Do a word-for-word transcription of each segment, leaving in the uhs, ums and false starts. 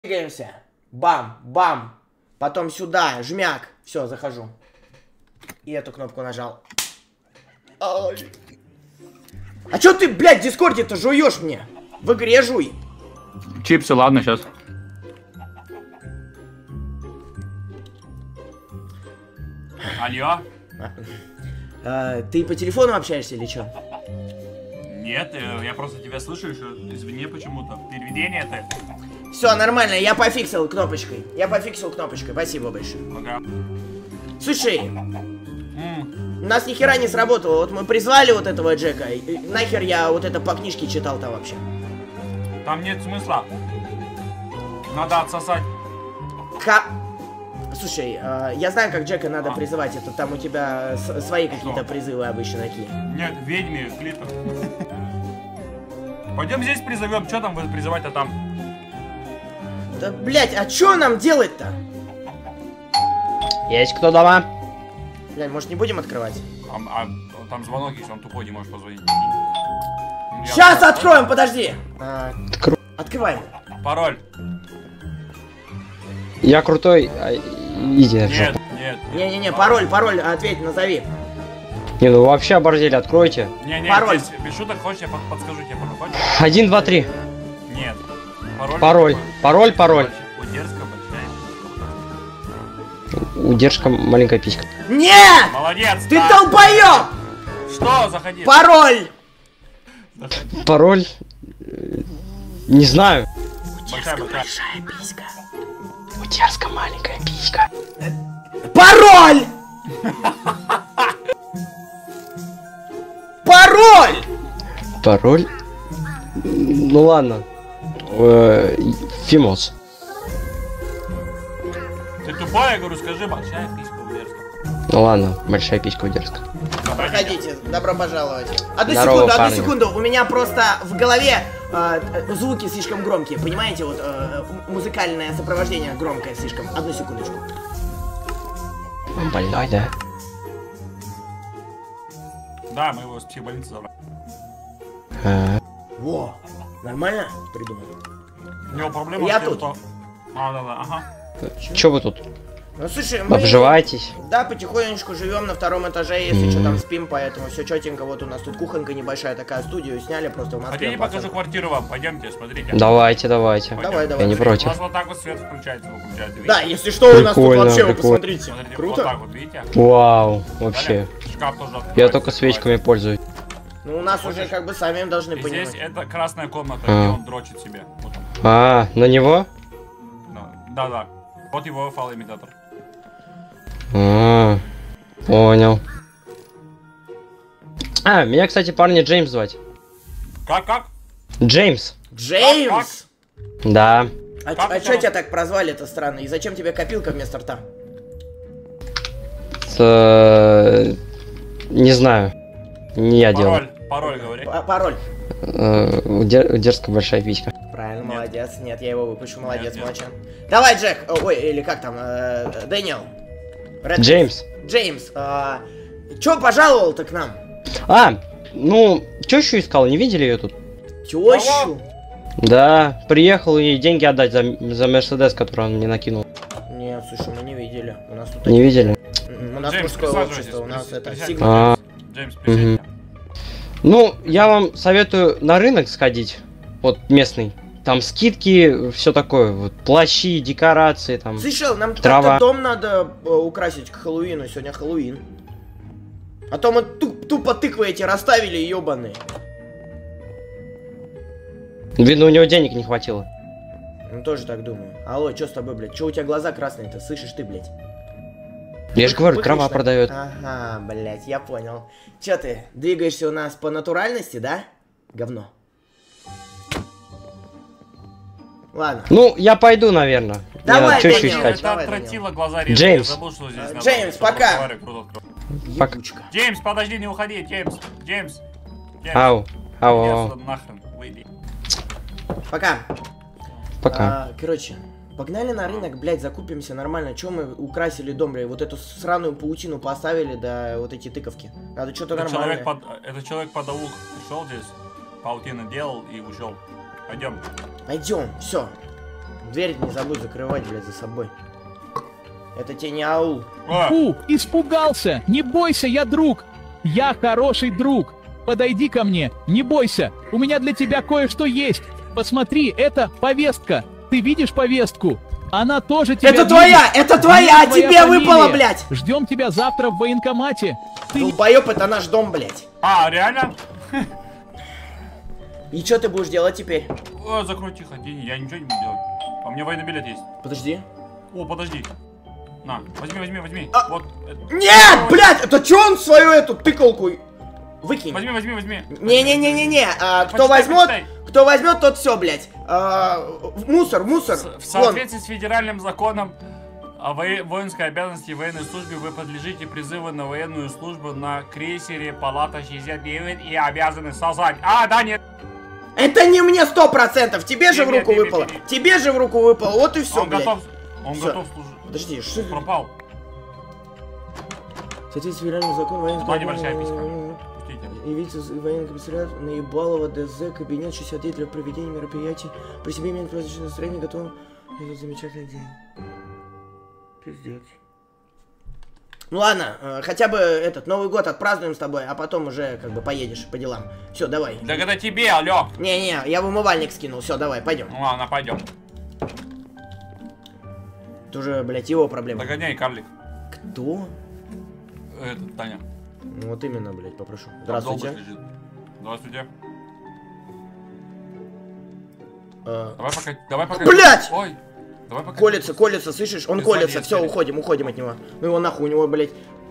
Двигаемся. Бам, бам. Потом сюда, жмяк. Все, захожу. И эту кнопку нажал. Ай. А чё ты, блядь, в Дискорде-то жуешь мне? В игре жуй. Чипсы, ладно, сейчас. Алло? А, а, ты по телефону общаешься или чё? Нет, я просто тебя слышу еще. Извини почему-то. Переведение это. Все, нормально, я пофиксил кнопочкой. Я пофиксил кнопочкой, спасибо большое. Ага. Слушай, Mm. у нас ни хера не сработало. Вот мы призвали вот этого Джека. И нахер я вот это по книжке читал-то вообще? Там нет смысла. Надо отсосать. Ка... Слушай, э, я знаю, как Джека надо а. призывать. Это там у тебя с свои какие-то призывы обычно такие. Нет, ведьми, клитор. Пойдем здесь призовем. Что там призывать-то там? Да, блять, а что нам делать-то? Есть кто дома? Блядь, может не будем открывать? А, а, там звонок есть, он тупой, не можешь позвонить. Сейчас откроем, подожди! А, Откро... Открываем. Пароль. Я крутой, а... иди. Нет, нет. Не-не-не, пароль, пароль, ответь, назови. Не, ну вообще оборзели, откройте. Не-не, пароль. Здесь, без шуток, хочешь, я подскажу тебе пароль, хочешь? Один, два, три. Нет. Пароль. Пароль, пароль, пароль. Удержка большая. Удержка маленькая писька. Нет! Молодец! Ты да. долбоёб! Что? Заходи. Пароль! Заходи. Пароль? Не знаю. Большая, большая. Большая писька. Удержка маленькая писька. Пароль! Пароль! Пароль? Ну ладно. Э, Фимос. Ты тупая, я говорю, скажи, большая писька удержка. Ну ладно, большая писька удержка. Проходите, добро пожаловать. Одну Здорово, секунду, одну парни. секунду. У меня просто в голове э, звуки слишком громкие. Понимаете, вот э, музыкальное сопровождение громкое слишком. Одну секундочку. Он больной, да? Да, мы его с психбольницы забрали. А, Во, нормально придумал? У него проблема Я с тем, тут. что... А, да, да, ага. Чё вы тут? Ну слушай, мы... Обживаетесь? Да, потихонечку живем на втором этаже, если что там спим, поэтому все четенько. Вот у нас тут кухонька небольшая такая, студию сняли просто в Москве. Хотите, покажу квартиру вам? Пойдемте, смотрите. Давайте, давайте. Пойдем. Давай, давай. Я не У против. вас вот так вот свет включается, выключается. Видите? Да, если что, у нас тут Прикольно, вообще, вы прикольно. посмотрите. Смотрите, Круто. вот так вот, видите? Вау, вообще. Шкаф тоже открывается. Я только свечками пользуюсь. Ну у нас уже как бы сами должны И понимать. здесь это красная комната, А. где он дрочит себе. Вот он. А, на него? Да, да. Вот его фалоимитатор. А, понял. А, меня, кстати, парни Джеймс звать. Как, как? Джеймс. Джеймс! Да. А, Как а это чё вот- тебя так прозвали, это странно? И зачем тебе копилка вместо рта? С- Не знаю. Не я делал. Пароль, пароль говори. П- Пароль. Э, удер- Удержка большая писька. Правильно, Нет. молодец. Нет, я его выпущу, молодец, нет. молодец. Давай, Джек. О, Ой, или как там? э, Дэниел. Ред- Джеймс. Джеймс. а, Чё пожаловал-то к нам? А, ну, тещу искал, не видели ее тут? Тещу? Да, приехал ей деньги отдать за, за Мерседес, который он мне накинул. Нет, слушай, мы не видели. У нас тут... Не видели? М, У нас Джеймс, мужское присаживайтесь, общество, у нас присядь- это... присядь. сигнал. А, Джеймс, присядьте. ну, я вам советую на рынок сходить. Вот местный. Там скидки, все такое. Вот плащи, декорации там. Слышал, нам Трава. как-то дом надо э, украсить к Хэллоуину, сегодня Хэллоуин. А то мы туп- тупо тыквы эти расставили, ебаные. Видно, у него денег не хватило. Ну тоже так думаю. Алло, чё с тобой, блядь? Чё у тебя глаза красные-то? Слышишь ты, блядь? Я же говорю, Выключ трава так. продает. Ага, блядь, я понял. Чё ты, двигаешься у нас по натуральности, да? Говно. Ладно. Ну, я пойду, наверное. Давай, Мне тещу Дэниел, искать. Это Давай, отвратило глаза резко. Джеймс. Я забыл, что здесь Э, надо, Джеймс, чтобы пока. разговаривать, круто открыл. Пока. Ебучка. Джеймс, подожди, не уходи, Джеймс. Джеймс. Джеймс. Ау, ау, Иди ау. отсюда нахрен, выйди. Пока. Пока. А, короче, погнали на рынок, блядь, закупимся нормально. Чё мы украсили дом, блядь? Вот эту сраную паутину поставили, да вот эти тыковки. Надо что-то Это нормальное. человек, под... Это человек подаук пришел здесь, паутину делал и ушел. Пойдем. Пойдем, все. Дверь не забудь закрывать, блядь, за собой. Это тебе не аул. Фу, испугался! Не бойся, я друг! Я хороший друг! Подойди ко мне, не бойся! У меня для тебя кое-что есть! Посмотри, это повестка! Ты видишь повестку? Она тоже тебя Это твоя! видит. Это твоя! Где Тебе твоя выпало, фамилия? блядь! Ждем тебя завтра в военкомате! Ты... Долбоёб, это наш дом, блядь. А, реально? И что ты будешь делать теперь? О, закрой тихо, деньги, я ничего не буду делать. А у меня военный билет есть. Подожди. О, подожди. На, возьми, возьми, возьми. А... Вот. это- Нет, блядь! Это чё он свою эту тыкалку выкинь? Возьми, возьми, возьми. Не-не-не-не-не. А, кто Почитай, возьмет, почитай. кто возьмет, тот все, блядь. А, в мусор, в мусор. С- В Вон. соответствии с федеральным законом о во- воинской обязанности и военной службе вы подлежите призыву на военную службу на крейсере Палата шестьдесят девять и обязаны сосать. А, да, нет. Это не мне сто процентов. Тебе же в Не-не, руку не-не, выпало. не-не. Тебе же в руку выпало. Вот и все, Он блядь. готов. Он Всё. готов служить. Подожди, что? Пропал. Соответственно, федеральный закон военной Сюда небольшая писька. Пустите. Явиться военный комиссариат Наебалова ДЗ, кабинет шестьдесят девять для проведения мероприятий. При себе имеет праздничное настроение, готов. Это замечательный день. Пиздец. Ну ладно, э, хотя бы этот Новый год отпразднуем с тобой, а потом уже как бы поедешь по делам. Все, давай. Так это тебе, алло. Не-не, я в умывальник скинул. Все, давай, пойдем. Ну ладно, пойдем. Это уже, блядь, его проблема. Догоняй, карлик. Кто? Этот, Таня. Ну вот именно, блядь, попрошу. Там Здравствуйте. долбыш лежит. Здравствуйте. Э, Давай пока. Давай пока. Блядь! Ой. Давай пока. Колется, колется, слышишь? Он Без колется, воды, все, скорее. уходим, уходим от него. Ну его нахуй, у него, блядь.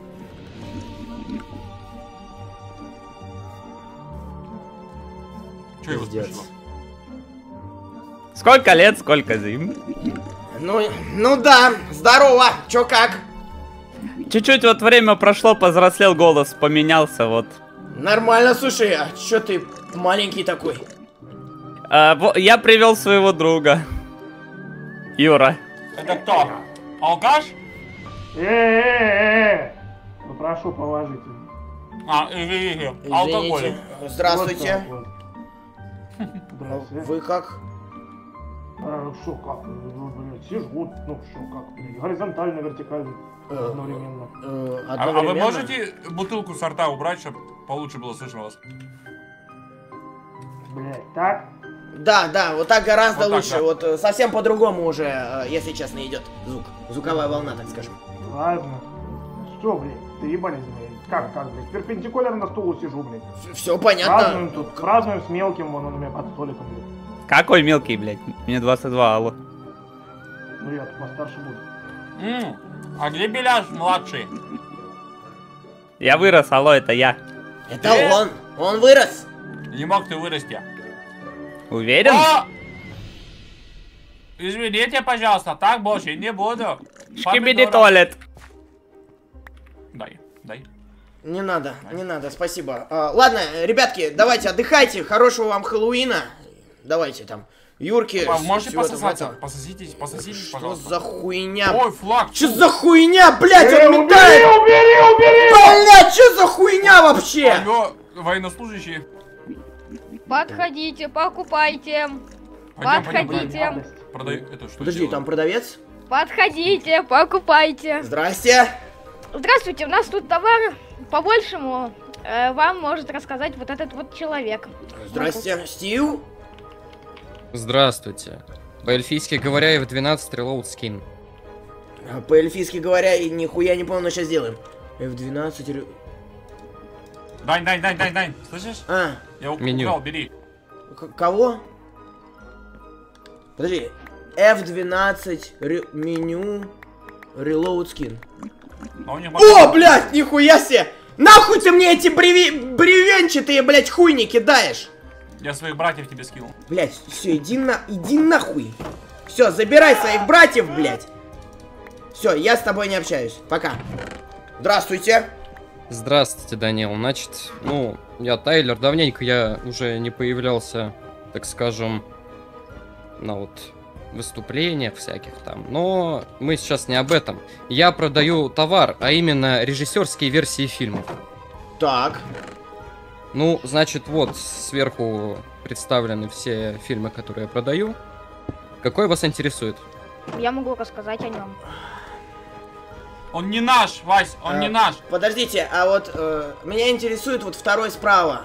Че его Пиздец. спешило? Сколько лет, сколько зим. Ну, ну да, здорово, чё как? Чуть-чуть вот время прошло, повзрослел, голос поменялся, вот. Нормально, слушай, а чё ты маленький такой? А, во- я привел своего друга. Юра. Это кто? Алкаш? Э-э-э! Попрошу положительно. А, извините. Алкоголик. Извините. Здравствуйте. Вот так вот. Здравствуйте. Вы как? А, шо, как? Ну, блядь, сижу, вот, ну, шо, как, блядь, горизонтально, вертикально, Э, одновременно. э, А, а вы одновременно? можете бутылку со рта убрать, чтобы получше было слышно вас? Блядь, так? Да, да, вот так гораздо Вот так, лучше. да. Вот э, совсем по-другому уже, э, если честно, идет звук. Звуковая волна, так скажем. Ладно. Что, блядь, ты ебались, блядь? Как, как, блядь? Перпендикулярно стулу сижу, блядь. Все понятно. Празднуем тут, празднуем с мелким, вон он у меня под столиком, блядь. Какой мелкий, блядь? Мне двадцать два, алло. Ну я тут постарше буду. М, А где Беляш младший? Я вырос, алло, это я. Это Э? он. Он вырос. Не мог ты вырасти. Уверен? О! Извините, пожалуйста, так больше не буду. Шкибиди Помидоров. туалет. Дай, дай. Не надо, не надо, спасибо. А, ладно, ребятки, давайте отдыхайте. Хорошего вам Хэллоуина. Давайте там. Юрки. А, можете всего этого пососаться? этого. Пососитесь, пососитесь, Что пожалуйста. за хуйня? Ой, флаг. Что за хуйня, блядь, Э, он убери, метает? убери, убери! Блядь, что за хуйня вообще? Алло, военнослужащие. Подходите, покупайте. Пойдем, Подходите. пойдем, Продай это что? Подожди, делаю? там продавец? Подходите, покупайте. Здрасте. Здравствуйте, у нас тут товар по-большему. э, вам может рассказать вот этот вот человек. Здрасте, Стив. Здравствуйте. По-эльфийски говоря, эф двенадцать reload skin. А, По-эльфийски говоря, и нихуя не помню, что сейчас делаем. эф двенадцать... ре- Дань, дань, дань, дань, дань. Слышишь? А, Я Меню. украл, бери. к- кого? Подожди. эф двенадцать ре- меню reload skin. А у них О, блядь, нихуя себе! Нахуй ты мне эти бреви... бревенчатые, блядь, хуйни кидаешь? Я своих братьев тебе скинул. Блядь, все, иди на... иди нахуй. Все, забирай своих братьев, блядь. Все, я с тобой не общаюсь. Пока. Здравствуйте. Здравствуйте, Данил. Значит, ну, я Тайлер. Давненько я уже не появлялся, так скажем, на вот выступлениях всяких там. Но мы сейчас не об этом. Я продаю товар, а именно режиссерские версии фильмов. Так. Ну, значит, вот сверху представлены все фильмы, которые я продаю. Какой вас интересует? Я могу рассказать о нем. Он не наш, Вась, он А, не наш. Подождите, а вот э, меня интересует вот второй справа.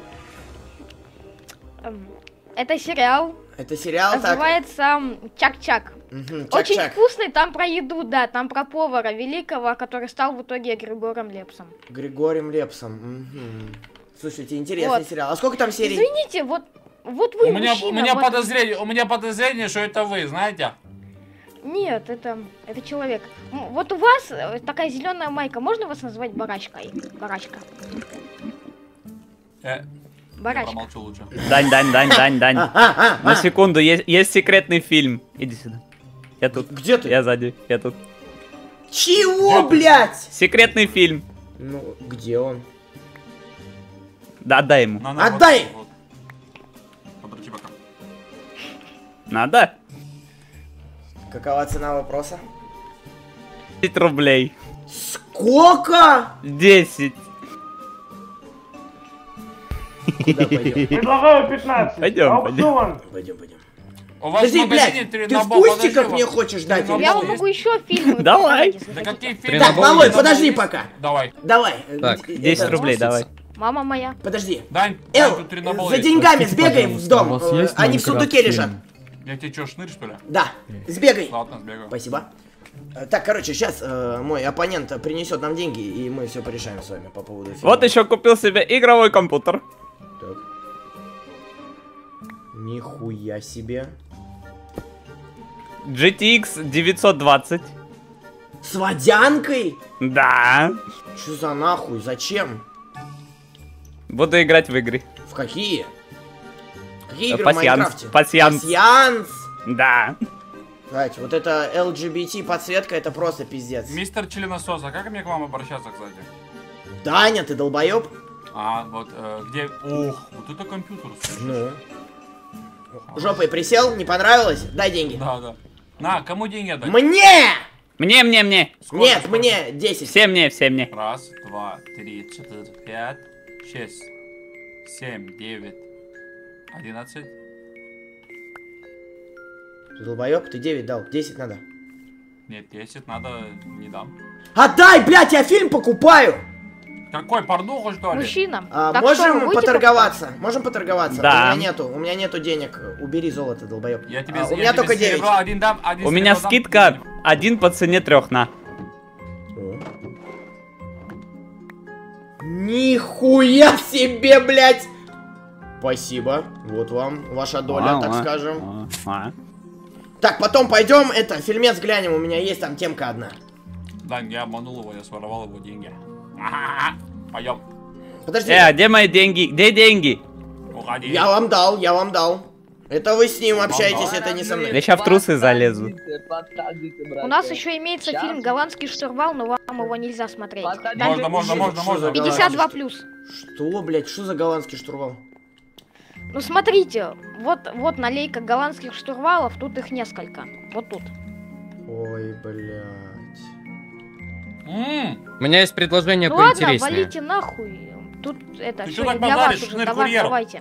Эм, Это сериал. Это сериал, так? Называется Чак-Чак. Мгм, Очень Чак-Чак. вкусный, там про еду, да, там про повара великого, который стал в итоге Григорием Лепсом. Григорием Лепсом. Мгм. Слушайте, интересный Вот. сериал. А сколько там серий? Извините, вот, вот вы У меня, мужчина, у меня вот- подозрение, у меня подозрение, что это вы, знаете? Нет, это, это человек. М, Вот у вас э, такая зеленая майка, можно вас назвать барачкой? Барачка. Э, я Барачка. промолчу лучше. Дань, Дань, Дань, Дань, Дань. А, а, а, На а. секунду, есть, есть секретный фильм. Иди сюда. Я тут. Где ты? Я сзади, я тут. Чего, Где ты? блядь? Секретный фильм. Ну, где он? Да, отдай ему. На, на, Отдай! Вот, вот. Подручи пока. Надо? Какова цена вопроса? десять рублей. Сколько? десять. Куда пойдем? Предлагаю пятнадцать. Пойдем, Аукцион. Пойдем, пойдем. У вас Подожди, в магазине блядь, три ты набора, в кустиках подожди, мне вот. хочешь дать? Три или Я что? вам могу еще фильмы Давай. показать, если Да хотите. какие Три фильмы? Так, набора Володь, есть. подожди пока. Давай. Давай. Так, э, десять это- рублей, давай. Мама моя. Подожди. Дань, Эл, Дань, тут три набора за есть. деньгами сбегай в дом. у вас э, есть Они в сундуке Майнкрафт лежат. фильм? Я тебе что, шнырь, что ли? Да, сбегай. Ладно, сбегаю. Спасибо. Э, Так, короче, сейчас мой оппонент принесет нам деньги, и мы все порешаем с вами по поводу фильма. Вот еще купил себе игровой компьютер. Так. Нихуя себе. джи ти экс девятьсот двадцать. С водянкой? Да. Что за нахуй? Зачем? Буду играть в игры. В какие? Какие игры в Пасьянс. Майнкрафте? Пасьянс. Пасьянс. Да. Кстати, вот эта эл джи би ти подсветка, это просто пиздец. Мистер Членосос, а как мне к вам обращаться, кстати? Даня, ты долбоеб? А, вот, э, где... Ух, вот это компьютер. слушай. Ну. Жопой присел, не понравилось? Дай деньги. Да, да. На, кому деньги отдать? Мне! Мне, мне, мне. Сколько, Нет, сколько? мне десять. Все мне, все мне. Раз, два, три, четыре, пять, шесть, семь, девять, одиннадцать. Ты долбоеб, ты девять дал, десять надо. Нет, десять надо, не дам. Отдай, блядь, я фильм покупаю! Какой, порнуху, что ли? Мужчина. А, так можем что, выйти поторговаться? Можем поторговаться? Да. У меня нету, у меня нету денег. Убери золото, долбоеб. Я тебе, А, я у меня тебе только девять. серебро один дам, один У меня серебро дам. скидка один по цене трех на. Нихуя себе, блядь! Спасибо. Вот вам ваша доля, А, так а, скажем. а, а. Так, потом пойдем, это, фильмец глянем, у меня есть там темка одна. Дань, я обманул его, я своровал его деньги. Ага, пойдем. Подожди, Э, а где мои деньги? Где деньги? Уходи. я вам дал, я вам дал. Это вы с ним Вам общаетесь, дал? это не со Я мной. сейчас в трусы залезу. У нас еще имеется фильм «Голландский штурвал», но вам его нельзя смотреть. Там Можно, можно, можно, Что за можно. пятьдесят два плюс. Что, блядь, что за голландский штурвал? Ну смотрите, вот, вот налейка голландских штурвалов, тут их несколько. Вот тут. Ой, блядь. М, У меня есть предложение Ну ладно, поинтереснее. валите нахуй. Тут это, Ты все чё так для вас базаришь, уже. шнырь Давай, курьер? давайте.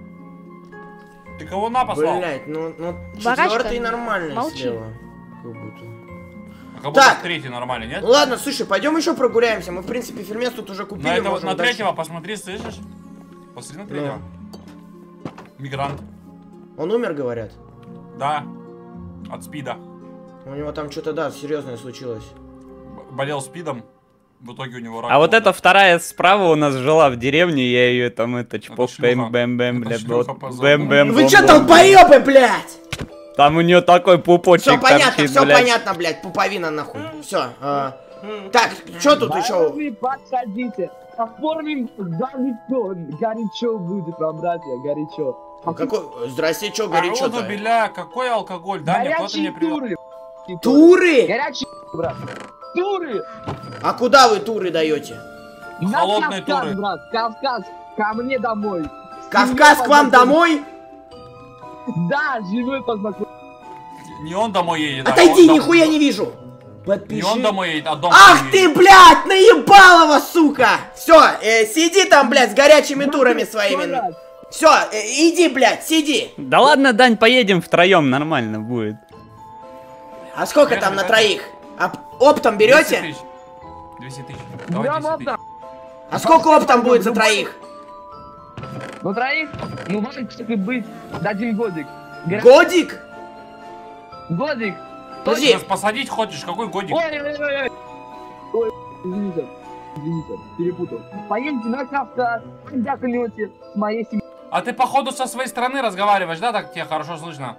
Ты кого на послал? Блядь, ну, ну Барашка, четвертый нормальный молчи. слева. Как будто. А как будто Так. третий нормальный, нет? Ну ладно, слушай, пойдем еще прогуляемся. Мы, в принципе, фильмец тут уже купили. На этого, можем на дальше. третьего посмотри, слышишь? Посмотри на третьего. Мигрант. Он умер, говорят. Да. От спида. У него там что-то, да, серьезное случилось. Б- Болел спидом. В итоге у него рак. А вот был. эта вторая справа у нас жила в деревне, я ее там это чпок, шлюха. бэм бэм бэм, Это блядь, шлюха вот, по зону. бэм бэм. Вы бом, че бом. долбоебы, блядь? Там у нее такой пупочек Все понятно, торчит, все блядь. понятно, блядь, пуповина нахуй. Все. Так, что тут еще? Вы подходите, оформим горячо, горячо будет вам, братья, горячо. Какой? Здрасте, что А горячо-то? роду, бля, какой алкоголь? Даня, кто ты мне Горячие привел? туры. Туры? Горячие, брат. Туры. А куда вы туры даете? На Холодные Кавказ, туры. брат, Кавказ, ко мне домой. Кавказ к вам домой? Да, живой познакомился. Не он домой едет, а Отойди, он дом- нихуя не вижу. Не Подпиши. он домой едет, а дом Ах едет. ты, блядь, наебалова, сука! Все, сиди там, блядь, с горячими турами своими. Брат, Все, иди, блядь, сиди. Да ладно, Дань, поедем втроем, нормально будет. А сколько Конечно, там на это- троих? А оптом берете? двести тысяч. Давай Да, двести тысяч. ладно. А сколько оптом будет за троих? На троих? Ну, вам, кстати, быть дадим годик. Гра- Годик? Годик. Подожди. Сейчас посадить хочешь? Какой годик? Ой-ой-ой. Ой, извините. Извините, перепутал. Поедете на Кавказ, отдохнете с моей семьей. А ты походу со своей стороны разговариваешь, да? Так тебя хорошо слышно.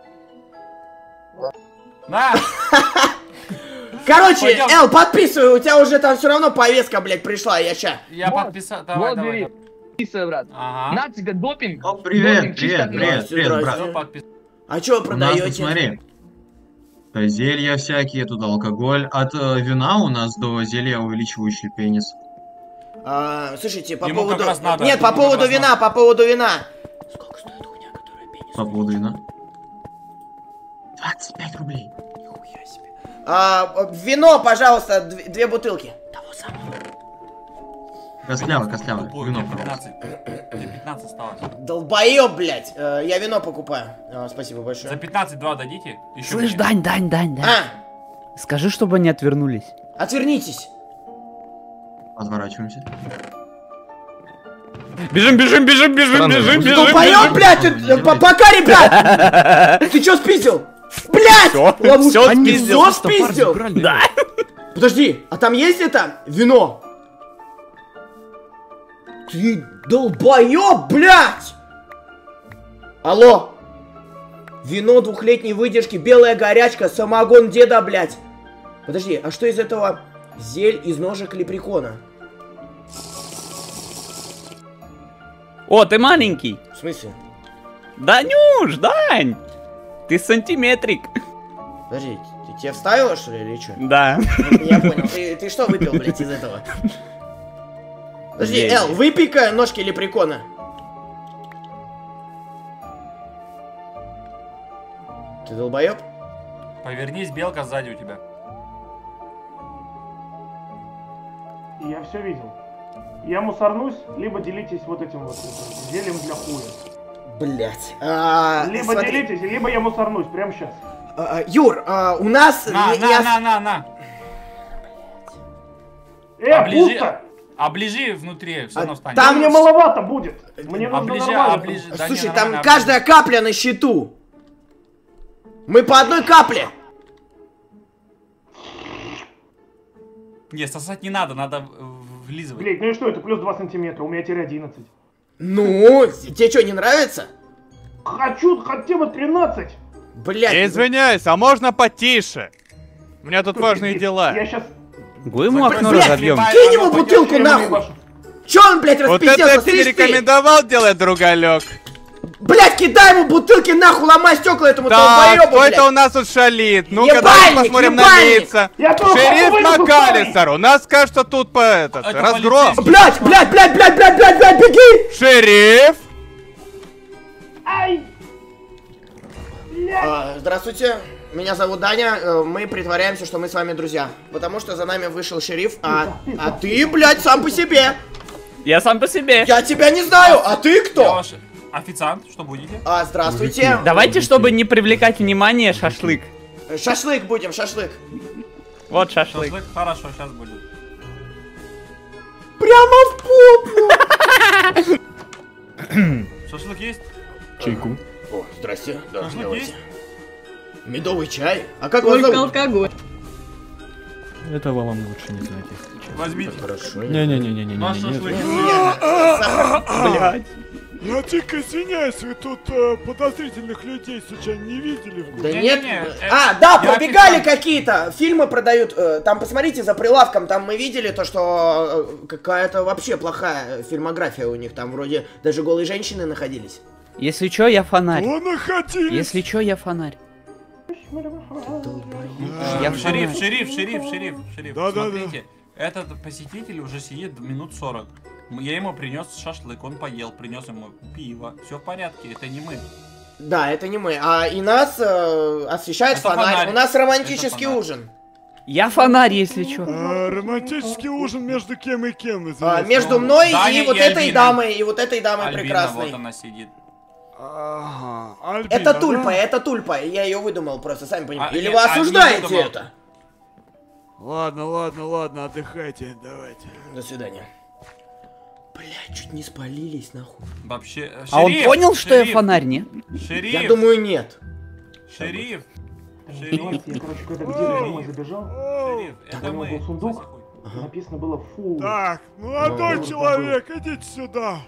Да. Короче, Пойдем. Эл, подписывай, у тебя уже там все равно повестка, блядь, пришла, я ща. Я Вот, подписал. Давай, Вот, давай. бери. давай. Подписывай, брат. Ага. На тебе допинг. О, привет, Допинг, чисто привет, от привет, нас. привет, брат. Всё, подпис- А что вы У нас тут, продаете? смотри, то зелья всякие, тут алкоголь. От э, вина у нас до зелья, увеличивающий пенис. А, слушайте, по Ему поводу... как раз надо, Нет, по ему как поводу раз вина, надо. по поводу вина. Сколько стоит хуйня, которая пенис? По поводу вина. двадцать пять рублей. Нихуя себе. А, вино, пожалуйста, две, две бутылки. Того самого. Костляво, костляво. Тупой, Вино, тебе пожалуйста. пятнадцать. Тебе пятнадцать осталось. Долбоёб, блядь. Э, я вино покупаю. А, спасибо За большое. пятнадцать два дадите? Еще Слышь, мне. Дань, Дань, Дань, Дань. А, Скажи, чтобы они отвернулись. отвернитесь. Отворачиваемся. Бежим, бежим, бежим, бежим, Странно, бежим, ну, бежим. Долбоёб, блядь, ты- э, по- пока, ребят. Ты чё спиздил? Блядь! Всё, Ловушка. всё Они спиздил. всё спиздил? Да. Подожди, а там есть это? Вино? Ты долбоёб, блядь! Алло! Вино двухлетней выдержки, белая горячка, самогон деда, блядь. Подожди, а что из этого? Зель из ножек лепрекона. О, ты маленький. В смысле? Данюш, Дань. Ты сантиметрик. Подожди, ты тебя вставила, что ли, или что? Да. Я понял. Ты, ты что выпил, блядь, из этого? Подожди, Зелень. Эл, выпей-ка ножки лепрекона. Ты долбоёб? Повернись, белка сзади у тебя. Я все видел. Я мусорнусь, либо делитесь вот этим вот этим зельем для хуя. Блять. А, Либо смотри, делитесь, либо я мусорнусь прямо сейчас. а, Юр, а, у нас... На, не- на, не ос- на, на, на. Э, Оближи, пусто! оближи внутри, все А равно встанет. Там мне маловато будет. Мне нужно Оближи, нормально. оближи. Да Слушай, не, там нормально, каждая капля на счету. Мы по одной капле. Не, сосать не надо, надо э, влизывать. Блять, ну и что это? Плюс два сантиметра, у меня теперь одиннадцать. Ну, тебе что, не нравится? Хочу хотя бы тринадцать. Блять. Извиняюсь, а можно потише? У меня тут важные дела. Я сейчас... Го ему окно Блядь, разобьем. кинь ему бутылку нахуй. Чё он, блядь, Вот это распизделся, я тебе не слышь ты? рекомендовал делать, другалек. Блядь, кидай ему бутылки нахуй, ломай стекла этому Так, долбоёбу, кто блядь. это у нас тут шалит? Ну-ка, Ебальник, давайте посмотрим на ебальник. лица. Я тоже Шериф вынесу МакАлистер, у нас, кажется, тут по этот, Это разгром. полицейский. Блядь, блядь, блядь, блядь, блядь, блядь, блядь, беги! Шериф! Ай! А, здравствуйте, меня зовут Даня, э, мы притворяемся, что мы с вами друзья. Потому что за нами вышел шериф, а, а ты, блядь, сам по себе. Я сам по себе. Я тебя не знаю, а ты Я кто? ваш официант, что будете? А, здравствуйте. Давайте, чтобы не привлекать внимание, шашлык. Шашлык будем, шашлык. Вот шашлык. Шашлык, хорошо, сейчас будет. Прямо в попу. Шашлык есть? Чайку. О, здрасте. Да, Шашлык давайте. есть? Медовый чай? А как вас зовут? алкоголь. Этого вам лучше не знать, если честно. Возьмите. Хорошо. Не-не-не-не-не-не. Ваш шашлык. Блядь. Я дико извиняюсь, вы тут э, подозрительных людей случайно не видели? в Да Не-не-не, нет. э, А, да, я пробегали официант. какие-то. Фильмы продают. э, Там посмотрите за прилавком. Там мы видели то, что э, какая-то вообще плохая фильмография у них. Там вроде даже голые женщины находились. Если чё, я фонарь. О, находились! Если чё, я фонарь. Я Шериф, фонарь. шериф, шериф, шериф, шериф. Да, да, да. Смотрите, этот посетитель уже сидит минут сорок. Я ему принес шашлык, он поел, принес ему пиво. Все в порядке, это не мы. Да, это не мы. А и нас э, освещает Это фонарь. фонарь. У нас романтический Это фонарь. ужин. Я фонарь, если чё. А, романтический ужин между кем и кем? А, между мной Даня и вот и этой Альбиной. дамой, и вот этой дамой Альбина, прекрасной. вот она сидит. Ага, Альбина, Это да? тульпа, это тульпа. Я ее выдумал просто, сами понимаете. А, Или нет, вы а, не осуждаете выдумал. это? Ладно, ладно, ладно, отдыхайте, давайте. До свидания. Бля, чуть не спалились, нахуй. Вообще, э, А он шериф, понял, что я шериф, фонарь, не? Шериф, Я думаю, нет. шериф, Давайте, я, короче, когда к деду домой забежал, шериф, у это него мы. был сундук, написано было фу. Так, молодой Ну, человек, идите сюда.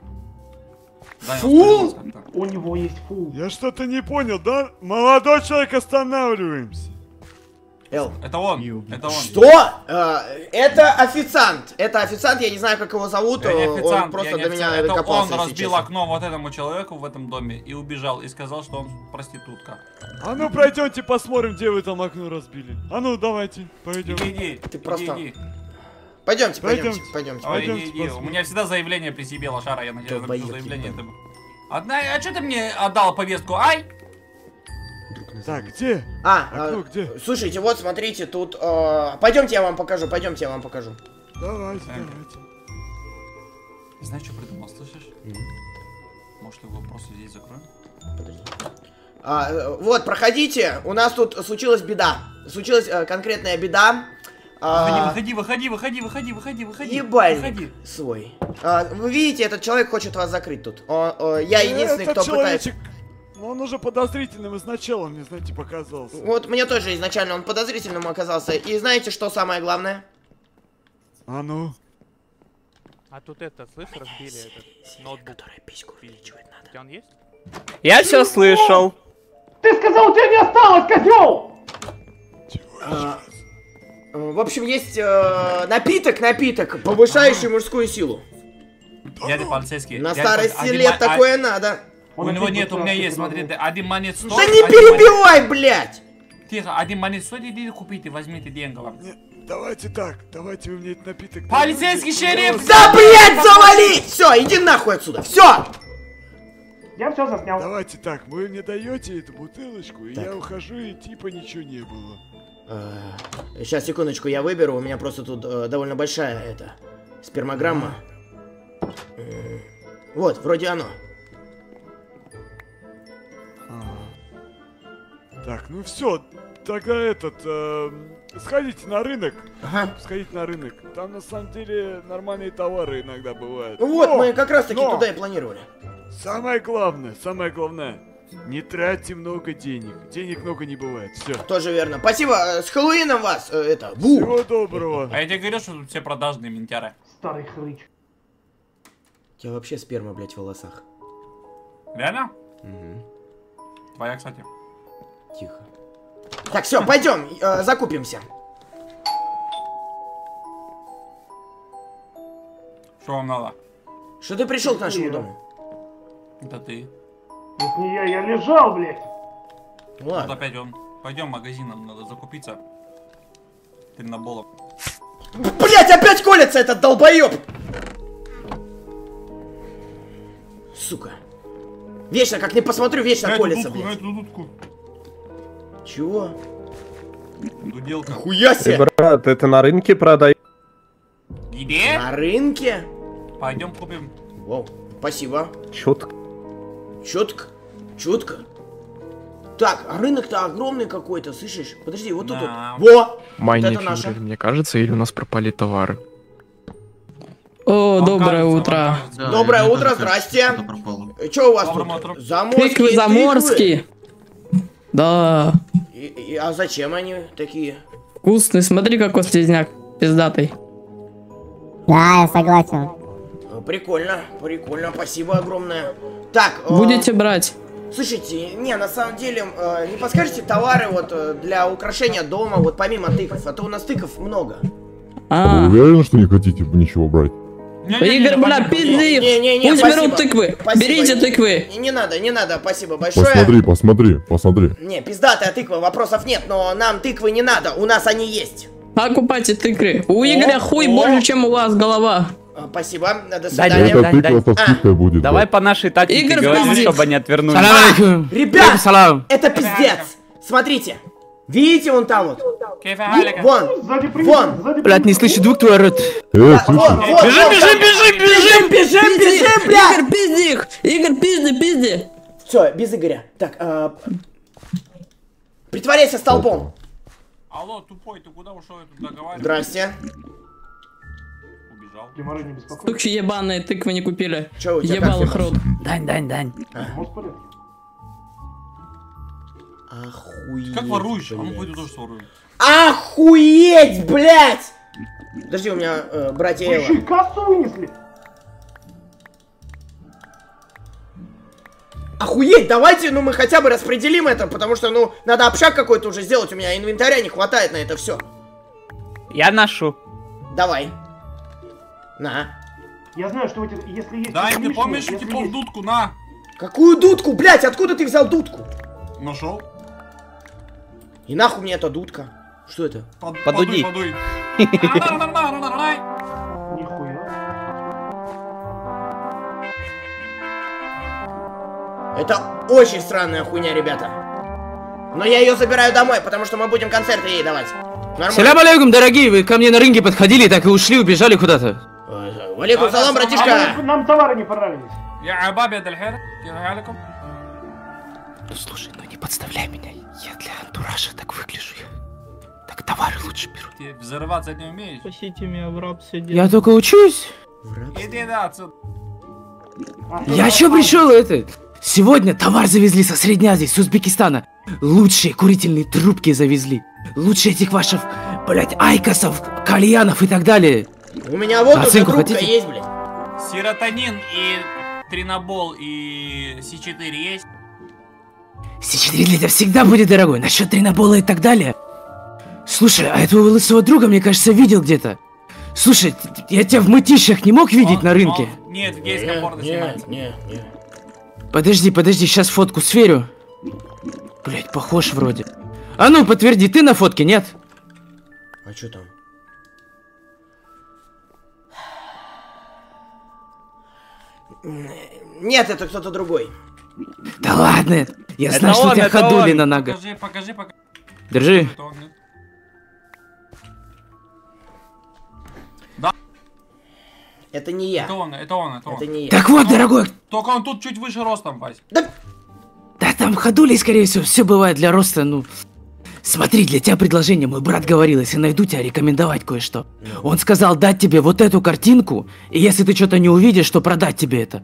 Даня, Фу! успокоился как-то. У него есть фу. Я что-то не понял, да? Молодой человек, останавливаемся. Эл. Это он, это он. Что? А, это официант. Это официант, я не знаю, как его зовут. Я не Он официант, просто я не до меня официант. Это докопался, он если разбил честно. окно вот этому человеку в этом доме и убежал, и сказал, что он проститутка. А ну пройдемте посмотрим, где вы там окно разбили. А ну давайте, пойдем. Иди, иди, Ты иди, просто- иди. Пойдемте, пойдемте, Пойдемте. пойдемте. Ой, Пойдемте иди, иди. посмотрим. У меня всегда заявление при себе, лошара, я надеюсь, напишу Долбоёб, заявление. ебаный. это- Одна, а что ты мне отдал повестку, ай? Так, где? А, Окно а, где? слушайте, вот смотрите, тут... э, пойдемте, я вам покажу, пойдемте, я вам покажу. Давайте, Так. давайте. Знаешь, что придумал, слышишь? Может, его просто здесь закроем? А, э, вот, проходите, у нас тут случилась беда. Случилась э, конкретная беда. А, Выходи, выходи, выходи, выходи, выходи, выходи. Ебальник Выходи. свой. А, вы видите, этот человек хочет вас закрыть тут. О, о, я единственный, Этот кто пытается... человечек, ну, он уже подозрительным изначально, мне, знаете, показался. Вот мне тоже изначально он подозрительным оказался. И знаете, что самое главное? А ну? А тут это, слышь, разбили этот ноутбук. Которая письку увеличивать надо. У тебя он есть? Я все слышал. Ты сказал, у тебя не осталось, козел! А, в общем, есть э, напиток, напиток, повышающий мужскую силу. Дядя полицейский. На дядя старости полицейский, лет один ма- такое надо. а- У него нет, у меня есть, смотри, да, один монет стоит. Да не один перебивай, блядь! монет- Тихо, один монет стоит, иди купите, возьмите деньги вам. Не, давайте так, давайте вы мне этот напиток... Полицейский дадите, шериф! Да, блядь, завали! Все, иди нахуй отсюда, все! Я все заснял. Давайте так, вы мне даете эту бутылочку, и я ухожу, и типа ничего не было. Сейчас, секундочку, я выберу, у меня просто тут э, довольно большая эта спермограмма. М, Вот, вроде оно. Так, ну все, тогда этот, э, сходите на рынок. Ага. Сходите на рынок. Там на самом деле нормальные товары иногда бывают. Ну вот, Но- мы как раз таки но туда и планировали. Самое главное, самое главное, не тратьте много денег. Денег много не бывает. Все. Тоже верно. Спасибо, э, с Хэллоуином вас, э, это, бу! Всего доброго. А я тебе говорю, что тут все продажные ментяры. Старый хрыч. У тебя вообще сперма, блядь, в волосах. Реально? Угу. Твоя, кстати. Тихо. Так, все, пойдем, э, закупимся. Что вам надо? Что ты пришел к нашему дому? Это ты. Это не я, я лежал, блядь. Вот Ладно. опять он. Пойдем в магазин, нам надо закупиться. Ты на болом. Блять, опять колется этот долбоеб! Сука. Вечно, как не посмотрю, вечно колется, блядь. Чего? Дуделка. Хуя себе! Брат, это на рынке продай. Где? На рынке? Пойдем купим. Воу, спасибо. Чутко. Чутко, чутко. Так, а рынок-то огромный какой-то, слышишь? Подожди, вот тут Да. вот. Во! Майни Вот это наша. фигури, мне кажется, или у нас пропали товары? О, Вам доброе кажется, утро. вам кажется. Да, Доброе мне утро, тоже кажется, здрасте. что-то пропало. Че у вас Доброе тут? утро. Заморские Тыквы заморские. Да, И, и- а зачем они такие? вкусный. Смотри, какой слизняк пиздатый. Да, я согласен. Э, Прикольно, прикольно, спасибо огромное. Так, э, Будете брать? слушайте, не, на самом деле, э, не подскажете товары вот э, для украшения дома, вот помимо тыков, а то у нас тыков много. А, Вы уверены, что не хотите ничего брать? Игорь, бля, пизди их. Не-не-не, Пусть спасибо. берут тыквы. Спасибо. Берите тыквы. Не, не надо, не надо, спасибо большое. Посмотри, посмотри, посмотри. Не, пиздатая тыква, вопросов нет, но нам тыквы не надо, у нас они есть. Покупайте тыквы. У Игоря хуй о. больше, чем у вас голова. Э, Спасибо, до Дай, свидания. Это дай, тыква дай. со скидкой будет. Давай да. по нашей тактике Игорь, говори, пиздец. чтобы они отвернулись. А, ребят, это пиздец. Смотрите, видите вон там вот? Вон, вон. Блядь, не слышу, двух твой орёт. Э, слышишь? Бежим, бежим, бежим, бежим, бежим, бежим, блядь! Игорь, пизди их! Игорь, пизди, пизди! Все, без Игоря. Так, а... притворяйся столбом. Алло, тупой, ты куда ушел? Я тут договариваюсь. Здрасте. Убежал. Тимары, не беспокойся. Суки ебаные, тыквы не купили. Чё у тебя, Ебал как их рот. Дань, дань, дань. Может, в порядке? Охуеть, Как воруешь? А ну блядь. пойду тоже сворую. Охуеть, блядь! Подожди, у меня э, братья Вы еще и Эва. кассу вынесли? Охуеть, давайте, ну мы хотя бы распределим это, потому что, ну, надо общак какой-то уже сделать, у меня инвентаря не хватает на это все. Я ношу. Давай. На. Я знаю, что у тебя, если есть... Да, и лишнее, ты помнишь, если типа в есть- дудку, на. Какую дудку, блядь, откуда ты взял дудку? Нашел? И нахуй мне эта дудка? Что это? Под- Подуди. Подуй, подуй. Нихуя. Это очень странная хуйня, ребята. Но я ее забираю домой, потому что мы будем концерты ей давать. Нормально. Салям алейкум, дорогие, вы ко мне на рынке подходили, так и ушли, убежали куда-то. Валейкум салам, братишка. А нам товары не понравились. Я бабе дальхер. Киргаликум. Ну слушай, ну не подставляй меня, я для антуража так выгляжу. Так товары лучше беру. Ты взрываться не умеешь? Спасите меня, в рабстве Я только учусь. Иди да отсюда. Я чё пришел это? Сегодня товар завезли со Средней Азии, с Узбекистана. Лучшие курительные трубки завезли. Лучше этих ваших, блять, айкосов, кальянов и так далее. У меня вот уже Оценку трубка хотите? есть, блядь. Серотонин и тринобол и Си четыре есть? Си четыре для тебя всегда будет дорогой. Насчет тринобола и так далее. Слушай, а этого лысого друга, мне кажется, видел где-то. Слушай, я тебя в мытищах не мог видеть Он- на рынке? он- Нет, в гейском порно снимается. Нет, нет. Подожди, подожди, сейчас фотку сверю. Блять, похож вроде. А ну, подтверди, ты на фотке, нет? А что там? Нет, это кто-то другой. Да ладно, я Это знаю, что он, у тебя это ходули он. на ногах. Покажи, покажи, покажи. Держи. Это он, нет? Это не я. Это он, это он, это он. Это не я. Так вот, дорогой, Только он тут чуть выше ростом, Вась. да там ходули, скорее всего, все бывает для роста, ну... Смотри, для тебя предложение, мой брат говорил, если найду тебя, рекомендовать кое-что. Он сказал дать тебе вот эту картинку, и если ты что-то не увидишь, то продать тебе это.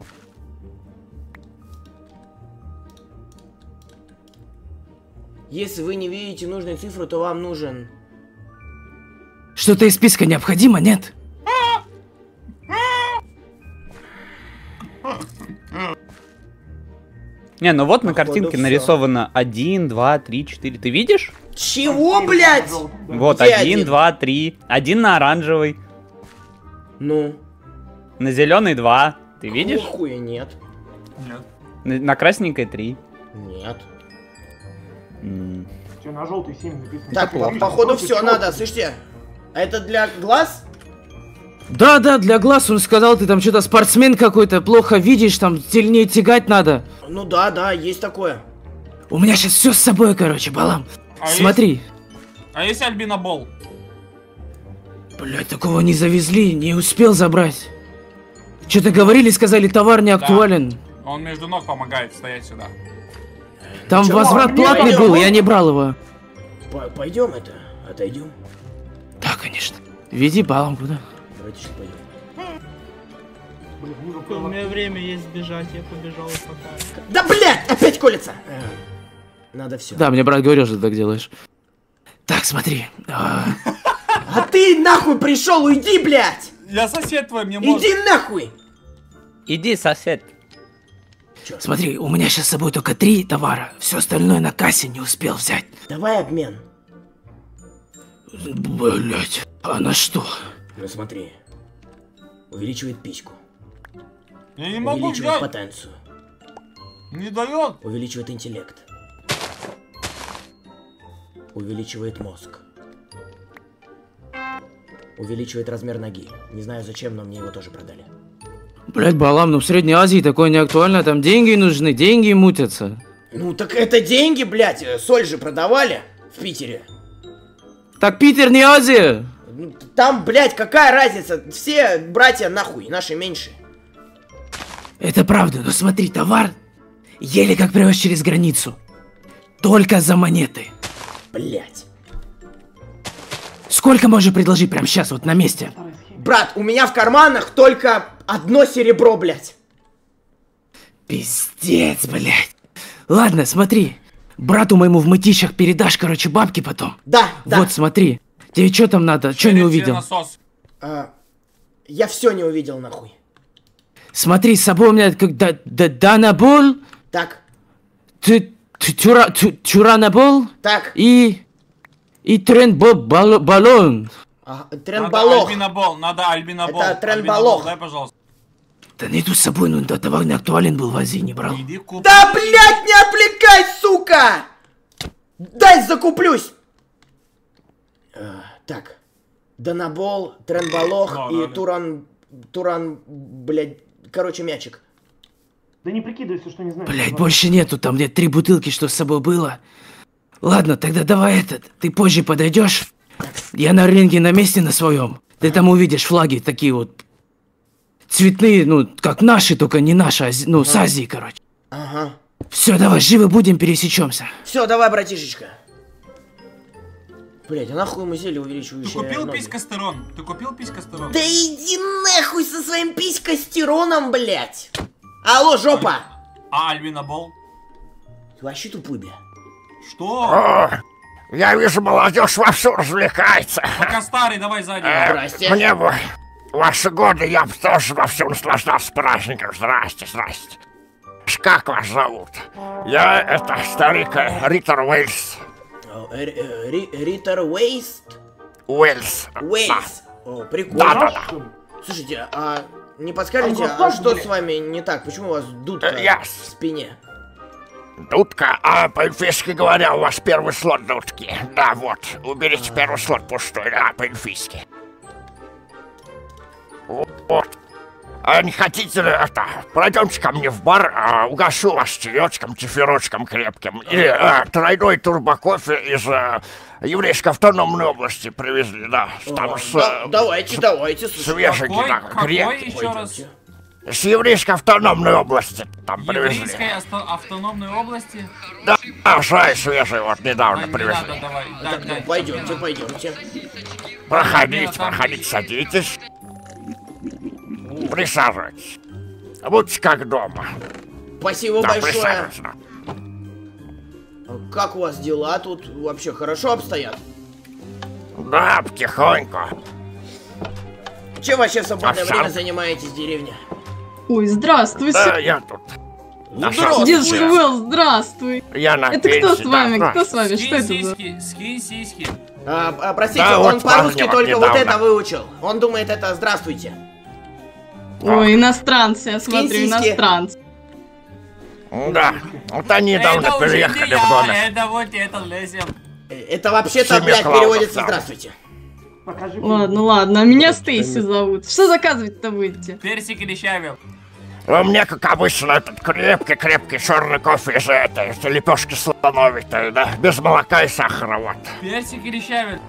Если вы не видите нужную цифру, то вам нужен... Что-то из списка необходимо, нет? Не, ну вот на Походу, картинке всё. нарисовано один, два, три, четыре. Ты видишь? Чего, блядь? Вот Где один, один? два, три. Один на оранжевый. Ну? На зеленый два. Ты видишь? Какого хуя нет? Нет. На, на красненькой три. Нет. М. Че, на желтый семь написано. Так, по- Смотри, походу желтый все чёрт. надо, слышите? А это для глаз? Да, да, для глаз он сказал, ты там что-то спортсмен какой-то, плохо видишь, там сильнее тягать надо. Ну да, да, есть такое. У меня сейчас все с собой, короче, балам. А Смотри. А есть альбинобол? Блять, такого не завезли, не успел забрать. Что-то говорили, сказали, товар не актуален. Он между ног помогает стоять сюда. Там Чё, возврат мне платный пойдём? был, я не брал его. П- Пойдем это, отойдем. Да, конечно. Веди балом куда. Давайте еще пойдем. У меня время есть бежать, я побежал пока. Да блядь, опять колется. Э, Надо все. Да, мне брат говорил, что ты так делаешь. Так, смотри. а, А ты нахуй пришел, уйди, блядь! Я сосед твой, мне можно. Иди нахуй! Иди, сосед. Смотри, у меня сейчас с собой только три товара. Все остальное на кассе не успел взять. Давай обмен. Блять, а на что? Ну смотри. Увеличивает письку. Я не могу Увеличивает взять. потенцию. Не дает. Увеличивает интеллект. Увеличивает мозг. Увеличивает размер ноги. Не знаю зачем, но мне его тоже продали. Блять, балам, ну в Средней Азии такое не актуально, там деньги нужны, деньги мутятся. Ну так это деньги, блядь. Соль же продавали в Питере. Так Питер не Азия. Там, блядь, какая разница? Все братья нахуй, наши меньше. Это правда, но смотри, товар еле как привез через границу. Только за монеты. Блядь. Сколько можешь предложить прямо сейчас, вот на месте? Брат, у меня в карманах только одно серебро, блядь. Пиздец, блядь. Ладно, смотри. Брату моему в мытищах передашь, короче, бабки потом. Да, да. Вот, смотри. Тебе что там надо? Что не увидел? А, я все не увидел, нахуй. Смотри, с собой у меня как да, да, Данабол. Так. Ты, ты тюра, тю, Тюранабол. Так. И... И тренбалон. А, Надо тренбалох. альбинобол, надо альбинобол. Это тренбалох. Дай, пожалуйста. Да найду с собой, ну да, товар не актуален был в Азии, не брал. Да, блядь, не отвлекай, сука! Дай закуплюсь! А, так. Данабол, тренбалох Да, и да, туран... Туран, блядь, короче, мячик. Да не прикидывайся, что не знаешь. Блять, больше нету, там где три бутылки, что с собой было. Ладно, тогда давай этот, ты позже подойдешь. Я на рынке на месте на своем. Ты там увидишь флаги такие вот цветные, ну, как наши, только не наши, а, ну, с Азии, короче. Ага. Все, давай, живо будем, пересечемся. Все, давай, братишечка. Блять, а нахуй ему зелье увеличивающее? Ты купил ноги? писькостерон? Ты купил писькостерон? Да иди нахуй со своим писькостероном, блять! Алло, жопа! А альбинобол? Ты вообще тупой, бля. Что? О, я вижу, молодежь вовсю развлекается. Пока старый, давай сзади. Э, Здрасте. Мне бы ваши годы, я бы тоже вовсю наслаждался праздником. Здрасте, здрасте. Как вас зовут? Я, это старик э, Риттер Уэльс. Риттер Уэйст? Уэльс. Уэйс. О, прикольно. Да, да, да. Слушайте, а не подскажете, А а ну, что блин. с вами не так? Почему у вас дудка Э, я- в спине? Дудка, а по-эльфийски говоря, у вас первый слот дудки. Да, вот, уберите первый слот пустой, да, по-эльфийски. Вот. А не хотите ли это, пройдемте ко мне в бар, а, угощу вас чаечком, чефирочком крепким. И а, тройной турбокофе из а, еврейской автономной области привезли, да. Там О, с, да- а, давайте, с- давайте, слушай. свеженький, Какой, да, какой крепкий. еще раз? С еврейской автономной области там привезли. Еврейской авто- автономной области? Да, а, шай свежий вот недавно Не привезли. надо, давай. дай, Так, ну дай. пойдемте, пойдемте. Проходите, проходите, садитесь. Присаживайтесь. Будьте как дома. Спасибо Да, большое. присаживайтесь, да. Как у вас дела тут? Вообще хорошо обстоят? Да, потихоньку. Чем вообще в свободное А сам? время занимаетесь в деревне? Ой, здравствуйте. Да, я тут. на самом Дедушка деле, Вэл, здравствуй. Я на Это кто пенсии, с вами? да, Кто с вами? Что Скинь это за... сиськи, скинь сиськи. А, а, простите, Да, он вот по-русски парня только вот вот недавно. это выучил. Он думает это «здравствуйте». Ой, иностранцы, я Скинь смотрю, сиськи. иностранцы. Да, вот они недавно Это уже переехали не в я, домик. это вот это лезем. Это вообще-то, Семь блядь, классов, переводится да. «здравствуйте». Ладно, ладно, а меня Стейси зовут. Что заказывать-то будете? Персик или щавел? А мне, как обычно, этот крепкий-крепкий черный кофе из этой, из лепешки слоновитой, да, без молока и сахара, вот. Персик или щавель?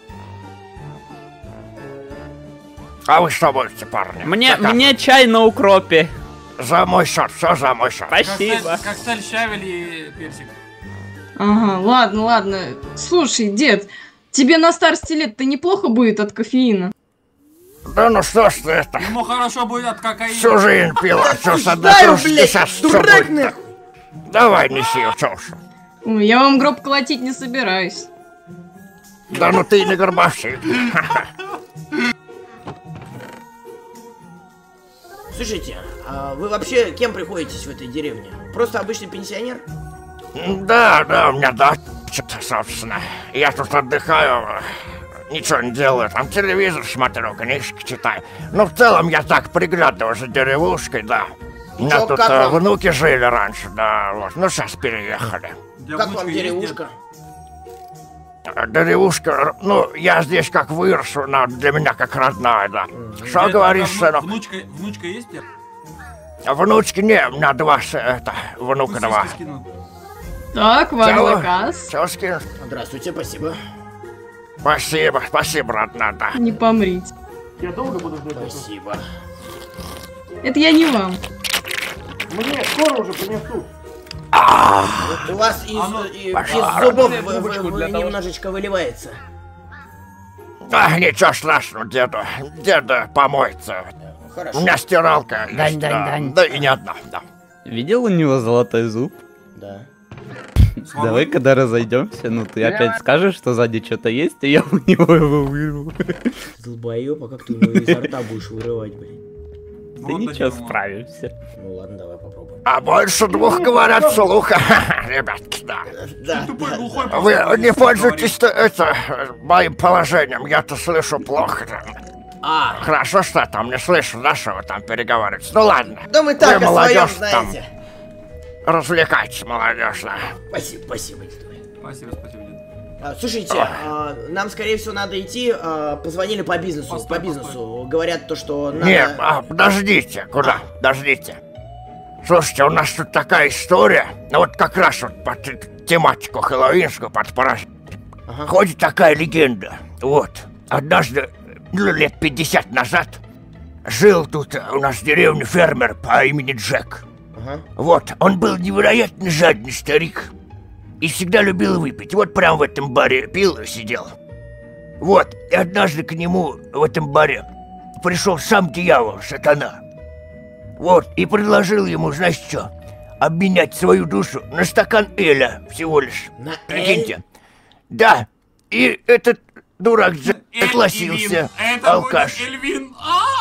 А вы что будете, парни? Мне, Заказ. мне чай на укропе. За мой счет, все за мой счет. Спасибо. Коктейль щавель и персик. Ага, ладно, ладно. Слушай, дед, тебе на старости лет-то неплохо будет от кофеина? Да ну что ж ты это, Ему хорошо будет от кокаина. всю жизнь пил, а что с одной Знаю, кружки блядь, сейчас всё дурак будет? нахуй. Давай, неси ее, чё уж. Ой, я вам гроб колотить не собираюсь. Да ну ты и не горбовщик. Слушайте, а вы вообще кем приходитесь в этой деревне? Просто обычный пенсионер? Да, да, у меня дача, собственно. Я тут отдыхаю, ничего не делаю, там телевизор смотрю, книжки читаю. Но в целом я так приглядываю за деревушкой, да. У меня чё, тут как э, вам? внуки жили раньше, да, вот. Ну сейчас переехали. Как вам деревушка? Э, Деревушка, ну, я здесь как вырос, она для меня как родная, да. Что Дед, говоришь, а вну- сынок? Внучка, внучка есть где? А внучки не, у меня два, с- это, внука два. Так, ваш Чего? заказ. Чего скинешь? Здравствуйте, спасибо. Спасибо, спасибо, родная, да. Не помрите. Я долго буду ждать? Спасибо. Это я не вам. Мне скоро уже принесут. У вас из, и- из зубов вы- вы- вы немножечко выливается. А, ничего страшного, деду. Деда помоется. Хорошо. У меня стиралка есть, Дань, дань, да. дань. Да и не одна, да. Видел у него золотой зуб? Да. Давай, когда разойдемся, ну ты опять скажешь, что сзади что-то есть, и я у него его вырву. Долбоёб, а как ты у него изо рта будешь вырывать, блин? Да ничего, справимся. Ну ладно, давай попробуем. А больше двух говорят вслух, ребятки, да. Да, да. Вы не пользуетесь это, моим положением, я-то слышу плохо. А. Хорошо, что я там не слышу, да, что вы там переговариваетесь. Ну ладно. Да мы так Вы о своем, молодежь там. знаете. Развлекайтесь, молодежь, да. Спасибо, спасибо, дедуль. Спасибо, спасибо, дед. А, слушайте, а, нам, скорее всего, надо идти. А, позвонили по бизнесу. Постой, по бизнесу. Говорят то, что надо... Не, а, подождите, куда? Подождите. Слушайте, у нас тут такая история, ну вот как раз вот под т- тематику хэллоуинскую, под праздник. Ага. Ходит такая легенда. Вот, однажды, ну, лет пятьдесят назад, жил тут у нас в деревне фермер по имени Джек. Ага. Вот, он был невероятно жадный старик. И всегда любил выпить. Вот прям в этом баре пил и сидел. Вот, и однажды к нему в этом баре пришел сам дьявол, сатана. Вот, и предложил ему, знаешь что, обменять свою душу на стакан эля всего лишь. На Прикиньте. Да, и этот дурак Джек согласился, Это алкаш. будет Эльвин.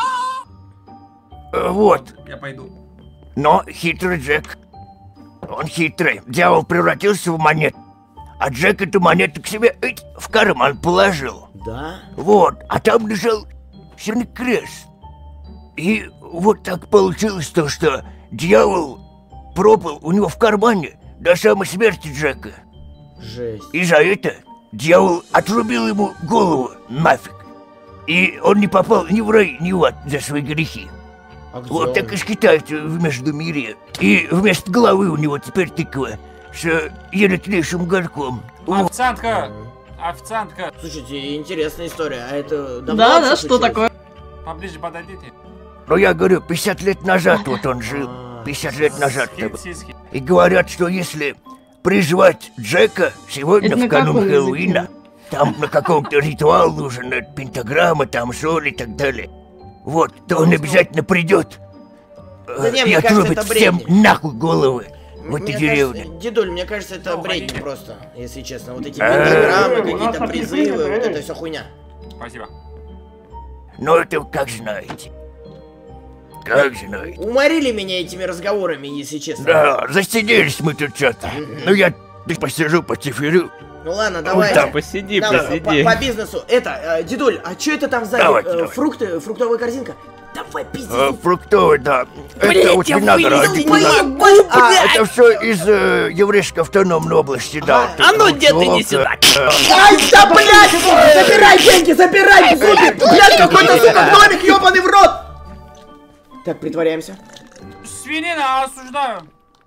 Э, Вот. Я пойду. Но хитрый Джек. Он хитрый. Дьявол превратился в монету. А Джек эту монету к себе эть, в карман положил. Да? Вот. А там лежал черный крест. И вот так получилось то, что дьявол пропал у него в кармане до самой смерти Джека. Жесть. И за это дьявол отрубил ему голову нафиг. И он не попал ни в рай, ни в ад за свои грехи. А где Вот он? так и скитается в Междумирье. И вместо головы у него теперь тыква с еле тлеющим угольком. Официантка! Официантка! Слушайте, интересная история. А это давно Да, вообще да, что случилось? такое? Поближе подойдите. Ну я говорю, пятьдесят лет назад вот он жил. пятьдесят лет назад. Сиски. И говорят, что если призвать Джека сегодня Это на в канун каком Хэллоуина, языке? там на каком-то ритуал нужен, э, пентаграмма, там соль и так далее. Вот, то он обязательно придет э, Да не, и мне кажется, отрубит это всем бредни. нахуй головы в Мне этой кажется, деревне. дедуль, мне кажется, это Ну, бредни ходите. просто, если честно. Вот эти Э, пентаграммы, у нас какие-то так не призывы, принято, вот э. это все хуйня. Спасибо. Но это как знаете. Как знаете. Уморили меня этими разговорами, если честно. Да, засиделись мы тут что-то. Ну я тут посижу, потиферю. Ну ладно, давай. Да, посиди, Давай, посиди. По, по бизнесу. Это, э, дедуль, а что это там сзади? Давайте, Э, давайте. фрукты, фруктовая корзинка? Давай, пиздец. Э, фруктовый, да. Блядь, это вот я виноградик. вылезал, у нас. не могу, А, блядь! это все из э, еврейской автономной области, да. Ага. Вот А ну, тут дед, вот, иди э, сюда. э, Ай, да, блядь! Забирай деньги, забирай, сука! Блядь, какой-то, сука, домик, ёбаный в рот! Так, притворяемся. Свинина, осуждаю.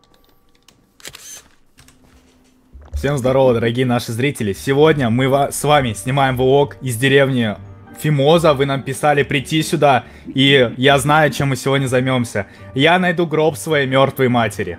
Всем здорово, дорогие наши зрители. Сегодня мы ва- с вами снимаем влог из деревни Фимоза. Вы нам писали прийти сюда, и я знаю, чем мы сегодня займемся. Я найду гроб своей мертвой матери.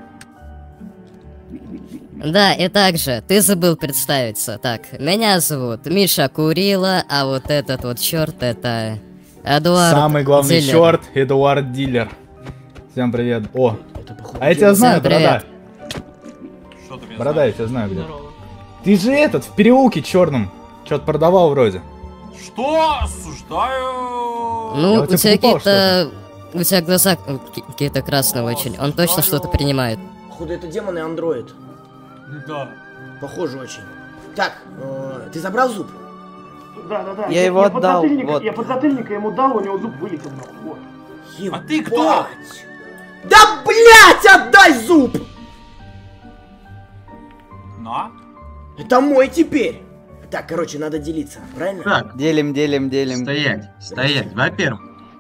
Да, и также, ты забыл представиться. Так, меня зовут Миша Курила, а вот этот вот черт это Эдуард Самый главный Дилер. черт Эдуард Дилер. Всем привет. О, а я тебя Всем знаю, привет. борода. Что ты меня Борода, я тебя знаю где. Ты же этот, в переулке черном. Что-то продавал вроде. Что? Осуждаю. Ну, Я у у тебя тебя покупал какие-то... У тебя глаза м, ки- какие-то красные очень. Он точно что-то принимает. Походу, это демон и андроид. Да. Похоже очень. Так, э, ты забрал зуб? Да, да, да. Я его отдал, подзатыльник- вот. Я подзатыльника ему дал, у него зуб вылетел. нахуй, Вот. Ебать. А ты кто? Да, блядь, отдай зуб! На. Это мой теперь. Так, короче, надо делиться, правильно? Так, Делим, делим, делим. стоять, стоять. Во-первых,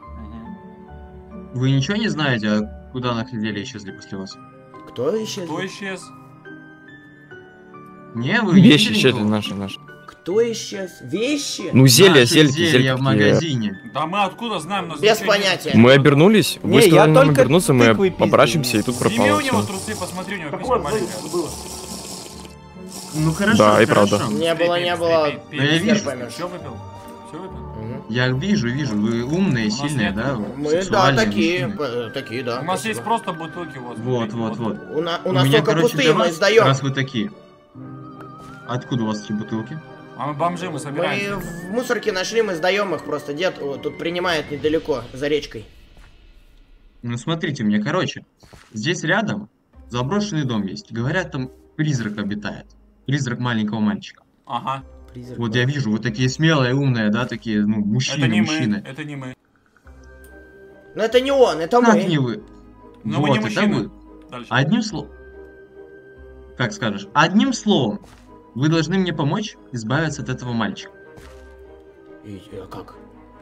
вы ничего не знаете, а куда нахрен дели исчезли после вас? Кто исчез? Кто исчез? Не, вы не Вещи видели исчезли никого? наши, наши. Кто исчез? Вещи? Ну, зелье, Наши зельки, зелья зельки в такие. магазине. Да мы откуда знаем? Нас Без ничего нет. понятия. Мы обернулись, вы Не, я сказали нам только обернуться, мы тыквы пиздил. оборачиваемся, и тут Сними пропало у него все. трусы, посмотри, у него Так писька вот, маленькая. было. Ну хорошо, Да, и хорошо. правда. Не было, не было. Пей, Да я пей, вижу. поймешь. Все выпил? Все выпил? Я вижу, вижу, вы умные, нас сильные, нет. да? Мы, да, сексуальные такие, мужчины. э, такие, да. У нас спасибо. есть просто бутылки вот. Вот, смотрите, вот, вот. У, на- у У нас меня, только короче, пустые, для мы вас, сдаем. раз вы такие. Откуда у вас эти бутылки? А мы бомжи, мы Мы собираемся. в мусорке нашли, мы сдаем их просто. Дед о, тут принимает недалеко, за речкой. Ну смотрите мне, короче, здесь рядом заброшенный дом есть. Говорят, там призрак обитает. Призрак маленького мальчика. Ага. Призрак Вот я вижу, вот такие смелые, умные, да, такие, ну, мужчины, Это не мужчины. мы, это не мы. Но это не он, это Как мы. не вы? Но вот, мы не это мужчины. вы. Дальше. Одним словом. Как скажешь? Одним словом. Вы должны мне помочь избавиться от этого мальчика. И, а как?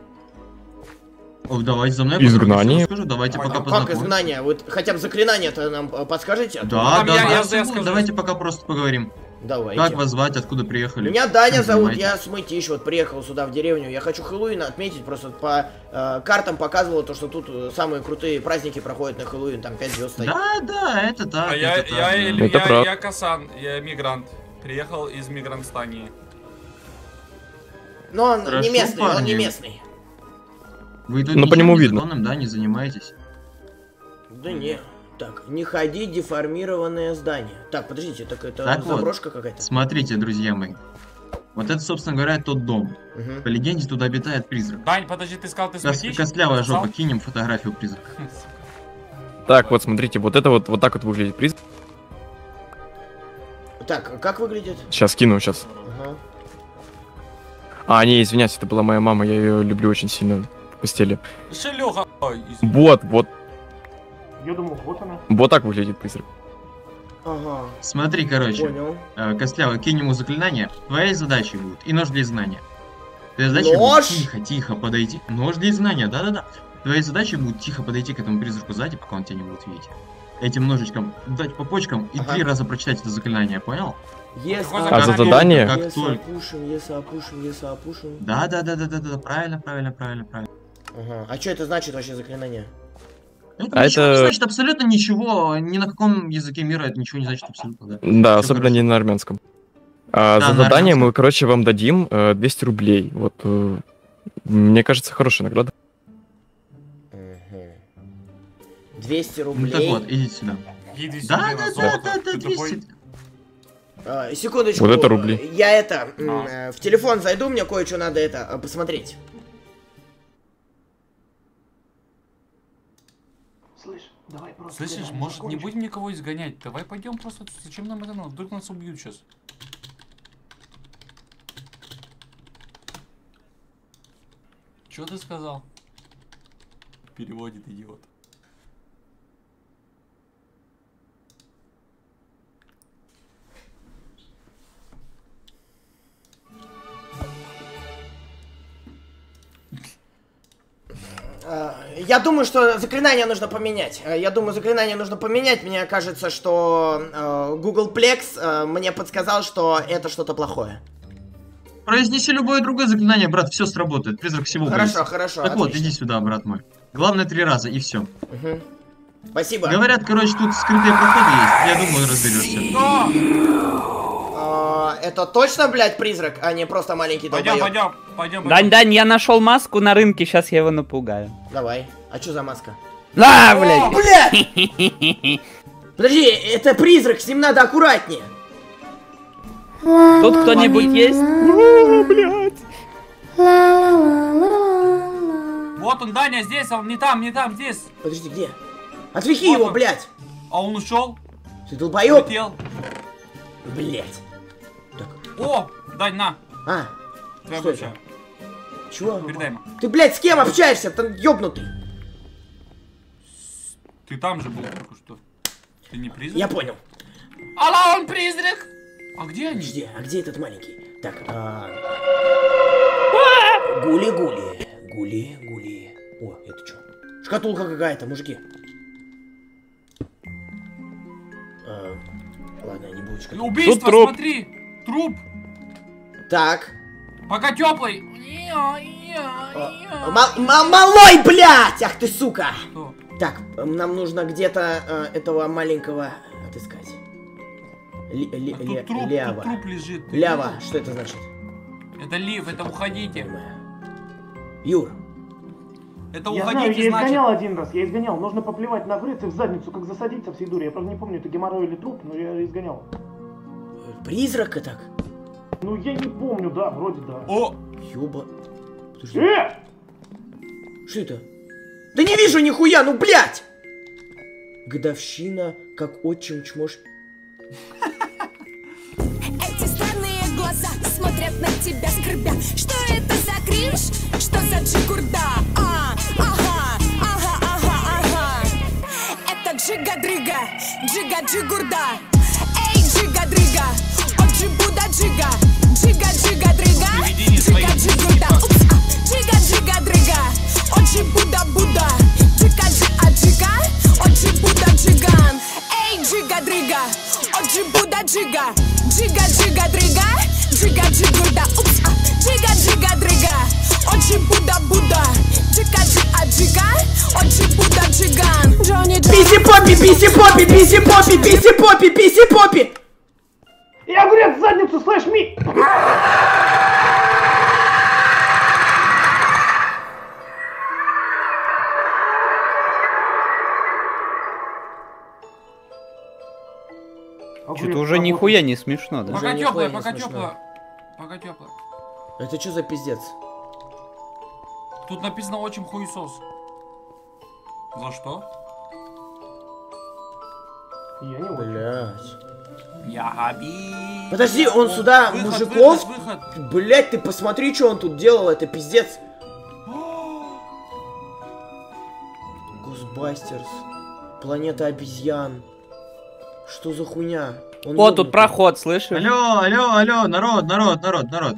О, давайте за мной. Изгнание? Расскажу. Давайте А пока как познакомимся. изгнание? Вот хотя бы заклинание-то нам э, подскажите? А то- Да, Там да, я- да, я- всё я будет. скажу. Давайте пока просто поговорим. Давайте. Как вас звать, откуда приехали? Меня Даня Чем зовут, занимаетесь? я с Мытищ, вот приехал сюда в деревню. Я хочу Хэллоуин отметить, просто по э, картам показывало то, что тут э, самые крутые праздники проходят на Хэллоуин, там пять звезд стоит. Да, да, это так. А я, это так, я, да. Илью, Это я, правда. я Касан, я мигрант. Приехал из Мигрантстании. Но он Хорошо, не местный, он не парни. местный. Вы тут Ну, по ничем нему видно. незаконным, да, не занимаетесь? Да не. Так, не ходи, деформированное здание. Так, подождите, так это Так вот. заброшка какая-то? Смотрите, друзья мои. Вот это, собственно говоря, тот дом. Мгм. По легенде, туда обитает призрак. Дань, подожди, ты сказал, ты Кос- смутишь? Костлявая Сказал? жопа, кинем фотографию призрака. Так, вот смотрите, вот это вот, вот так вот выглядит приз. Так, как выглядит? Сейчас кину, сейчас. Ага. А, не, извиняюсь, это была моя мама, я ее люблю очень сильно в постели. Шелёха. Ой, извини. Вот, вот, Я думал, вот она. вот так выглядит призрак. Ага. Смотри, короче. Понял. Э, Костлявый, кинь ему заклинание. Твоей задачей будет. И нож для изгнания. Твоей задачей Нож? будет тихо, тихо подойти. Нож для изгнания, да-да-да. Твоей задачей будет тихо подойти к этому призраку сзади, пока он тебя не будет видеть. Этим ножичком дать по почкам и Ага. три раза прочитать это заклинание, понял? Yes, А за задание? Как Yes, только. опушим, yes, опушим, yes, опушим. Да-да-да-да-да-да, правильно, правильно, правильно, правильно. Ага. А что это значит вообще заклинание? Это А ничего не это- значит абсолютно ничего, ни на каком языке мира это ничего не значит абсолютно, да. Да, Всё особенно хорошо. не на армянском. А Да, за на задание армянском. мы, короче, вам дадим э, двести рублей. Вот, э, мне кажется, хорошая награда. двести Ну рублей. так вот, идите сюда. Иди Да, себе да, на да, золото. да, да, Ты тупой? двести. А, секундочку. Вот это рубли. Я это, м, А. э, в телефон зайду, мне кое-что надо это э, посмотреть. Слышь, давай просто... Слышишь, реально может, не закончим. будем никого изгонять? Давай пойдем просто. Зачем нам это надо? Вдруг нас убьют сейчас. Что ты сказал? Переводит идиот. А, Я думаю, что заклинание нужно поменять. А, Я думаю, заклинание нужно поменять. Мне кажется, что э, Google Plex э, мне подсказал, что это что-то плохое. Произнеси любое другое заклинание, брат, все сработает. Призрак всего Хорошо, боится. хорошо, Так вот, отлично. иди сюда, брат мой. Главное три раза, и все. Мгм. Спасибо. Говорят, короче, тут скрытые проходы есть. Я думаю, разберешься. А, это точно, блядь, призрак, а не просто маленький Пойдем, долбоёб? пойдем, пойдем. Дань, Дань, я нашел маску на рынке, сейчас я его напугаю. Давай. А что за маска? А, О, блядь! блядь! Подожди, это призрак, с ним надо аккуратнее. Тут кто-нибудь есть? Вот он, Даня, здесь, он не там, не там, здесь. Подожди, где? Отвлеки Вот его, он. блядь! А он ушел? Ты долбоёб? Улетел. Блядь. О, Дань, на. А, Твоя что ключа. это? Чего? Передай ему. Ты, блядь, с кем общаешься? Ты ёбнутый. Ты там же был только что. Ты не призрак? Я понял. Алло, он призрак! А где они? Подожди, а где этот маленький? Так, а... Гули-гули. Гули-гули. О, это что? Шкатулка какая-то, мужики. А, ладно, я не буду шкатулку. Убийство, Тут труп. смотри! Труп! Так. Пока теплый. Малой, блядь! Ах ты, сука! Так, нам нужно где-то э, этого маленького отыскать. Ли, ли, а ли, тут труп, лява. тут труп лежит. Лява, видишь? что это значит? Это лив, это уходите. Юр. Это я уходите, знаю, я значит... изгонял один раз, я изгонял. Нужно поплевать на врыц и в задницу, как засадить со всей дури. Я правда не помню, это геморрой или труп, но я изгонял. Призрака так? Ну я не помню, да, вроде да. О! Ёба. Э! Что это? Да не вижу нихуя, ну блядь! Годовщина, как отчим чмош. Эти странные глаза смотрят на тебя скорбя. Что это за кринж? Что за джигурда? А, ага, ага, ага, ага. Это джига-дрыга, джига-джигурда. Эй, джига-дрыга, о джибуда джига. Джига-джига-дрыга, джига-джигурда. Упс, а, джига-джига-дрыга, о джибуда-буда. Джига-джига-джига, о джибуда-джиган. Эй, джига-дрыга, о джибуда-джига. Джига-джига-дрыга, джига-джигурда. Упс, а, джига-джига-дрыга, о джибуда-буда. Джига-джига-джига, о джибуда-джиган. Писи-попи, писи-попи, писи-попи, писи-попи, писи-попи! И огурец в задницу, слэш ми! Что-то уже нихуя не смешно, да? Пока теплое, пока теплое. Пока теплое. Это что за пиздец? Тут написано очень хуесос. За что? Я не Блять. Я хаби. Подожди, он сюда Выход, мужиков? выход, выход. Блять, ты посмотри, что он тут делал, это пиздец. Госбастерс. Планета обезьян. Что за хуйня? Он О, ёбнутый. тут проход, слышишь? Алло, алло, алло, народ, народ, народ, народ.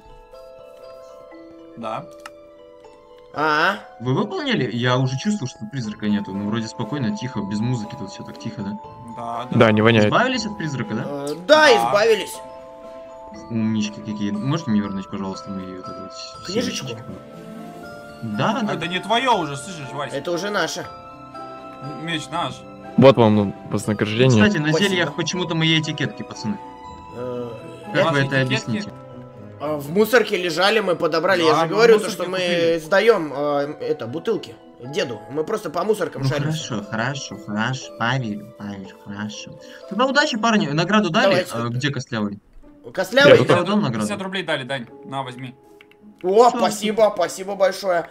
Да. А? Вы выполнили? Я уже чувствую, что призрака нету. Ну, вроде спокойно, тихо, без музыки тут все так тихо, да? Да, да. Да, не воняет. Избавились от призрака, да? Э, да, избавились. Умнички какие. Можете мне вернуть, пожалуйста, мои вот это вот... Книжечку? Да, да. Это не твое уже, слышишь, Вася? Это уже наше. Меч наш. Вот вам вознаграждение. Кстати, на зельях почему-то мои этикетки, пацаны. Как вы это объясните? А, в мусорке лежали, мы подобрали. Да, Я же мы говорю, в то, мусорке что мы купили. сдаем э, это, бутылки деду. Мы просто по мусоркам Ну шаримся. хорошо, хорошо, хорошо, поверю, поверю, хорошо. Тогда удачи, парни. Награду дали? Давайте. А, где Костлявый? Костлявый? Я тут дал награду. пятьдесят рублей дали, Дань. На, возьми. О, спасибо, спасибо большое.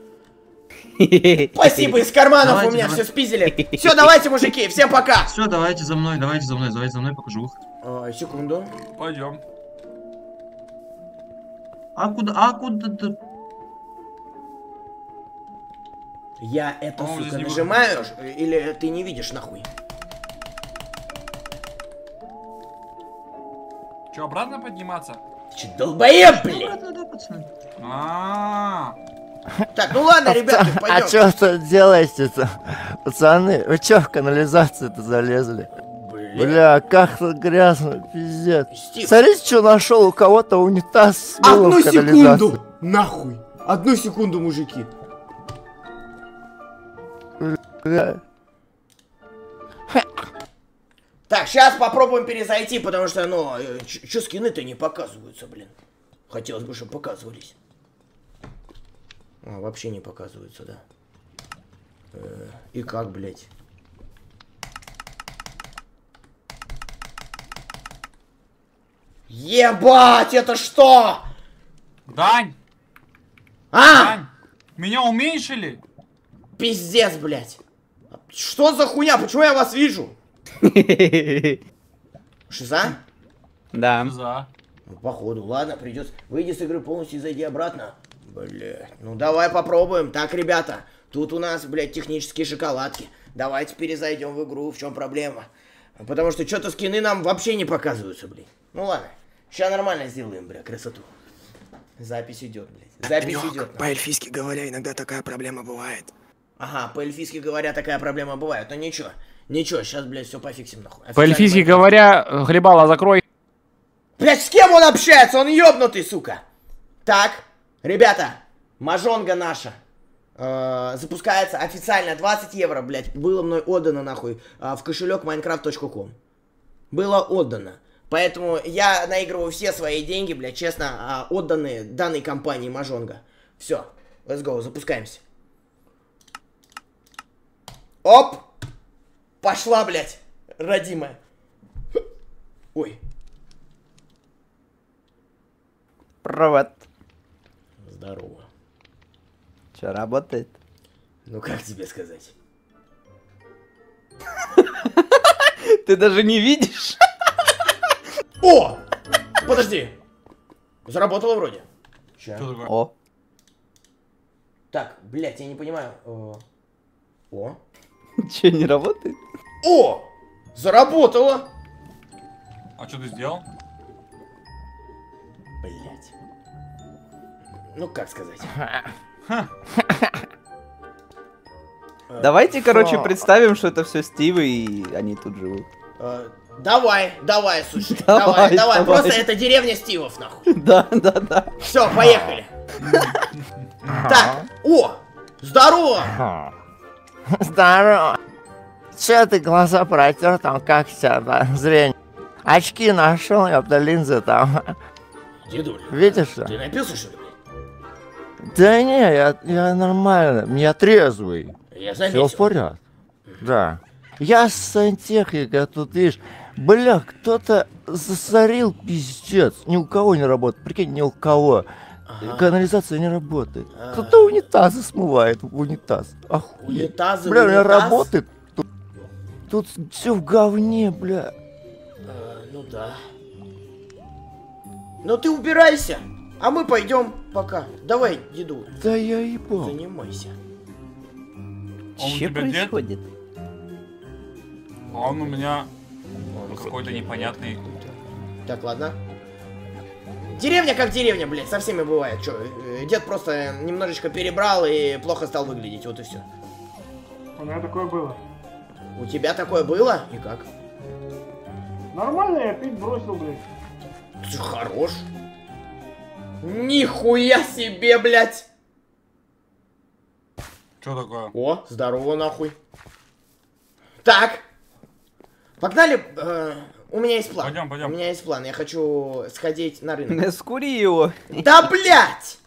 Спасибо, из карманов Давайте, у меня давайте. все спиздили. Все, давайте, мужики, всем пока. Все, давайте за мной, давайте за мной, давайте за мной, покажу выход. А, секунду. Пойдем. А куда, а куда ты? Я это, По-моему, сука, здесь не нажимаю, или ты не видишь нахуй? Че, обратно подниматься? Ты че, долбоеб, блин? А. Так, ну ладно, ребята, А пойдем. что тут делаете-то? Пацаны, вы чё в канализацию-то залезли? Бля, как тут грязно, пиздец. Стив. Смотрите, что нашел у кого-то унитаз смыло Одну в канализацию. секунду! Нахуй! Одну секунду, мужики. Бля. Так, сейчас попробуем перезайти, потому что, ну, что скины-то не показываются, блин. Хотелось бы, чтобы показывались. А, вообще не показываются, да. Э, и как, блядь? Ебать, это что? Дань! А! Дань! Меня уменьшили? Пиздец, блядь. Что за хуйня? Почему я вас вижу? Шиза? Да. За. Ну, походу, ладно, придется. Выйди с игры полностью и зайди обратно. Блядь. Ну давай попробуем. Так, ребята, тут у нас, блядь, технические шоколадки. Давайте перезайдем в игру. В чем проблема? Потому что что-то скины нам вообще не показываются, блядь. Ну ладно. Сейчас нормально сделаем, бля, красоту. Запись идет, блядь. Запись Лёг, идет. по-эльфийски говоря, иногда такая проблема бывает. Ага, по-эльфийски говоря, такая проблема бывает. Но ничего. Ничего, сейчас, блядь, все пофиксим, нахуй. По-эльфийски говоря, хлебало закрой. Блять, с кем он общается? Он ёбнутый, сука. Так, ребята, мажонга наша. Э, запускается официально двадцать евро, блять, было мной отдано нахуй э, в кошелек майнкрафт точка ком. Было отдано. Поэтому я наигрываю все свои деньги, блядь, честно, отданные данной компании Мажонга. Все, let's go, запускаемся. Оп! Пошла, блядь, родимая. Ой. Привет. Здорово. Че, работает? Ну, как тебе сказать? Ты даже не видишь? О! Подожди. Заработало вроде. Ща. О. Так, блядь, я не понимаю. О. О. Че, не работает? О! Заработало! А что ты сделал? Блядь. Ну, как сказать? Давайте, короче, представим, что это все Стивы, и они тут живут. Давай, давай, слушай. Давай, Давай, давай. давай. Просто это деревня Стивов, нахуй. Да, да, да. Все, поехали. Так, о! Здорово! Здорово. Че ты глаза протер там, как тебя, да, зрение? Очки нашел, я да линзы там. Дедуля, Видишь? ты напился, что ли? Да не, я, я нормально, я трезвый. Я Все заметил. в порядке. Да. Я сантехника тут, видишь, бля, кто-то засорил пиздец. Ни у кого не работает, прикинь, ни у кого. Ага. Канализация не работает. А. Кто-то унитазы смывает в унитаз. Охуеть. Унитазы, Бля, у меня унитаз? работает. Тут, тут все в говне, бля. А, ну да. Ну ты убирайся, а мы пойдем пока. Давай, деду. Да я ебал. Занимайся. Он у Че тебя дед? происходит? А он у меня какой-то непонятный. Так, ладно. Деревня как деревня, блядь, со всеми бывает. Чё, э, дед просто немножечко перебрал и плохо стал выглядеть, вот и все. У меня такое было. У тебя такое было? И как? Нормально, я пить бросил, блядь. Ты хорош. Нихуя себе, блядь. Что такое? О, здорово, нахуй. Так. Погнали. э, у меня есть план. Пойдем, пойдем. У меня есть план. Я хочу сходить на рынок. Скури его. Да, блядь!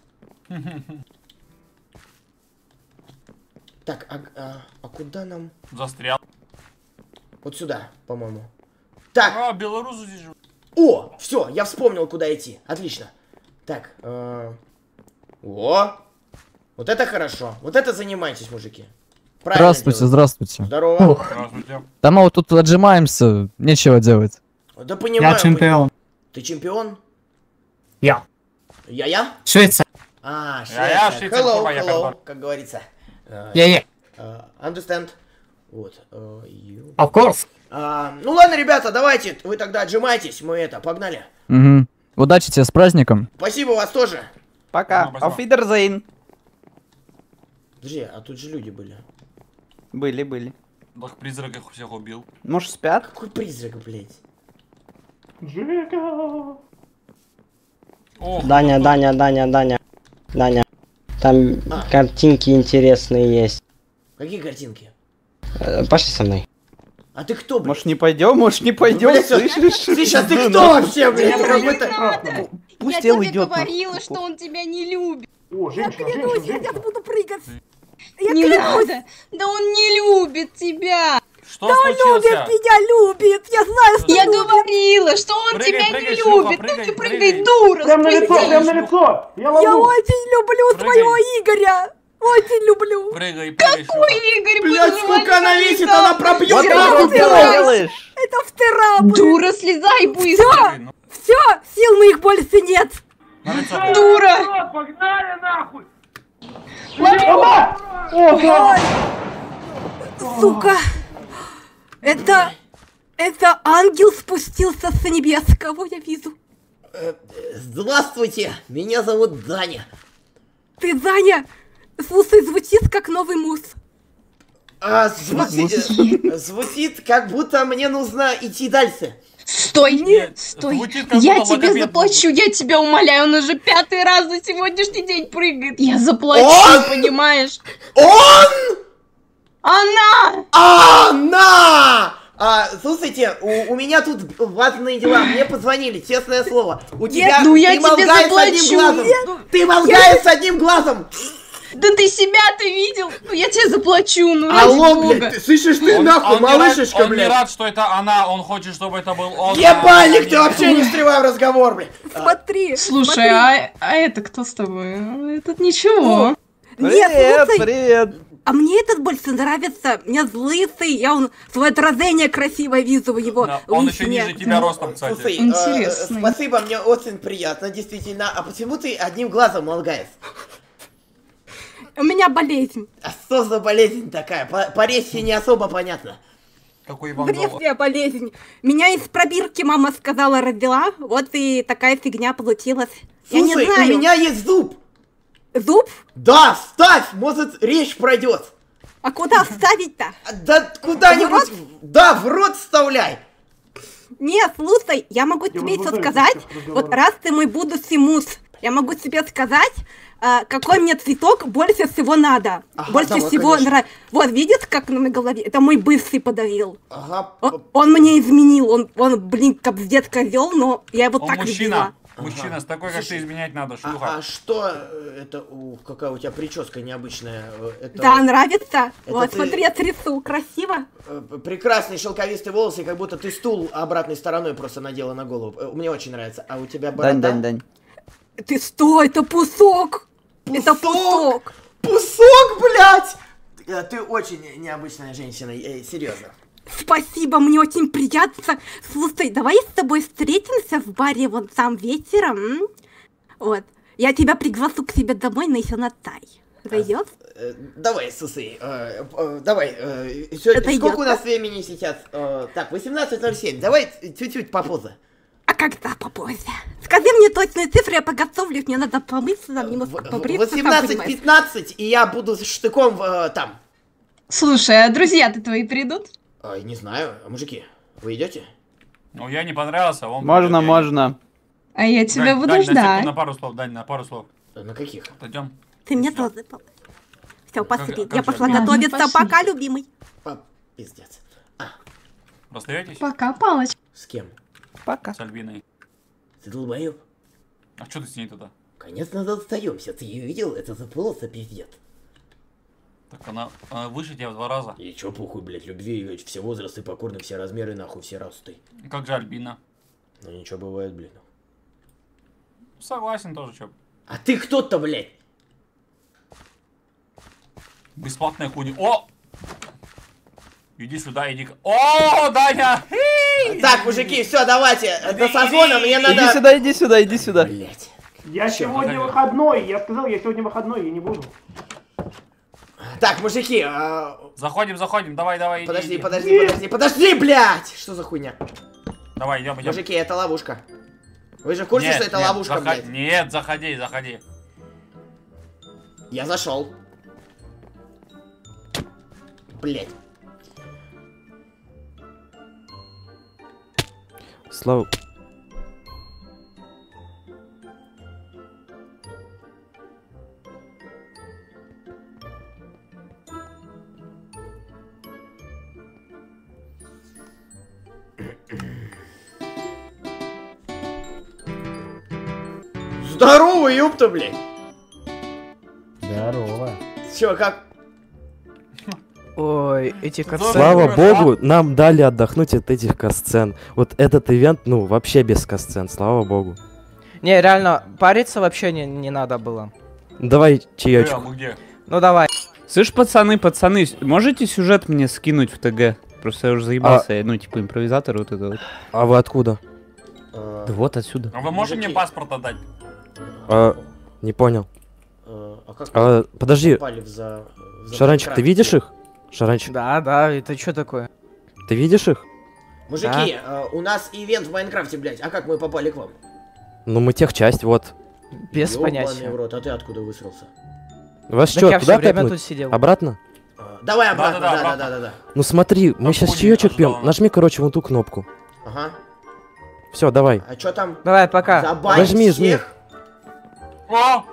Так, а, а, а куда нам? Застрял. Вот сюда, по-моему. Так. А, белорусу здесь живут. О, все, я вспомнил, куда идти. Отлично. Так. Э... О, вот это хорошо. Вот это занимайтесь, мужики. Правильно Здравствуйте, делаете. здравствуйте. Здорово. Здравствуйте. Да мы вот тут отжимаемся, нечего делать. Да понимаю. Я чемпион. понимаю. Ты чемпион? Я. Я-я? Швейцар. А, Я-я, Швейцар. Швейцар, Hello, курва, я hello, как бы. как говорится. Э, Я-я. э, Understand. Вот. э, you. Of course. А, ну ладно, ребята, давайте, вы тогда отжимайтесь, мы это, погнали. Угу. Удачи тебе с праздником. Спасибо, вас тоже. Пока. Auf Wiedersehen. Подожди, а тут же люди были. Были, были. Так призрак их всех убил. Может, спят? Какой призрак, блядь? Джека. Даня, Даня, Даня, Даня. Даня. Там А. картинки интересные есть. Какие картинки? Э, Пошли со мной. А ты кто, блядь? Может, не пойдем, может, не пойдем, Блядь, слышишь? Слышь, а ты кто вообще, блядь? Я Какой-то- Пусть я Эл тебе идет. говорила, что он тебя не любит. О, женщина, женщина, женщина. буду прыгать. Не надо. Да он не любит тебя. Что случилось? меня, любит. Я знаю, что Я говорила, что он Прыгай, тебя прыгай, не шлюха, любит. прыгай, ну ты прыгай. прыгай, дура. Прям на лицо, спусти. прям на лицо. Я Я ловлю. очень люблю своего Игоря. Очень люблю. Прыгай, прыгай, Какой шлюха. Игорь? Блядь, Буду сколько она звонить весит, на она лицо. пробьет Вот нахуй ты пол. делаешь. Это в терапию. Дура, слезай быстро. Все, сил моих больше нет. На лицо. Дура. Погнали нахуй. Опа! О, да. Сука. Это... Это ангел спустился с небес. Кого я вижу? Э, Здравствуйте, меня зовут Даня. Ты, Даня? Слушай, звучит как новый мус. А, звучит, э, звучит, как будто мне нужно идти дальше. Стой, Нет, стой. звучит, как Я будто тебе логопед заплачу, я тебя умоляю, он уже пятый раз за сегодняшний день прыгает. Я заплачу, Он? понимаешь? Он! Она! Она! А, слушайте, у, у меня тут важные дела, мне позвонили, честное слово. У Нет, тебя, ну я ты тебе моргаешь заплачу. одним глазом. Нет, ну, Ты я- моргаешь одним глазом. Да ты себя-то видел? Ну я тебе заплачу, ну ради Алло, бога. блядь, ты слышишь ты Он- нахуй, он не рад- малышечка, Он не блядь. рад, что это она, он хочет, чтобы это был он. Ебальник, ты вообще не встревай в разговор, блядь. Смотри, Слушай, смотри. а, а это кто с тобой? Этот ничего. Нет, слушай, привет. а мне этот больше нравится. У меня лысый, я он свое отражение красиво вижу в его Да, он еще лысине. ниже тебя ростом, кстати. Слушай, э, Интересный. спасибо, мне очень приятно, действительно. А почему ты одним глазом моргаешь? У меня болезнь. А что за болезнь такая? По, по речи не особо понятно. Какой Иван Голов. Вредная болезнь. Меня из пробирки мама сказала родила, вот и такая фигня получилась. Я не Слушай, знаю. у меня есть зуб. Зуб? Да, вставь, может речь пройдет. А куда вставить-то? Да куда-нибудь, да, в рот вставляй. Нет, слушай, я могу тебе еще сказать, вот раз ты мой будущий муж, я могу тебе сказать, а, какой мне цветок больше всего надо. Ага, больше давай, всего конечно. нравится. Вот, видишь, как на моей голове? Это мой бывший подарил. Ага. Он, он мне изменил, он, он, блин, капздец козел, но я его Он так мужчина. любила. Мужчина, с такой, как ты, изменять надо, А, шлюха. а что э, это, у, какая у тебя прическа необычная? э, Это, Да, нравится? Это Вот, ты- смотри, отрисую, красиво. э, прекрасные шелковистые волосы, как будто ты стул обратной стороной просто надела на голову. Э, Мне очень нравится. А у тебя борода? Дань, Дань, Дань. Ты что, это пусок? Это пусок. Пусок, блядь! Э, Ты очень необычная женщина, э, серьезно. Спасибо, мне очень приятно. Слушай, давай с тобой встретимся в баре вот там вечером. м? Вот. Я тебя приглашу к себе домой, но еще на тай. Зайдет? Э, Давай, слушай, э, э, давай, э, сегодня- Это сколько идёт, у нас времени сейчас? Э, Так, восемнадцать ноль семь, давай чуть-чуть попозже. А когда попозже? Скажи мне точную цифру, я подготовлюсь, мне надо помыться, нам немножко побриться. сам восемнадцать понимаешь. пятнадцать, и я буду с штыком э, там. Слушай, а друзья-то твои придут? Ой, не знаю, мужики, вы идете? Ну, я не понравился, он... Можно, Я- можно. А я тебя Дань, буду Дань, на секунду, ждать. на пару слов, Дань, на пару слов. На каких? Пойдем. Ты мне тоже помог. Все, пошли. как Я же пошла они? готовиться. Ладно, пошли. Пока, любимый. А, пиздец. Расстаетесь? Пока, палочка. С кем? Пока. С Альбиной. Ты долбоёб? А что ты с ней туда? Конечно, достаемся. Ты ее видел? Это за просто пиздец. Так она, она выше тебя в два раза. И чё похуй, блядь, любви, все возрасты покорны, все размеры, нахуй, все расты. Как же Альбина? Ну ничего бывает, блин. Согласен тоже, чё. А ты кто-то, блядь? Бесплатная хуйня. О! Иди сюда, иди. О, Даня! Так, мужики, все, давайте. До созвона, мне надо... Иди сюда, иди сюда, иди сюда. Блять. Я сегодня выходной, я сказал, я сегодня выходной, я не буду. Так, мужики, а... Заходим, заходим, давай, давай. Подожди, иди. подожди, подожди, подожди, блядь! Что за хуйня? Давай, идем, идем. Мужики, это ловушка. Вы же в курсе, Нет, что это нет, ловушка, заход- блядь? Нет, заходи, заходи. Я зашел. Блять. Слава... Здорово, ёпта, блядь! Здорово. Чё, как? Ой, эти катсцены... Слава богу, нам дали отдохнуть от этих катсцен. Вот этот ивент, ну, вообще без катсцен, слава богу. Не, реально, париться вообще не, не надо было. Давай чаечек. Бля, мы где? Ну давай. Слышь, пацаны, пацаны, можете сюжет мне скинуть в ТГ? Просто я уже заебался, я, ну, типа, импровизатор вот это вот. А вы откуда? Э, Да вот отсюда. А вы можете мне паспорт отдать? А, не понял. э, А как А, вы подожди. попали в за... в за Шаранчик, ты Майнкрафт? видишь их? Шаранчик, Да, да, это что такое? ты видишь их? Мужики, э, у нас ивент в Майнкрафте, блядь. А как мы попали к вам? Ну, мы техчасть, вот. Без Ёбаный понятия. в рот, а ты откуда высрался? Вас Так что, я туда всё время пятнуть? тут сидел. Обратно? Давай обратно, Да-да-да, да, да, обратно. да, да, да. Ну смотри, мы Там сейчас хуйни чаечек пьем. ожидал. Нажми, короче, вон ту кнопку. Ага. Все, давай. А чё там? Давай, пока. Забанить Нажми, жми. всех? О!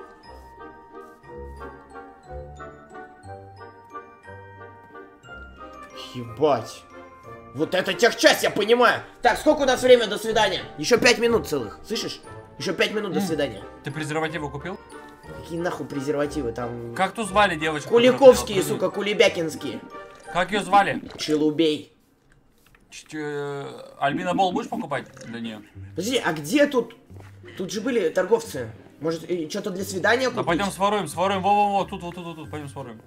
Ебать. Вот это техчасть, я понимаю. Так, сколько у нас время до свидания? Еще пять минут целых, слышишь? Еще пять минут до свидания. Ты презервативы купил? Какие нахуй презервативы там? Как ту звали девочку? Куликовские, сука, кулебякинские. Как ее звали? Челубей. Ч- э, Альбина Бол будешь покупать для нее? Подожди, а где тут? Тут же были торговцы. Может, что-то для свидания Да купить? пойдем своруем, своруем, во-во-во, тут, вот тут, вот тут, пойдем своруем.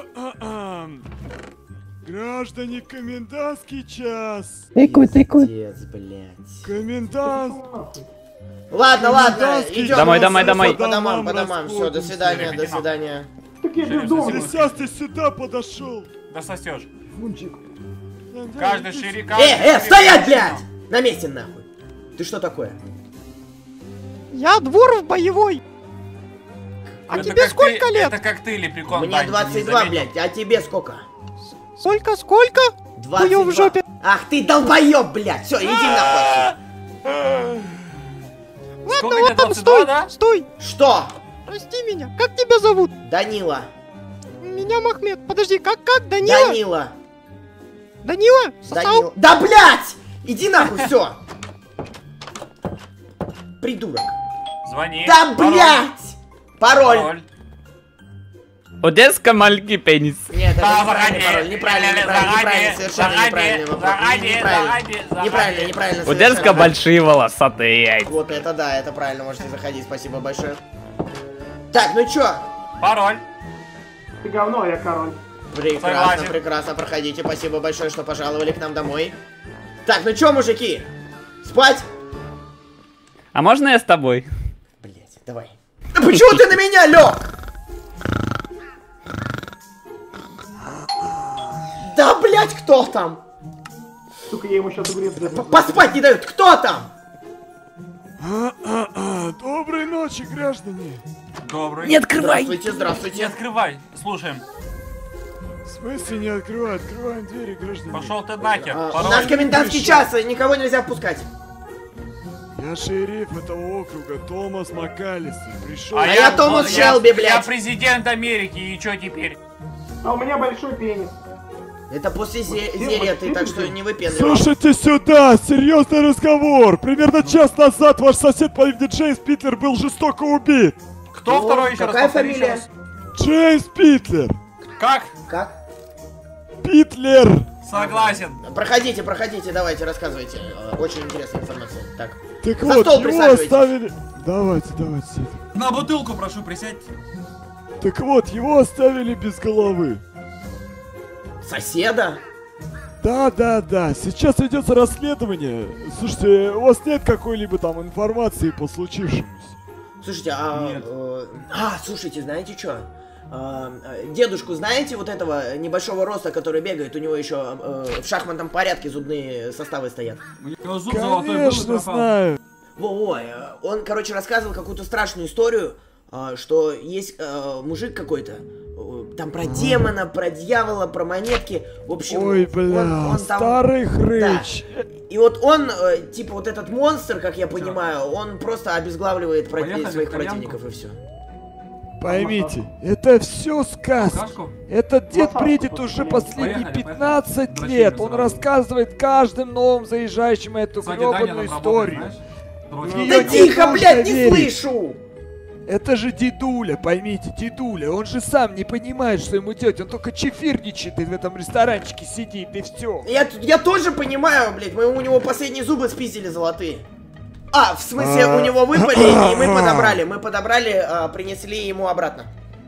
Граждане, комендантский час. Тыкуй, тыкуй. Пиздец, блядь. Комендант. Ладно, ладно, идем. Домой, домой, домой. По домам, по домам. Все, до свидания, до свидания. Сейчас ты сюда подошел. Да сосешь. Фунчик. Каждый шире, Э, э, стоять, блядь! На месте, нахуй. Ты что такое? Я Дворов боевой. А Это тебе как сколько ты- лет? Это как ты, Лепрекон. Мне Дань, двадцать не два, заметил? блядь, а тебе сколько? Сколько, сколько? двадцать Хуёв два. в жопе. Ах ты долбоёб, блядь! Все, иди нахуй. Ладно, Сколько вот тебе, там, двадцать стой, два, да? стой. Что? Прости меня. Как тебя зовут? Данила. Меня Махмед. Подожди, как, как? Данила? Данила. Данила? Сосал? Данила. Да, блядь! Иди нахуй, все. Придурок. Звони. Да, Пароль. блядь! Пароль. Пароль. Одесска маленький пенис. Нет, это Да, неправильный заходи. пароль. Неправильно, неправильно, неправильно, совершенно заходи, неправильный вопрос. заходи, Неправильно, заходи, заходи. неправильно, неправильно, Одесска совершенно. большие волосатые яйца. Вот это да, это правильно, можете заходить, спасибо большое. Так, ну чё? Пароль. Ты говно, я король. Прекрасно, Согласен. прекрасно, проходите, спасибо большое, что пожаловали к нам домой. Так, ну чё, мужики? Спать? А можно я с тобой? Блять, давай. Да почему ты на меня лёг? Да, блять, кто там? Сука, я ему сейчас угрец дам. Поспать не дают, кто там? Доброй ночи, граждане. Добрый. Не открывай. Здравствуйте, Не здравствуйте. открывай. Слушаем. В смысле не открывай? Открываем двери, граждане. Пошел ты нахер. А, у Пароль. нас комендантский час, и никого нельзя впускать. Я шериф этого округа, Томас МакАлистер. Пришел. А я Томас я- Шелби, Я блядь. президент Америки, и чё теперь? А у меня большой пенис. Это после зе- зереты, так что не выпендривай. Слушайте сюда, серьезный разговор. Примерно час назад ваш сосед по имени Джеймс Питлер был жестоко убит. Кто О, второй еще раз? какая Повтори еще фамилия? раз. Джеймс Питлер. Как? Как? Питлер. Согласен. Проходите, проходите, давайте, рассказывайте. Э, Очень интересная информация. Так. Так За вот, стол его присаживайтесь. оставили... Давайте, давайте. сядем. На бутылку прошу присядьте. Так вот, его оставили без головы. Соседа? Да, да, да. Сейчас ведется расследование. Слушайте, у вас нет какой-либо там информации по случившемуся? Слушайте, а... э, а, слушайте, знаете что? Дедушку знаете вот этого небольшого роста, который бегает? У него еще э, в шахматном порядке зубные составы стоят. У него зуб золотой был и Конечно, пропал. знаю. Во-во, э, он, короче, рассказывал какую-то страшную историю, э, что есть э, мужик какой-то, э, там про демона, про дьявола, про монетки, в общем... Ой, бля, он- он там- старый хрыч. Да. И вот он, э, типа вот этот монстр, как я понимаю, он просто обезглавливает проти- Поехали своих в кальянку? противников и все. Поймите, это все сказки. Кашку? Этот дед Красавчик, бредит уже последние Поехали, пятнадцать поехали. лет. Дрочили Он сразу. рассказывает каждым новым заезжающим эту Кстати, Даня гребаную нам работает, историю. знаешь? В Дрочил. неё Да тихо, невозможно блядь, не верить. слышу! Это же дедуля, поймите, дедуля. Он же сам не понимает, что ему делать. Он только чефирничает и в этом ресторанчике сидит, и все. Я, я тоже понимаю, блядь, мы у него последние зубы спиздили золотые. А, в смысле, у него выпали, и мы подобрали. Мы подобрали, а, принесли ему обратно.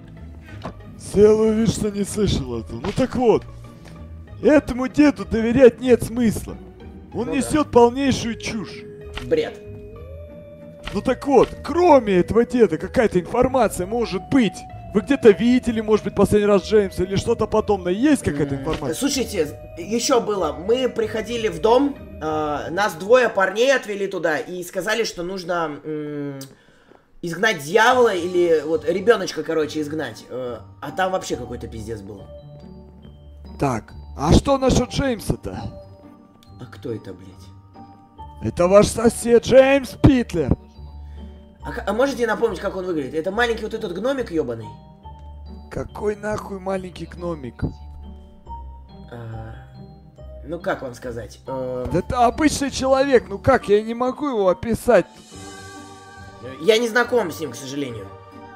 Сделаю вид, что не слышал этого. Ну так вот, этому деду доверять нет смысла. Он Ну да. несет полнейшую чушь. Бред. Ну так вот, кроме этого деда какая-то информация может быть. Вы где-то видели, может быть, последний раз Джеймса или что-то подобное? Есть какая-то информация? Слушайте, еще было, мы приходили в дом, а, нас двое парней отвели туда и сказали, что нужно м, изгнать дьявола или вот ребеночка, короче, изгнать. Э, А там вообще какой-то пиздец был. Так, а что насчет Джеймса-то? А кто это, блядь? Это ваш сосед Джеймс Питлер. А, а можете напомнить, как он выглядит? Это маленький вот этот гномик ебаный? Какой нахуй маленький гномик? А, ну как вам сказать? А... Да это обычный человек, ну как, я не могу его описать. Я не знаком с ним, к сожалению.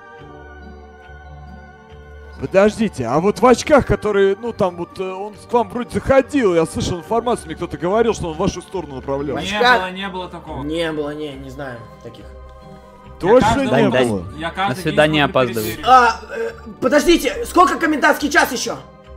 Подождите, а вот в очках, которые, ну там вот, он к вам вроде заходил, я слышал информацию, мне кто-то говорил, что он в вашу сторону направлял. Не было, не было такого. Не было, не, не знаю таких. Точно не было? На свидание опаздывает. А, э, подождите, сколько комендантский час еще?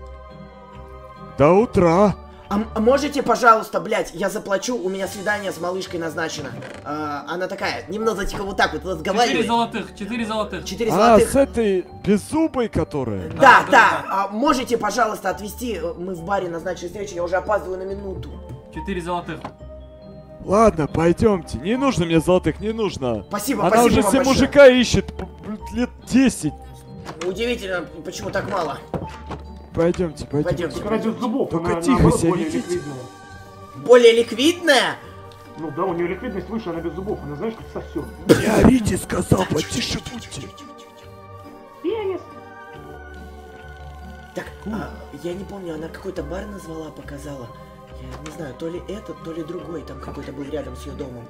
До утра. А, а можете, пожалуйста, блядь, я заплачу, у меня свидание с малышкой назначено. А, она такая, немножечко вот так вот разговаривает. Четыре золотых, четыре золотых. Четыре А, золотых. с этой беззубой, которая? Да, Да, да, да, А, можете, пожалуйста, отвезти, мы в баре назначили встречу, я уже опаздываю на минуту. Четыре золотых. Ладно, пойдемте. Не нужно мне золотых, не нужно. Спасибо, Она спасибо уже вам все большое. мужика ищет лет десять. Удивительно, почему так мало. Пойдемте, пойдемте. Пойдемте. Ради зубов, Только она, тихо наоборот, себя более ведите. ликвидная. Более ликвидная? Ну да, у нее ликвидность выше, она без зубов, она знаешь, как сосет. Не орите, сказал, потише будьте. Пенис. Так, а, я не помню, она какой-то бар назвала, показала. Я не знаю, то ли этот, то ли другой, там какой-то был рядом с ее домом.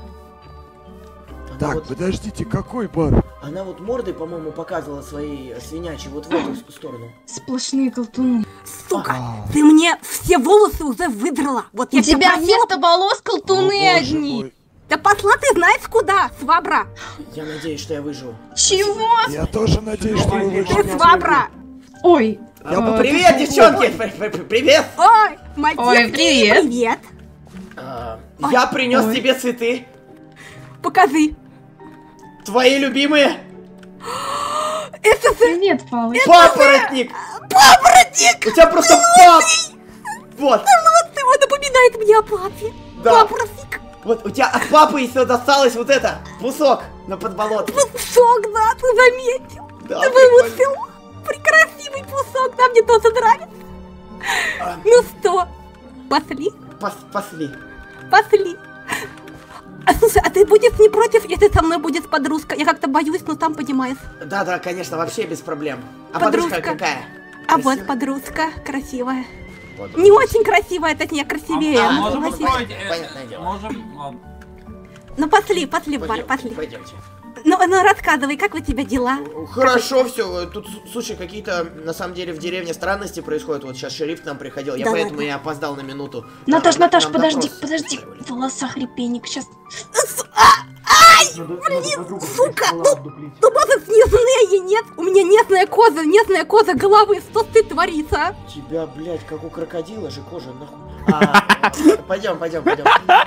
Она Так, вот, подождите, какой бар? она вот мордой, по-моему, показывала своей э, свинячей вот в эту с- сторону. Сплошные колтуны. Сука, ты мне все волосы уже выдрала. Вот я У тебя просила- вместо волос колтуны О, боже одни. мой. Да пошла ты знаешь куда, свабра. Я надеюсь, что я выживу. Чего? Я тоже надеюсь, что вы Ты выживете. свабра. Ой. Я э, Привет, девчонки! П- п- п- Привет! Ой, мои Ой, девки, привет. Привет. А, я принес ой. тебе цветы. Покажи. Твои любимые. Это же Привет, Палыч. Папоротник! папоротник. У тебя просто пап... Вот, Вот ты, он напоминает мне о папе. Да. Папоротник. вот у тебя от папы еще досталось вот это, кусок на подболотке. Пусок, да, ты заметил. Да, Ты прикольно. выпустил. Прекрасивый пусок, да, мне тоже нравится. А. Ну что, пошли? Пос- Пошли. Пошли. А слушай, а ты будешь не против, если со мной будет подружка? Я как-то боюсь, но там понимаешь. Да, да, конечно, вообще без проблем. А Подружка. подружка какая? А вот Красивая? подружка красивая. Подружка. Не очень красивая, точнее, красивее. А, ну, можем согласись. устроить, э, Понятное дело. можем, ладно. Ну пошли, пошли в бар, Пойдем- пошли. Пойдемте. Ну, ну рассказывай, как у тебя дела? Хорошо, все. Тут, слушай, какие-то на самом деле в деревне странности происходят. Вот сейчас шериф к нам приходил, я Да поэтому ладно. и опоздал на минуту. Наташ, Нам- Наташ, нам подожди, допрос подожди. устраивали. В волосах репейник сейчас. Надо, Блин, надо подругу сука, из стола обдуплить. Ну, может, нежные нет? У меня нежная коза, нежная коза головы. Что ты творится, а? Тебя, блядь, как у крокодила же кожа нахуй. А, Пойдем, пойдем, пойдем.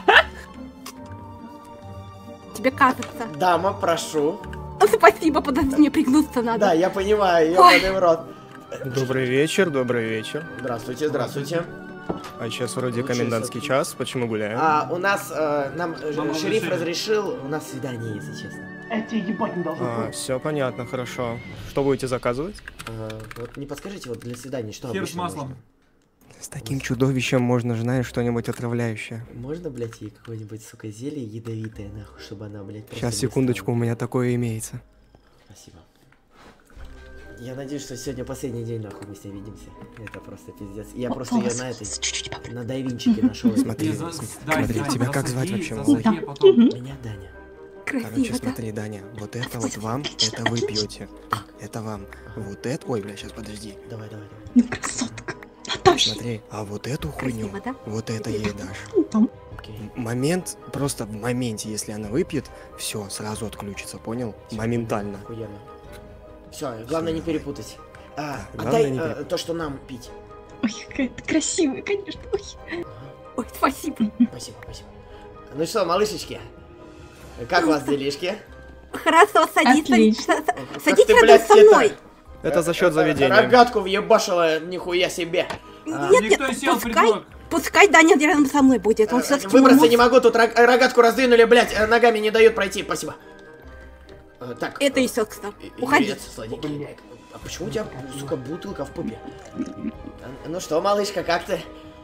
Тебе кажется. Дама, прошу. Ну, спасибо, подожди, мне пригнуться надо. Да, я понимаю, Ой. ебаный в рот. Добрый вечер, добрый вечер. Здравствуйте, здравствуйте. А сейчас вроде Лучше комендантский всё-таки. час, почему гуляем? А, у нас, э, нам э, Нам шериф разрешили. разрешил, у нас свидание, если честно. Я тебе ебать не должен. А, все понятно, хорошо. Что будете заказывать? А, вот не подскажите, вот для свидания, что Хер с обычно маслом. можно? С таким чудовищем можно, знаешь, что-нибудь отравляющее. Можно, блядь, ей какое-нибудь, сука, зелье ядовитое, нахуй, чтобы она, блядь, просто Сейчас, не секундочку, у меня такое имеется. стала? Спасибо. Я надеюсь, что сегодня последний день, нахуй, мы с ней видимся. Это просто пиздец. Я О, просто ее волосы на этой, чуть-чуть попри- на дайвинчике нашел. Смотри, И за- см- дай, смотри, дай, тебя как засади, звать вообще? засади, малыш? потом. Меня Даня. Короче, Красиво, да? смотри, Даня, вот это вот вам, это вы пьете. Это вам. Вот это... Ой, бля, сейчас подожди. Давай, давай, давай. Ну, красотка. Наташ. Смотри, а вот эту хуйню, Красиво, да? вот это ей дашь. Окей. М- Момент, просто в моменте, если она выпьет, все, сразу отключится, понял? Моментально. Охуенно. Все, главное не перепутать. А, Да, отдай главное не э, перепутать. то, что нам пить. Ой, какая ты красивая, конечно. Ой. Ой, спасибо. Спасибо, спасибо. Ну что, малышечки, как у вас делишки? Хорошо, садись, Отлично. садись, Как садись ты, рядом блядь, со это- мной. Это за счет э, заведения. Рогатку въебашила, нихуя себе. А, Нет, нет, Никто сел, пускай, придурок. пускай Даня рядом со мной будет. Он э, все-таки Выбраться не могу, тут рог- рогатку раздвинули, блядь, э, ногами не дают пройти, спасибо. Э, Так. Это и все, кстати. И- Уходи. Привет, сладенький. А почему у тебя, сука, бутылка в пупе? А, Ну что, малышка, как ты?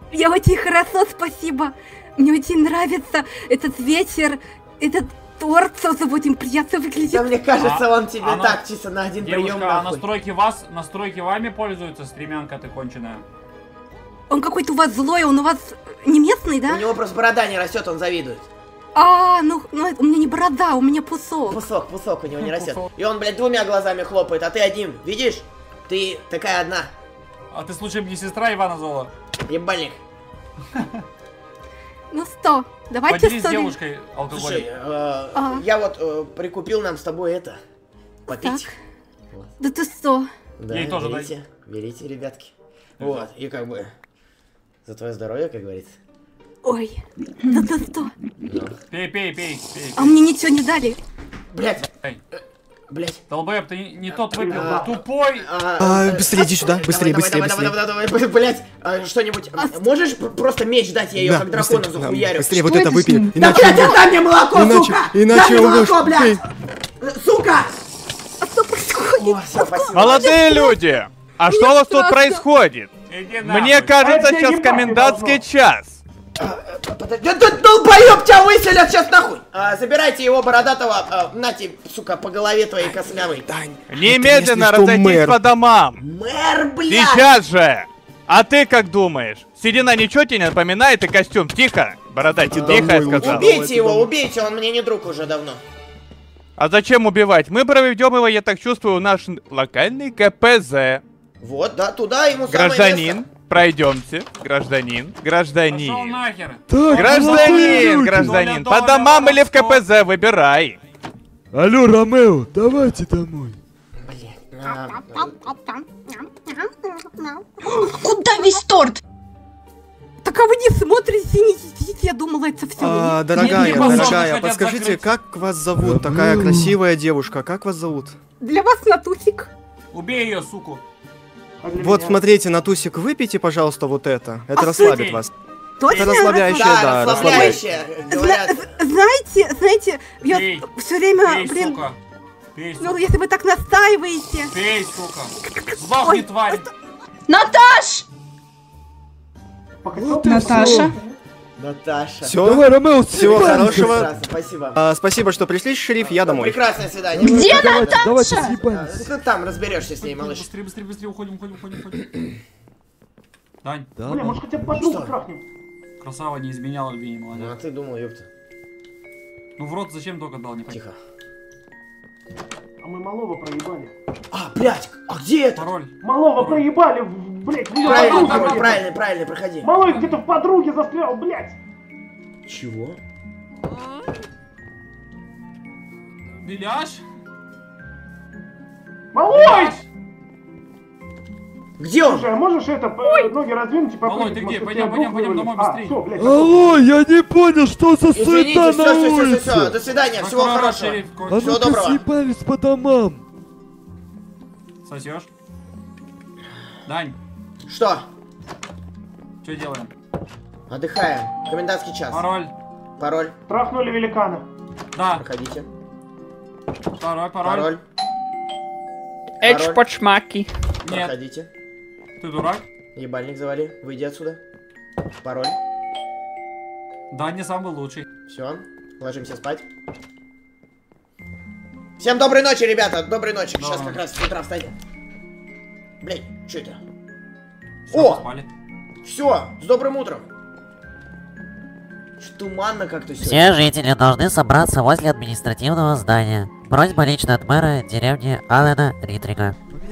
Я очень хорошо, спасибо. Мне очень нравится этот вечер, этот торт, с очень приятно выглядит. Да, мне кажется, А- он тебе а на- так чисто на один прием Девушка, а нахуй. настройки вас, настройки вами пользуются, стремянка ты конченая? Он какой-то у вас злой, он у вас не местный, да? У него просто борода не растет, он завидует. А, ну, ну у меня не борода, у меня пусок. Пусок, пусок у него не растет. Пусок. И он, блядь, двумя глазами хлопает, а ты одним. Видишь? Ты такая одна. А ты случаем не сестра Ивана Зола? Ебальник. Ну что, давайте Поделись что с ли? девушкой алкоголем. Слушай, э, Ага. я вот э, прикупил нам с тобой это. Попить. Вот. Да ты что? Да, Ей тоже дай. берите, берите, ребятки. Вот, и как бы за твое здоровье, как говорится. Ой, да ты что? Пей, пей, пей, пей. А мне ничего не дали. Блять, Эй, блять. долбоеб, ты не, не тот выпил, А, тупой. А, быстрее иди сюда, быстрее, давай, быстрее, давай, быстрее. давай, давай, давай, давай, блять, а, что-нибудь. Можешь п- просто меч дать, я ее Да, как дракона быстрее, да, захуярю. быстрее вот это выпили, Да, иначе блядь, умрешь. дай мне молоко, Иначе- сука! иначе Дай мне умрешь. молоко, блядь! Сука! Что происходит? О, все, спасибо. Молодые люди! А что у вас тут страшно. происходит? Иди нахуй. Мне кажется, А это сейчас ебать комендантский должно. час. Да, да, долбоёб, тебя выселят сейчас нахуй! А, забирайте его бородатого, а, нате, сука, по голове твоей космявой. Немедленно если что, разойтись мэр. по домам. Мэр, блядь! Сейчас же! А ты как думаешь? Седина ничего тебе не напоминает и костюм? Тихо! Бородатый, Иди тихо, я домой, сказал. лучше. Убейте его, убейте, он мне не друг уже давно. А зачем убивать? Мы проведем его, я так чувствую, в наш локальный ка пэ зэ. Вот, да, туда ему самое Гражданин, место. пройдемте. Гражданин, Пошел гражданин. нахер. Так, Гражданин, молодые гражданин, Доля, по доля, домам или в ка пэ воровство. зэ, выбирай. люди. Алло, Ромео, давайте домой. А, Куда весь торт? Так а вы не смотрите, не едите, я думала, это все. А, Нет, дорогая, не базар, дорогая, хотят подскажите, закрыть. как вас зовут? Такая красивая девушка, как вас зовут? Для вас Натусик. Убей ее, суку. А для Вот меня? смотрите, Натусик, выпейте, пожалуйста, вот это. Это А расслабит слушай, вас. Точно? Это расслабляющее, Да, да, расслабляющее, говорят. Зна- знаете, знаете, я Пей. все время, Пей, блин, сука. Пей, ну сука. если вы так настаиваете. Пей, сука. Сдохни, Ой, тварь. Наташ! Покатил? Наташа? Наташа. Все, Давай, Ромео, всего съебались. хорошего. Прекрасно, спасибо. А, спасибо, что пришли, шериф, я домой. Прекрасное свидание. Где Давайте, давайте Наташа? съебались. Ну, там разберешься с ней, малыш. Быстрее, быстрее, быстрее, уходим, уходим, уходим, уходим. Дань, Бля, может хотя бы подругу трахнем? красава не изменяла Альбине, Ну, а молодец. ты думал, ёпта. Ну в рот зачем только дал, не понятно. Тихо. А мы малого проебали. А, блядь, а где это? Пароль. Малого проебали, в- блядь, в её Правильный, подруге пароль, где-то. правильный, правильный, проходи. Малой где-то в подруге застрял, блядь. Чего? Беляш? Малой! Где он? Слушай, а можешь это, п- ноги раздвинуть и Малой, попробовать? ты может, где? у Пойдем, тебя пойдем, вдруг пойдем вывалится? домой, А, быстрей. всё, блядь, Алло, я не понял, что за Извините, суета все, на все, все, улице. все, до свидания, всего Прокурор, хорошего. шериф, А кончил. Всего ну-ка доброго. съебались по домам. Сосешь? Дань, Что? что делаем? Отдыхаем. Комендантский час. Пароль. Пароль. Трахнули великана. Да, Проходите. пароль, пароль. Пароль. Эч Пароль. почмаки. Нет, Проходите. ты дурак? Ебальник завали. Выйди отсюда. Пароль. Даня самый лучший. Все. Ложимся спать. Всем доброй ночи, ребята. Доброй ночи. Сейчас Давай. как раз с утра встанем. Блин, что это? Всё, О! поспали. Все, с добрым утром. Что туманно как-то Все сегодня. жители должны собраться возле административного здания. Просьба лично от мэра деревни Алана Ритрига.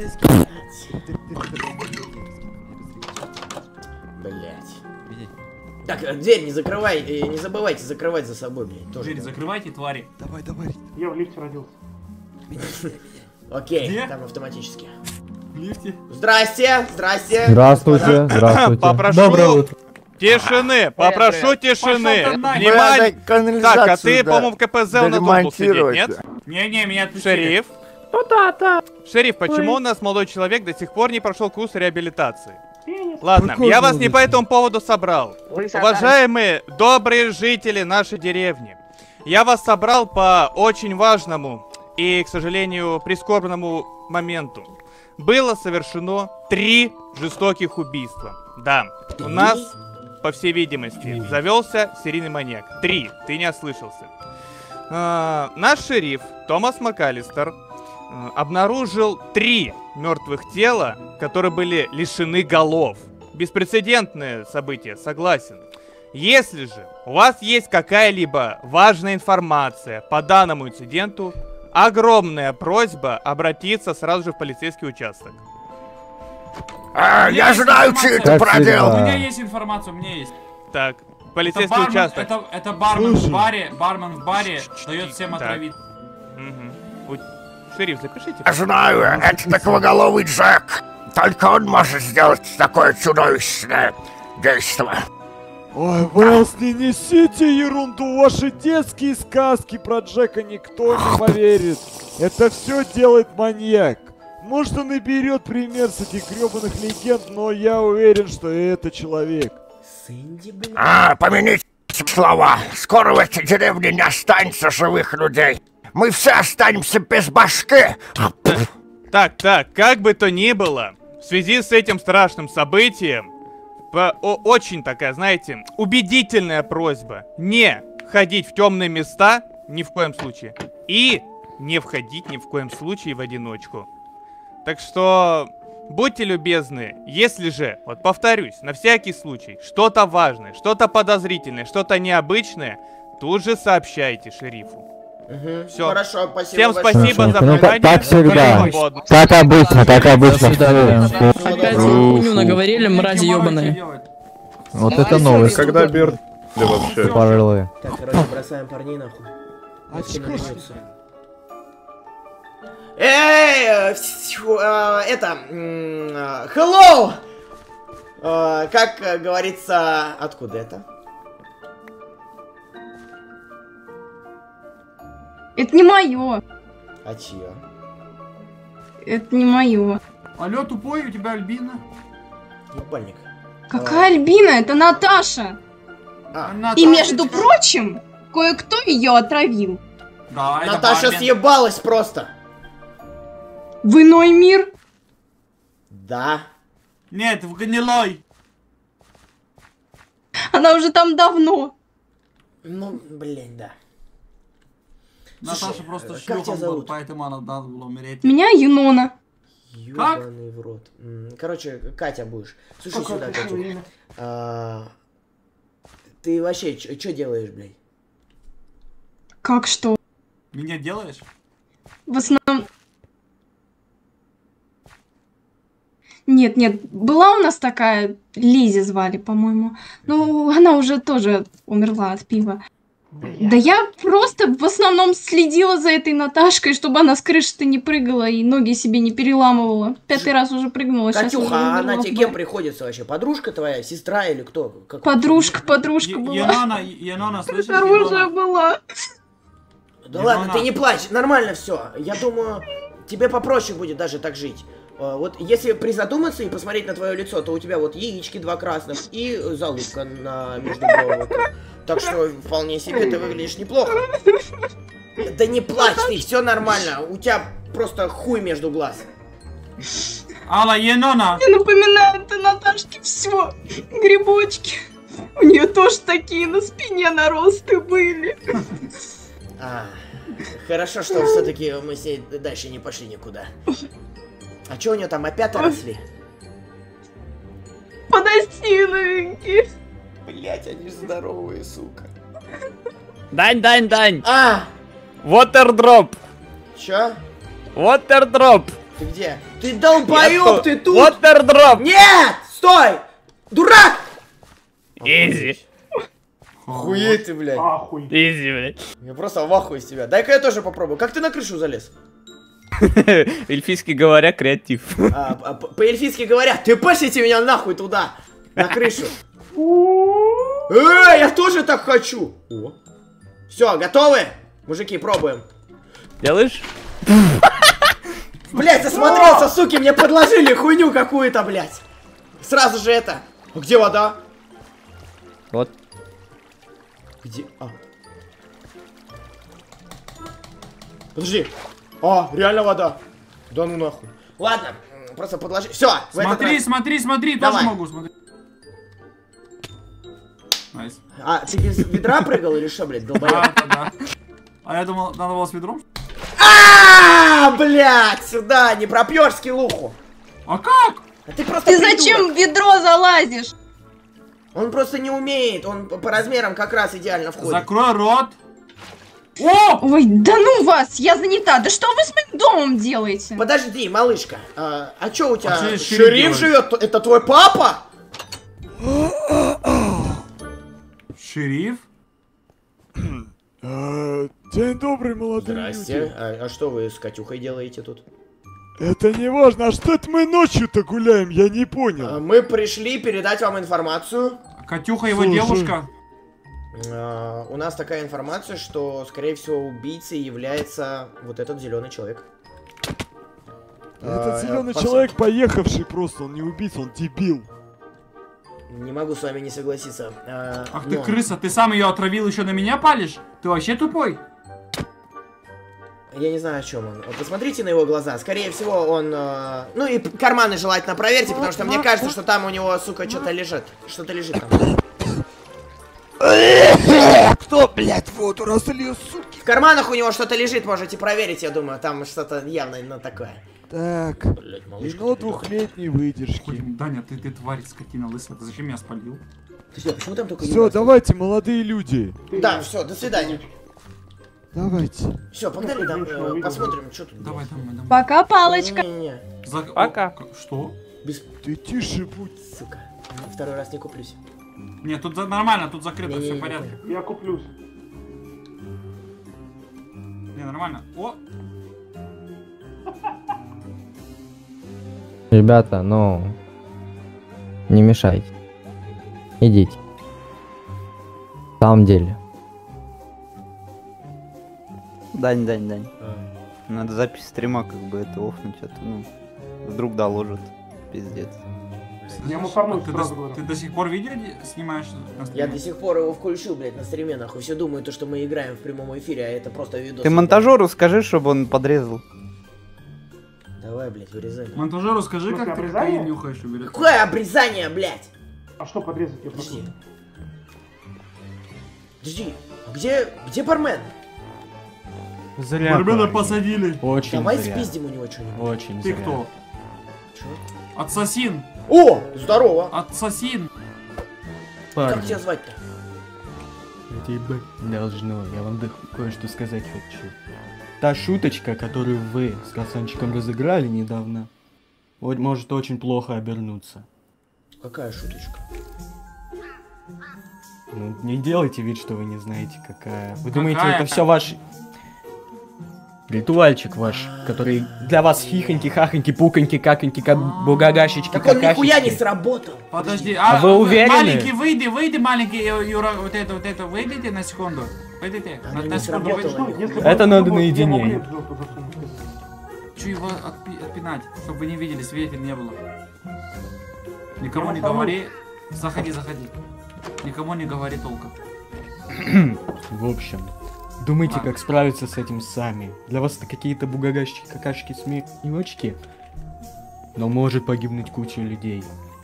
Блять. Так, э, дверь не закрывай, э, не забывайте закрывать за собой, блядь. Тоже. Дверь закрывайте, твари. Давай, давай. Я в лифте родился. Окей, Где? там автоматически. В лифте. Здрасте, здрасте. Здравствуйте, здравствуйте. Попрошу Доброе утро. тишины, попрошу тишины. Пошёл ты нахер. Внимание. Надо канализацию, Так, а ты, да, по-моему, в ка пэ зэ у нас должен был сидеть, доремонтировать. нет? Не-не, меня отпустили. Шериф? Ну да, да. Шериф, почему Ой. у нас молодой человек до сих пор не прошел курс реабилитации? Пенис. Ладно, Какой я вас не молодой по этому поводу собрал. Уважаемые добрые жители нашей деревни, я вас собрал по очень важному и, к сожалению, прискорбному моменту. Было совершено три жестоких убийства. Да, у нас по всей видимости, завелся серийный маньяк. Три. Ты не ослышался. А, наш шериф Томас МакАлистер а, обнаружил три мертвых тела, которые были лишены голов. Беспрецедентное событие, согласен. Если же у вас есть какая-либо важная информация по данному инциденту, огромная просьба обратиться сразу же в полицейский участок. А, я знаю, что это проделал. У меня есть информация, у меня есть. Так, полицейский это бармен, участок. Это, это бармен Слушай. в баре, бармен в баре дает всем отравить. Угу. Шериф, запишите. Я знаю, это такоголовый Джек. Только он может сделать такое чудовищное действие. Ой, Уэллс, не несите ерунду, ваши детские сказки про Джека никто не поверит. Это все делает маньяк. Может, он и берет пример с этих гребаных легенд, но я уверен, что это человек. А, помяните слова. Скоро в этой деревне не останется живых людей. Мы все останемся без башки. Так, так, как бы то ни было, в связи с этим страшным событием, по, о, очень такая, знаете, убедительная просьба не ходить в темные места ни в коем случае. И не входить ни в коем случае в одиночку. Так что, будьте любезны, если же, вот повторюсь, на всякий случай, что-то важное, что-то подозрительное, что-то необычное, тут же сообщайте шерифу. Угу. Все. Хорошо, спасибо. Всем большое. спасибо за Ну, внимание. как всегда. Как обычно, как обычно. Опять хуйню наговорили, мрази ёбаные. Вот это новость. Когда Берт вообще? Парлы. Так, короче, бросаем парней нахуй. Эй, это, hello! Как говорится, откуда это? Это не мое. А чье? Это не мое. Алло, тупой, у тебя Альбина? Ебальник. Какая Альбина? Это Наташа. А, И между прочим, кое-кто ее отравил. Да, это Наташа бармен. съебалась просто. В иной мир? Да. Нет, в гнилой. Она уже там давно. Ну, блин, да. Наташа Слушай, просто как тебя шлюхом зовут? был, поэтому она надо было умереть. Меня Юнона. Ёбаный в рот. М, Короче, Катя будешь. Слушай Как сюда, это Катя. имя? А, Ты вообще что делаешь, блядь? Как что? Меня делаешь? В основном... Нет, нет, была у нас такая, Лизи звали, по-моему. Ну, она уже тоже умерла от пива. Да я просто в основном следила за этой Наташкой, чтобы она с крыши-то не прыгала и ноги себе не переламывала. Пятый раз уже прыгнула. сейчас уже Катюха, а умерла она в тебе баре. кем приходится вообще? Подружка твоя, сестра или кто? Как... Подружка, подружка была. Янона, Янона, слышишь? Хорошая Янона? была. Да Янона. ладно, ты не плачь, нормально все. Я думаю, тебе попроще будет даже так жить. А, Вот если призадуматься и посмотреть на твое лицо, то у тебя вот яички два красных и залупка на между бровок. Так что вполне себе ты выглядишь неплохо. Да не плачь ты, все нормально. У тебя просто хуй между глаз. Алла, Янона! Мне напоминает о Наташке все. Грибочки. У нее тоже такие на спине наросты были. А, хорошо, что все-таки мы с ней дальше не пошли никуда. А что у нее там опять росли? Подожди, новенький. Блять, они же здоровые, сука. Дань, Дань, Дань. А! Water Чё? Water drop. Ты где? Ты долбоёб, ты тут! Water drop. Нет! Стой! Дурак! Изи. Охуеть ты, блядь. Ахуй. Изи, блядь. Я просто в ахуе с тебя. Дай-ка я тоже попробую. Как ты на крышу залез? Эльфийски говоря, креатив. А, а, по- По-эльфийски говоря, ты пошлите меня нахуй туда, на крышу. Эй, я тоже так хочу. Все, готовы? Мужики, пробуем. Делаешь? Блять, засмотрелся, суки, мне подложили хуйню какую-то, блять. Сразу же это. А где вода? Вот. Где? А. Подожди. А, реально вода. Да ну нахуй. Ладно, м, просто подложи. Все, Смотри, смотри, смотри, Давай. тоже могу смотреть. Найс. А, ты без ведра прыгал или что, блядь, долбоёб? Да, да, да. А я думал, надо было с ведром. А, блядь, сюда, не пропьешь скиллуху. А как? А ты просто Ты придурок. зачем в ведро залазишь? Он просто не умеет, он по размерам как раз идеально входит. Закрой рот. О! Ой, да ну вас, я занята. Да что вы с моим домом делаете? Подожди, малышка, а, а чё у тебя? А что Шериф, шериф живет? Это твой папа? Шериф? А, День добрый, молодые Здрасте. люди. А, а что вы с Катюхой делаете тут? Это не важно, а что это мы ночью-то гуляем, я не понял. А, мы пришли передать вам информацию. Катюха его Слушай. девушка. А, у нас такая информация, что, скорее всего, убийцей является вот этот зеленый человек. Этот А, зеленый пац- человек поехавший просто, он не убийца, он дебил. Не могу с вами не согласиться. А, Ах ты но- крыса, ты сам ее отравил, еще на меня палишь? Ты вообще тупой? Я не знаю, о чем он. Посмотрите на его глаза. Скорее всего, он... э, Ну и карманы желательно проверьте, потому что мне кажется, что там у него, сука, что-то лежит. Что-то лежит там. Кто, блядь, воду разлил, суки? В карманах у него что-то лежит, можете проверить, я думаю. Там что-то явно, ну, такое. Так, Блядь, малышка, вино ты двухлетней выдержки. Даня, ты, ты тварь, скотина лысая, ты зачем меня спалил? Подожди, а почему там только Все, Юра? давайте, молодые люди. Да, все, до свидания. Давайте. Все, погнали, там, э, посмотрим, что тут. Давай, давай, давай. Пока, палочка. Не-не-не. За- Пока. О, к- Что? Без... Ты тише будь. Сука. Второй раз не куплюсь. Нет, тут за- нормально, тут закрыто, Не-не-не, все в не порядке. Я куплюсь. Не, нормально. О, Ребята, ну... Не мешайте. Идите. В самом деле. Дань, Дань, Дань. А. Надо запись стрима как бы это офнуть, а то, ну, вдруг доложат. Пиздец. Я ему сорнусь, ты, сразу до, говорю. ты до сих пор видео де- снимаешь на стриме? Я до сих пор его включил, блядь, на стриме, нахуй. Все думают, то, что мы играем в прямом эфире, а это просто видос. Ты монтажеру скажи, чтобы он подрезал. Давай, блядь, вырезай. Монтажеру скажи, Слушай, как ты обрезание? кокаин нюхаешь, уберет. Какое обрезание, блядь? А что подрезать? Я Подожди. просто... Подожди, а где, где бармен? Зря. Бармена парни. посадили. Очень Давай зря. спиздим у него что-нибудь. Очень Ты зря. кто? Чё? Ассасин. О, здорово. Ассасин. Парни, Как тебя звать-то? это ебать должно. Я вам да- кое-что сказать хочу. Та шуточка, которую вы с Касанчиком разыграли недавно, вот может очень плохо обернуться. Какая шуточка? Ну, не делайте вид, что вы не знаете, какая. Вы думаете, Какая это это? все ваш ритуальчик ваш, который для вас хихоньки, хахоньки, пуконьки, каконьки, как бугагашечки, Так он нихуя не какашечки. сработал. Подожди, А а, вы уверены? Маленький, выйди, выйди, маленький, э, Юра, вот это, вот это, выйдите на секунду. Выйдите, на, не на секунду сработало. выйдите. Если бы Это он надо подумал, я наедине. могу эту жопу засунуть. Че его отпи- отпинать, чтобы вы не видели, свидетелей не было. Никому Я не оставлю. говори. Заходи, заходи. Никому не говори толком. В общем, думайте, А. как справиться с этим сами. Для вас это какие-то бугагашки, какашки, смехи, но может погибнуть куча людей.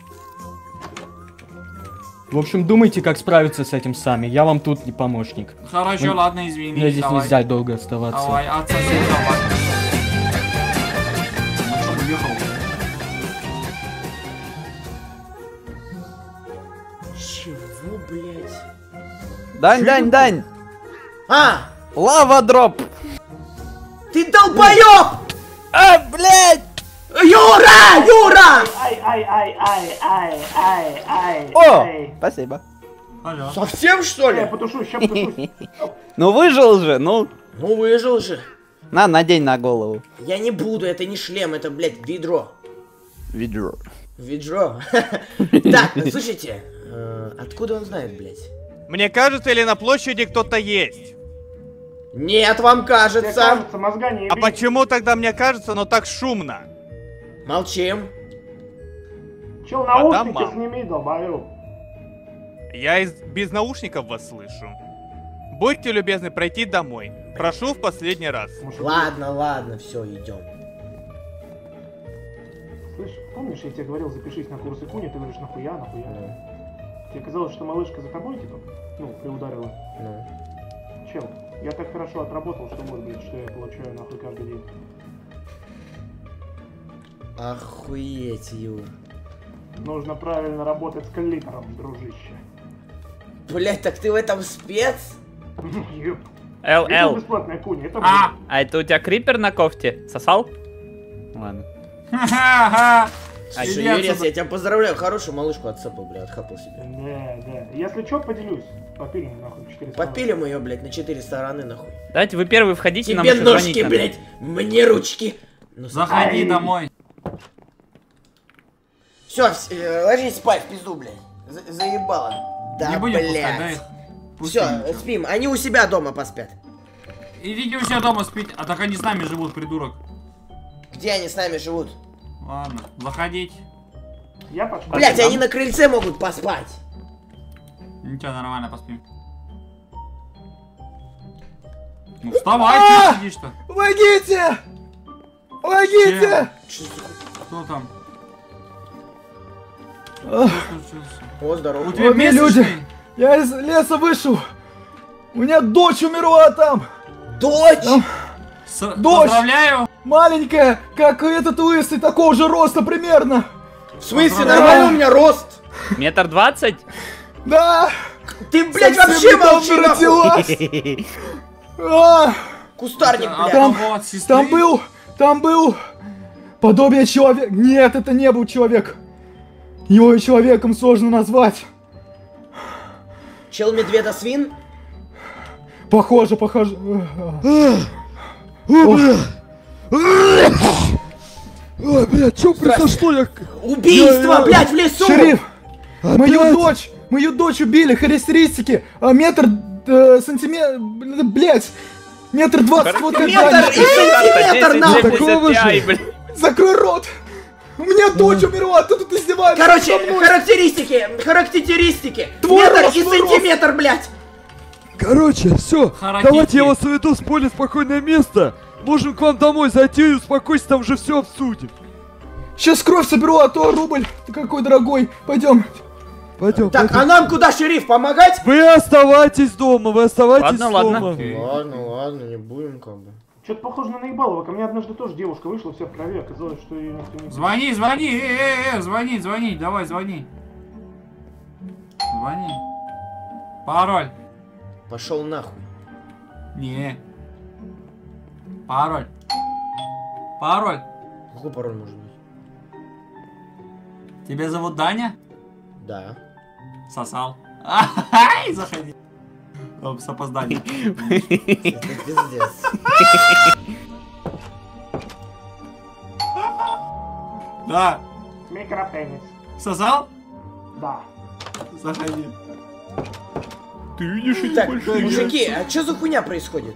В общем, думайте, как справиться с этим сами. Я вам тут не помощник. Хорошо, Мне- ладно, извини. Мне здесь давай. нельзя долго оставаться. Давай, отсоси, давай. На чем уехал? Чего, блядь? Дань, Дань, Дань! А! Лава дроп! Ты долбоёб! А, блядь! Юра! Юра! Ай, ай, ай, ай, ай, ай, ай, О! ай. Спасибо. Совсем, что Я ли? потушу, ща потушу. Ну выжил же, ну. Ну, выжил же. На, надень на голову. Я не буду, это не шлем, это, блядь, ведро. Ведро. Ведро. Так, слушайте, э, откуда он знает, блядь? Мне кажется, или на площади кто-то есть? Нет, вам Мне кажется. кажется, мозга не А еби. почему тогда мне кажется, но так шумно? Молчим. Чел, А там наушники мам. сними, долбоёб. Я из... без наушников вас слышу. Будьте любезны пройти домой. Прошу в последний раз. Ладно, ладно, все, идем. Слышь, помнишь, я тебе говорил, запишись на курсы куни, ты говоришь, нахуя, нахуя? Тебе казалось, что малышка за тобой, типа? Ну, ты ударила. Ну. Чел, я так хорошо отработал, что может быть, что я получаю нахуй каждый день. Охуеть, Ю. Нужно правильно работать с клитором, дружище. Блять, так ты в этом спец? Эл, Это Эл. бесплатная куня, это А, а это у тебя крипер на кофте? Сосал? Ладно. А Иди Юрец, отсюда. я тебя поздравляю, хорошую малышку отцепал, бля, отхапал себе. Да, да. Если чё, поделюсь. Попилим нахуй четыре стороны. Попилим ее, блядь, на четыре стороны, нахуй. Давайте вы первый входите, нам Тебе еще ножки, звонить надо. блядь, мне ручки. Ну, Заходи домой. Все, ложись спать, в пизду, блядь. За- заебало. Да, Не будем пускать, да, блядь. их? Все, спим. Они у себя дома поспят. Идите у себя дома спить, а так они с нами живут, придурок. Где они с нами живут? Ладно, заходить. Я пошел. Блять, они на крыльце могут поспать. Ничего, нормально, поспим. Ну вставай, ты сидишь-то. Помогите! Помогите! Кто там? Ах. О, здорово. У тебя Ой, месячный? люди, я из леса вышел. У меня дочь умерла там. Дочь? Там... С... Дочь. Поздравляю. Маленькая, как этот лысый, такого же роста примерно. В смысле, нормально у меня рост? Метр двадцать? Да. Ты, блядь, Совсем вообще недавно молчи, родилась. А, Кустарник, блядь. Там, там был, там был подобие человека. Нет, это не был человек. Его и человеком сложно назвать. Чел медведа свин? Похоже, похоже. Ой, блядь, что произошло? Я... Убийство, я... блядь, в лесу! Шериф, Опять? мою дочь, мою дочь убили, характеристики, а, метр, э, сантиметр, блядь, метр двадцать, вот как Метр и сантиметр, нахуй! Такого же. Закрой рот! У меня дочь умерла, ты тут издеваешься. Короче, характеристики, характеристики. Твой Метр рост, и твой рост. сантиметр, блядь. Короче, все, Харакири. давайте я вас уведу в более спокойное место. Можем к вам домой зайти и успокойтесь, там уже все обсудим. Сейчас кровь соберу, а то рубль какой дорогой. Пойдем. Пойдем. Так, а нам куда, шериф, помогать? Вы оставайтесь дома, вы оставайтесь Ладно, ладно. дома. Ладно, ладно, не будем как бы. Что-то похоже на наебалово. Ко мне однажды тоже девушка вышла вся в крови, оказалось, что ее никто не... Звони, звони, э, э, э, звони, звони, давай, звони. Звони. Пароль. Пошел нахуй. Не. Пароль. Пароль. Какой пароль может быть? Тебя зовут Даня? Да. Сосал. Ай, заходи. Оп, с опозданием. Это пиздец. Да. Микропенис. Сосал? Да. Заходи. Ты видишь эти Так, большие мужики, яйца? а что за хуйня происходит?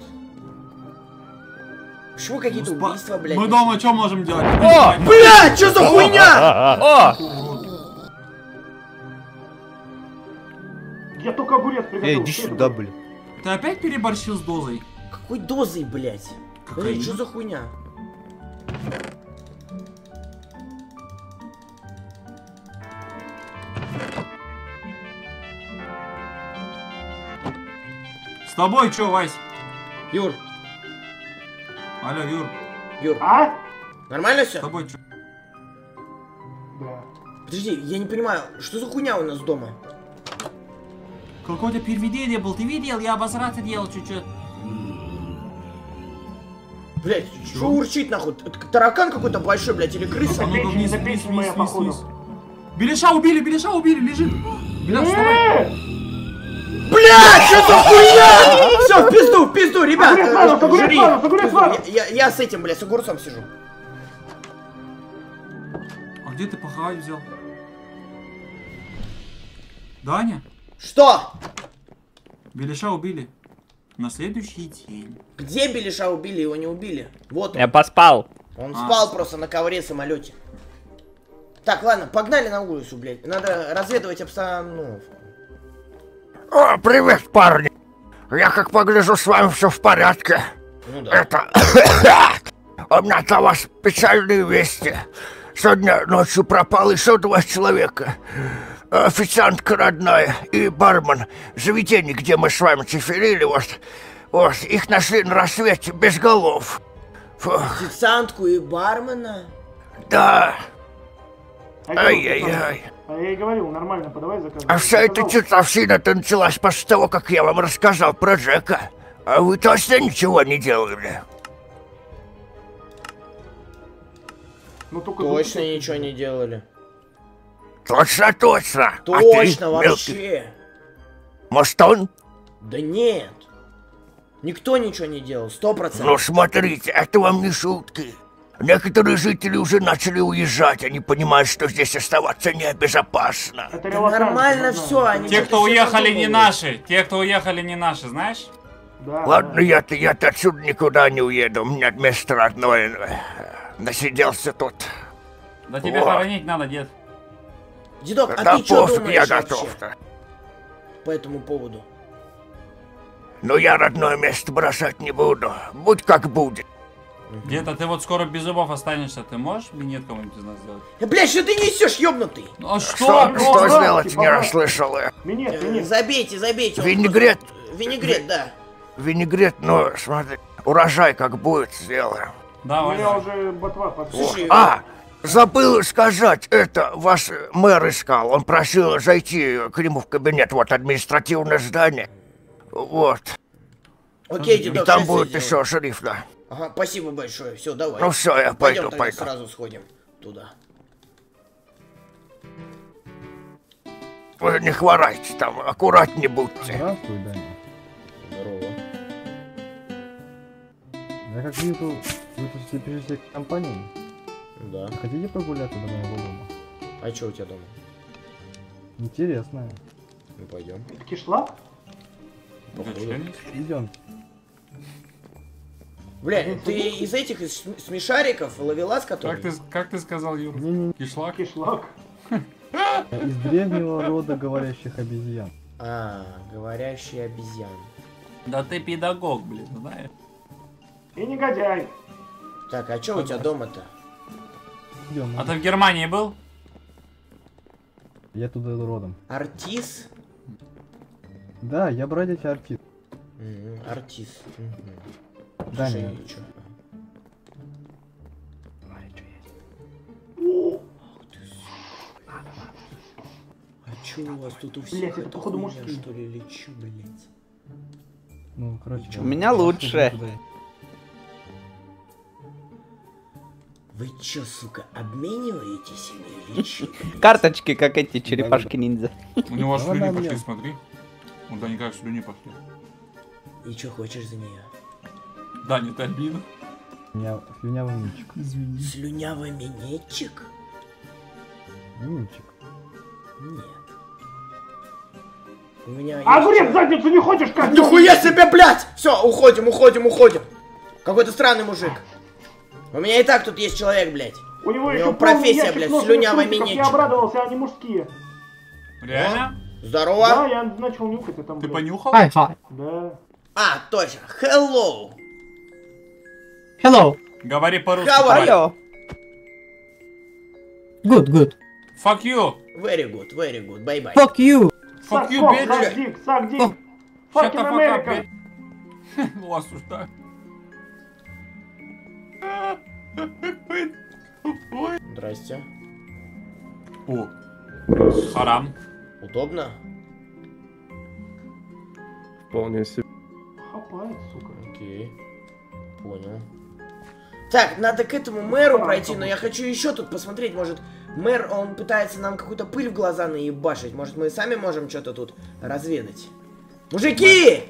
Почему какие-то убийства, блядь? Мы дома что можем делать? О, блядь, что за хуйня? О! Я только огурец приготовил. Эй, иди сюда, блин. Ты опять переборщил с дозой? Какой дозой, блядь? Блядь, что за хуйня? С тобой что, Вась? Юр. Алло, Юр. Юр. А? Нормально все? С тобой что? Да. Подожди, я не понимаю, что за хуйня у нас дома? Какое-то переведение был, ты видел? Я обосраться делал чуть-чуть. Блять, что урчит нахуй? Это таракан какой-то большой, блять, или крыса? А ну-ка, вниз, Это вниз, печень моя, вниз, вниз, походу. вниз. Беляша убили, Беляша убили, лежит. Беляш, вставай. Блять, что за хуйня? Все, в пизду, в пизду, ребят. Огурец э, ванус, огурец жри. ванус, огурец Пизду. ванус. Я, я с этим, блядь, с огурцом сижу. А где ты похавать взял? Даня? Что? Беляша убили. На следующий день. Где Беляша убили? Его не убили. Вот он. Я поспал. Он А. спал просто на ковре самолете. Так, ладно, погнали на улицу, блядь. Надо разведывать обстановку. О, привет, парни! Я как погляжу, с вами все в порядке. Ну да. Это... У меня для вас печальные вести. Сегодня ночью пропало еще два человека. официантка родная и бармен заведения, где мы с вами циферили, вот, вот, их нашли на рассвете без голов. Фух. Официантку и бармена? Да. Ай-яй-яй. А я и говорил, нормально, подавай заказ. А вся эта чертовщина-то началась после того, как я вам рассказал про Джека. А вы точно ничего не делали? Ну, только Точно ничего не делали. Точно, точно. Точно, а ты, вообще. Мелкий? Может, он? Да нет. Никто ничего не делал, сто процентов. Ну, смотрите, это вам не шутки. Некоторые жители уже начали уезжать, они понимают, что здесь оставаться небезопасно. Да нормально все, они... Те, кто уехали, не наши. Те, кто уехали, не наши, знаешь? Да, Ладно, я-то я-то отсюда никуда не уеду, у меня место родное. Насиделся тут. Да тебя вот. хоронить надо, дед. Дедок, а да ты что пофиг, думаешь я вообще готов-то. по этому поводу? Но я родное место бросать не буду. Будь как будет. Дед, а ты вот скоро без зубов останешься, ты можешь минет кому-нибудь из нас сделать? Э, блядь, что ты несешь, ёбнутый? Ну, а Что, что, что сделать, не расслышал я. Минет, Э, минет. Забейте, забейте. он Винегрет. просто- Винегрет, да. Винегрет, ну, смотри, урожай как будет, сделаем. У Давай. меня уже ботва подсохла. Слушай, А, забыл сказать, это ваш мэр искал. Он просил зайти к нему в кабинет, вот административное здание. Вот. окей, И дедок, там щас будет я еще сделаю. шериф, да. Ага, спасибо большое, все, давай. Ну всё, я Пойдем пойду, тогда пойду. сразу сходим туда. Вы не хворайте там, аккуратнее будьте. Здравствуй, Даня. Здорово. Я как вижу, вы пришли, пришли к компании. Да. Хотите прогуляться до моего дома? А что у тебя дома? Интересно. Ну пойдем. Это кишлак? Идем. Бля, ты из этих из см- смешариков, ловелас, который? Как ты, как ты сказал, Юр? Кишлак? Кишлак. Из древнего рода говорящих обезьян. А, говорящий обезьян. Да ты педагог, блин, знаешь? И негодяй. Так, а что у тебя дома-то? Идем. А ты в Германии был? Я туда родом. Артис? Да, я бродячий артист. Мгм, артис. Мгм. Да, Слушай, нет. чё? А чё у вас тут у всех Блядь, это эта походу хуйня, мужские. что ли, лечу, блядь? Ну, короче. У меня лучше. Вы чё, сука, обмениваетесь или лечу? Карточки, как эти черепашки-ниндзя. У него аж Давай слюни на пошли, мне. смотри. У Дани как слюни пошли. И чё хочешь за нее? Дани, ты альбина? Слюня... Слюнявый минчик. Слюнявый минетчик? Минчик. Нет. У меня есть... Огурец в задницу не хочешь, как? Нихуя себе, блядь! Все, уходим, уходим, уходим. Какой-то странный мужик. У меня и так тут есть человек, блядь. У него У еще него полный профессия, ящик блядь, ножных слюнявый трусиков. Я минетчик. обрадовался, они мужские. Реально? Здорово. Да, я начал нюхать, а там... Ты блядь. понюхал? Hi, Да. А, точно. Hello. Hello. Говори по-русски. How are you? Алло. Good, good. Fuck you. Very good, very good. Bye-bye. Fuck you. Fuck Сак, you, сок, bitch. сак, дик, сак, дик. Shut Fucking the fuck up, America. bitch. Вас уж так. Здрасте. О. Харам. Удобно? Вполне себе. Хапает, сука. Окей. Понял. Так, надо к этому мэру пройти, но я хочу еще тут посмотреть, может, мэр, он пытается нам какую-то пыль в глаза наебашить, может, мы сами можем что-то тут разведать. Мужики!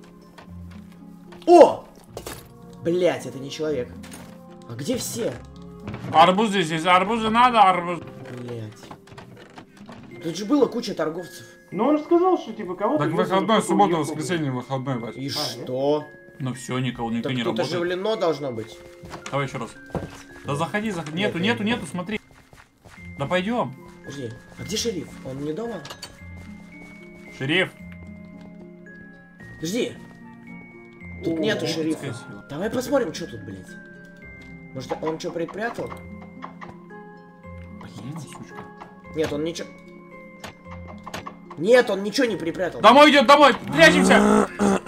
О! Блять, это не человек. А где все? Арбуз здесь есть. Арбузы надо, арбуз. Блять. Тут же было куча торговцев. Ну он же сказал, что типа кого-то... Так вызвали, выходной, кто-то суббота, уехал. воскресенье, выходной, Вась. И что? Ну все, никого, никто Так не тут работает. оживлено должно быть. Давай еще раз. Да заходи, заходи. Нету, Нет, нету, нету, смотри. Да пойдем. Подожди, а где шериф? Он не дома? Шериф. Подожди. Тут О, нету о, шерифа. скорее всего. Давай посмотрим, что тут, блядь. Может, он что припрятал? Блин, сучка. Нет, он ничего... Нет, он ничего не припрятал. Домой идет, домой! Прячемся!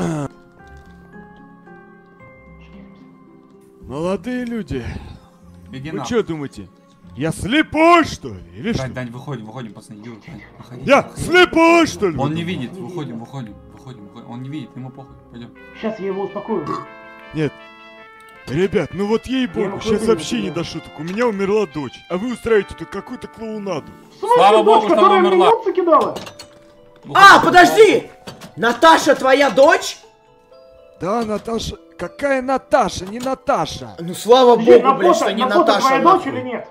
Молодые люди. Иди Вы на. что думаете? Я слепой, что ли? Или Дань, что? Дань, выходим, выходим, пацаны. Ю, Дань, выходи, Я выходи. слепой, что ли? Он не видит, выходим, выходим, выходим, выходим. Он не видит, ему похуй. Пойдем. Сейчас я его успокою. Нет. Ребят, ну вот Я ей-богу, ему сейчас худею, вообще да. не до шуток. У меня умерла дочь, а вы устраиваете тут какую-то клоунаду. Слава богу, что она которая мне умерла. яйца кидала. А, подожди! Наташа твоя дочь? Да, Наташа. Какая Наташа? Не Наташа. Ну слава Подожди, богу, на блядь, фото- что не на фото Наташа. твоя нахуй. дочь или нет?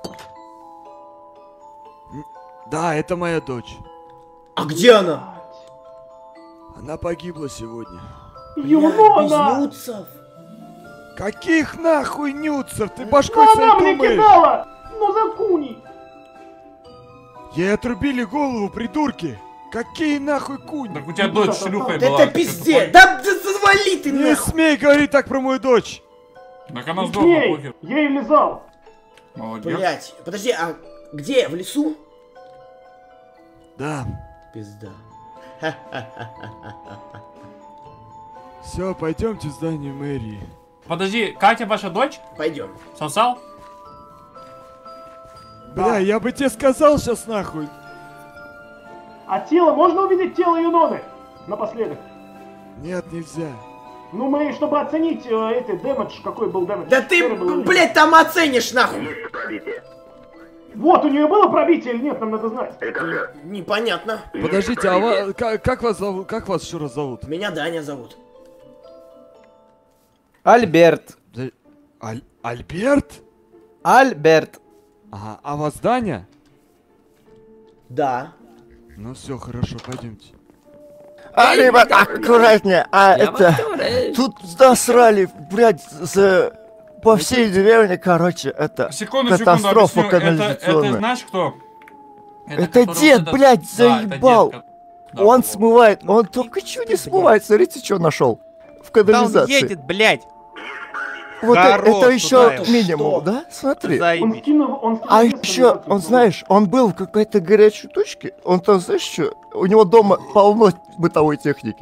Да, это моя дочь. А где она? Она погибла сегодня. Юнона! Нюцев. Каких нахуй нюцев? Ты башкой Ну она своей мне думаешь? кидала! Ну закуни! Ей отрубили голову, придурки. Какие нахуй куни? Так у тебя дочь шлюхой Да была. это пиздец. Да да завали ты Не нахуй. смей говорить так про мою дочь. Так она сдохла, Ей! похер. Я ей лизал! Молодец. Блять, подожди, а где? В лесу? Да. Пизда. Все, пойдемте в здание мэрии. Подожди, Катя ваша дочь? Пойдем. Сосал? Бля, я бы тебе сказал сейчас нахуй. А тело, можно увидеть тело Юноны? Напоследок. Нет, нельзя. Ну мы, чтобы оценить э, этот дэмэдж, какой был дэмэдж. Да ты, который был или нет. блять, там оценишь нахуй. Вот, у нее было пробитие или нет, нам надо знать. Непонятно. Подождите, а ва- как, как вас зовут? Как вас еще раз зовут? Меня Даня зовут. Альберт. Да- Аль- Альберт? Альберт. Ага, а вас Даня? Да. Ну все, хорошо, пойдемте. А, ребят, аккуратнее, а Я это... повторяю. Тут насрали, блядь, за... По всей деревне, короче, это... Секунду, секунду, катастрофа объясню. Это, это канализационная. знаешь кто? Это, который дед, вот этот- блядь, Да, это дед, заебал. ко- да, Он вот. смывает, он только что не смывает, смотрите, что нашел. В Да он канализации. едет, блядь. Вот это, Хорош, это еще туда, минимум, что? да? Смотри. Он Заебись. скинул, он скинул А место еще, на он, знаешь, он был в какой-то горячей точке, он там, знаешь что, у него дома полно бытовой техники.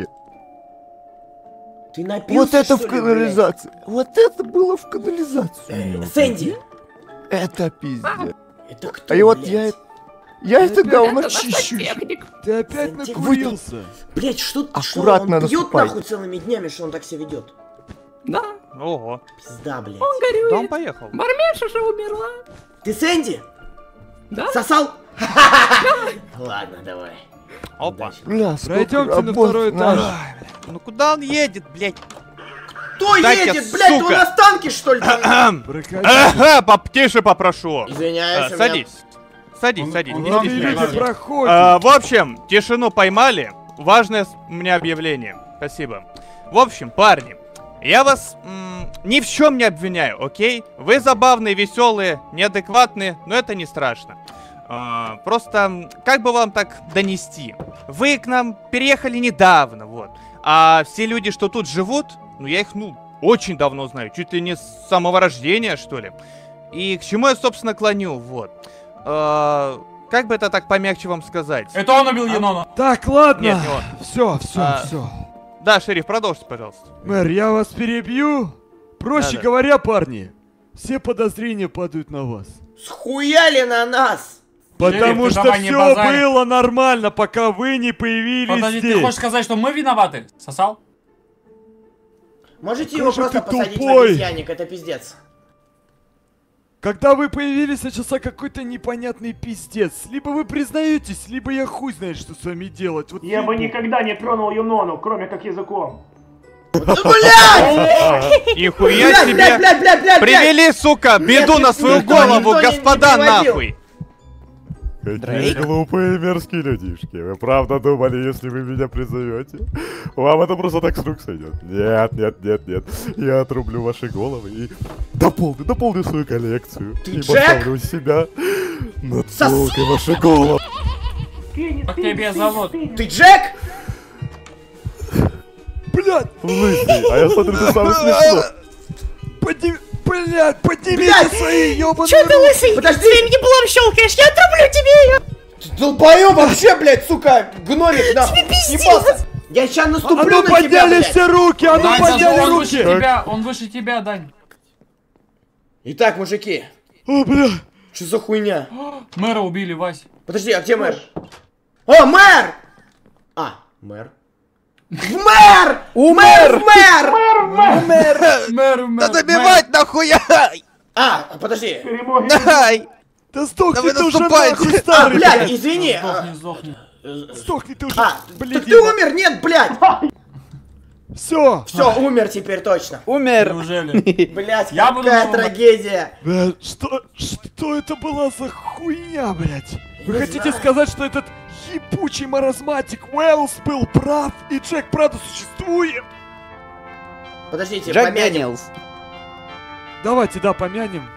Ты напился, Вот это что в ли, канализации. Вот это было в канализации. блядь? Э, Сэнди. Это пиздец. Это кто, А и вот блядь? я, я это говно Это чищу. техник. Ты опять Сантехник. накурился. Блять, что, что Аккуратно он пьет наступай. нахуй целыми днями, что он так себя ведет? Да, Ого. Пизда, блядь. он горюет. Да он поехал. Бармеша же умерла. Ты Сэнди? Да? Сосал? Ладно, давай. Опа. Бля, сколько Пройдемте на работ второй надо. этаж. Ну куда он едет, блядь? Кто Дайте, едет, блядь? Ты у сука. нас танки, что ли? там? Проходи. Ага, поптише попрошу. Извиняюсь, А, у меня- Садись. Садись, Он- садись. он не ладно, Люди стесняйся. проходят. А, в общем, тишину поймали. Важное с- у меня объявление. Спасибо. В общем, парни, я вас м, ни в чем не обвиняю, окей? Вы забавные, веселые, неадекватные, но это не страшно. А, просто, м, как бы вам так донести? Вы к нам переехали недавно, вот. А все люди, что тут живут, ну я их, ну, очень давно знаю. Чуть ли не с самого рождения, что ли. И к чему я, собственно, клоню, вот. А, как бы это так помягче вам сказать? Это он убил Юнону. Так, ладно. Нет, не он. Все, все, А, все. Да, шериф, продолжите, пожалуйста. Мэр, я вас перебью. Проще Да-да. говоря, парни, все подозрения падают на вас. Схуяли на нас! Потому ты что давай не все базарь. было нормально, пока вы не появились Подожди, здесь. ты хочешь сказать, что мы виноваты? Сосал? Можете Какой его же просто ты посадить на тупой! обезьянник, это пиздец. Когда вы появились, начался какой-то непонятный пиздец. Либо вы признаетесь, либо я хуй знает, что с вами делать. Вот Я бы ей-богу. никогда не тронул Юнону, кроме как языком. Блядь! Нихуя Блядь, себе! блядь, блядь, блядь, блядь! Привели, сука, беду Нет, на никто свою не- голову, никто не- не господа, приводил. нахуй! Какие глупые мерзкие людишки. Вы правда думали, если вы меня призовете? Вам это просто так с рук сойдет? Нет, нет, нет, нет. Я отрублю ваши головы и дополню, дополню свою коллекцию. Ты и Джек? поставлю себя над Сос- полкой вашей головы. Как тебя зовут? Ты Джек? Блядь! Лысый, а я смотрю, ты самый смешной. Подними... Блядь, поднимите Блядь! свои ёбаные Чё ты руки! лысый? Подожди! Своим еблом щелкаешь, я отрублю тебе ее! Долбоёб вообще, блядь, сука, гномик, нахуй. Ебался. Я сейчас наступлю А ну на тебя, подняли блядь. все руки, а ну Дань, подняли он руки. выше тебя, он выше тебя, Дань. Итак, мужики. О, бля. Что за хуйня? Мэра убили, Вась. Подожди, а где мэр? О, мэр! А, мэр. Мэр! Умер! Мэр! Мэр! Мэр, мэр, мэр. Да добивать нахуя! А, подожди. Дай! Да сдохни Да вы ты уже наступайте. нахуй, А, старый! блядь, извини. Сдохни, сдохни. Сдохни ты уже, А, блин. так ты умер? Нет, блядь. Все. Все, умер теперь точно. Умер. Неужели? Блядь, Я буду какая думать. трагедия. Бля, что, что это была за хуйня, блядь? Вы Не хотите знаю. сказать, что этот ебучий маразматик Уэллс был прав и Джек правда существует? Подождите, Джек помянем. Дэниелс. Давайте, да, помянем.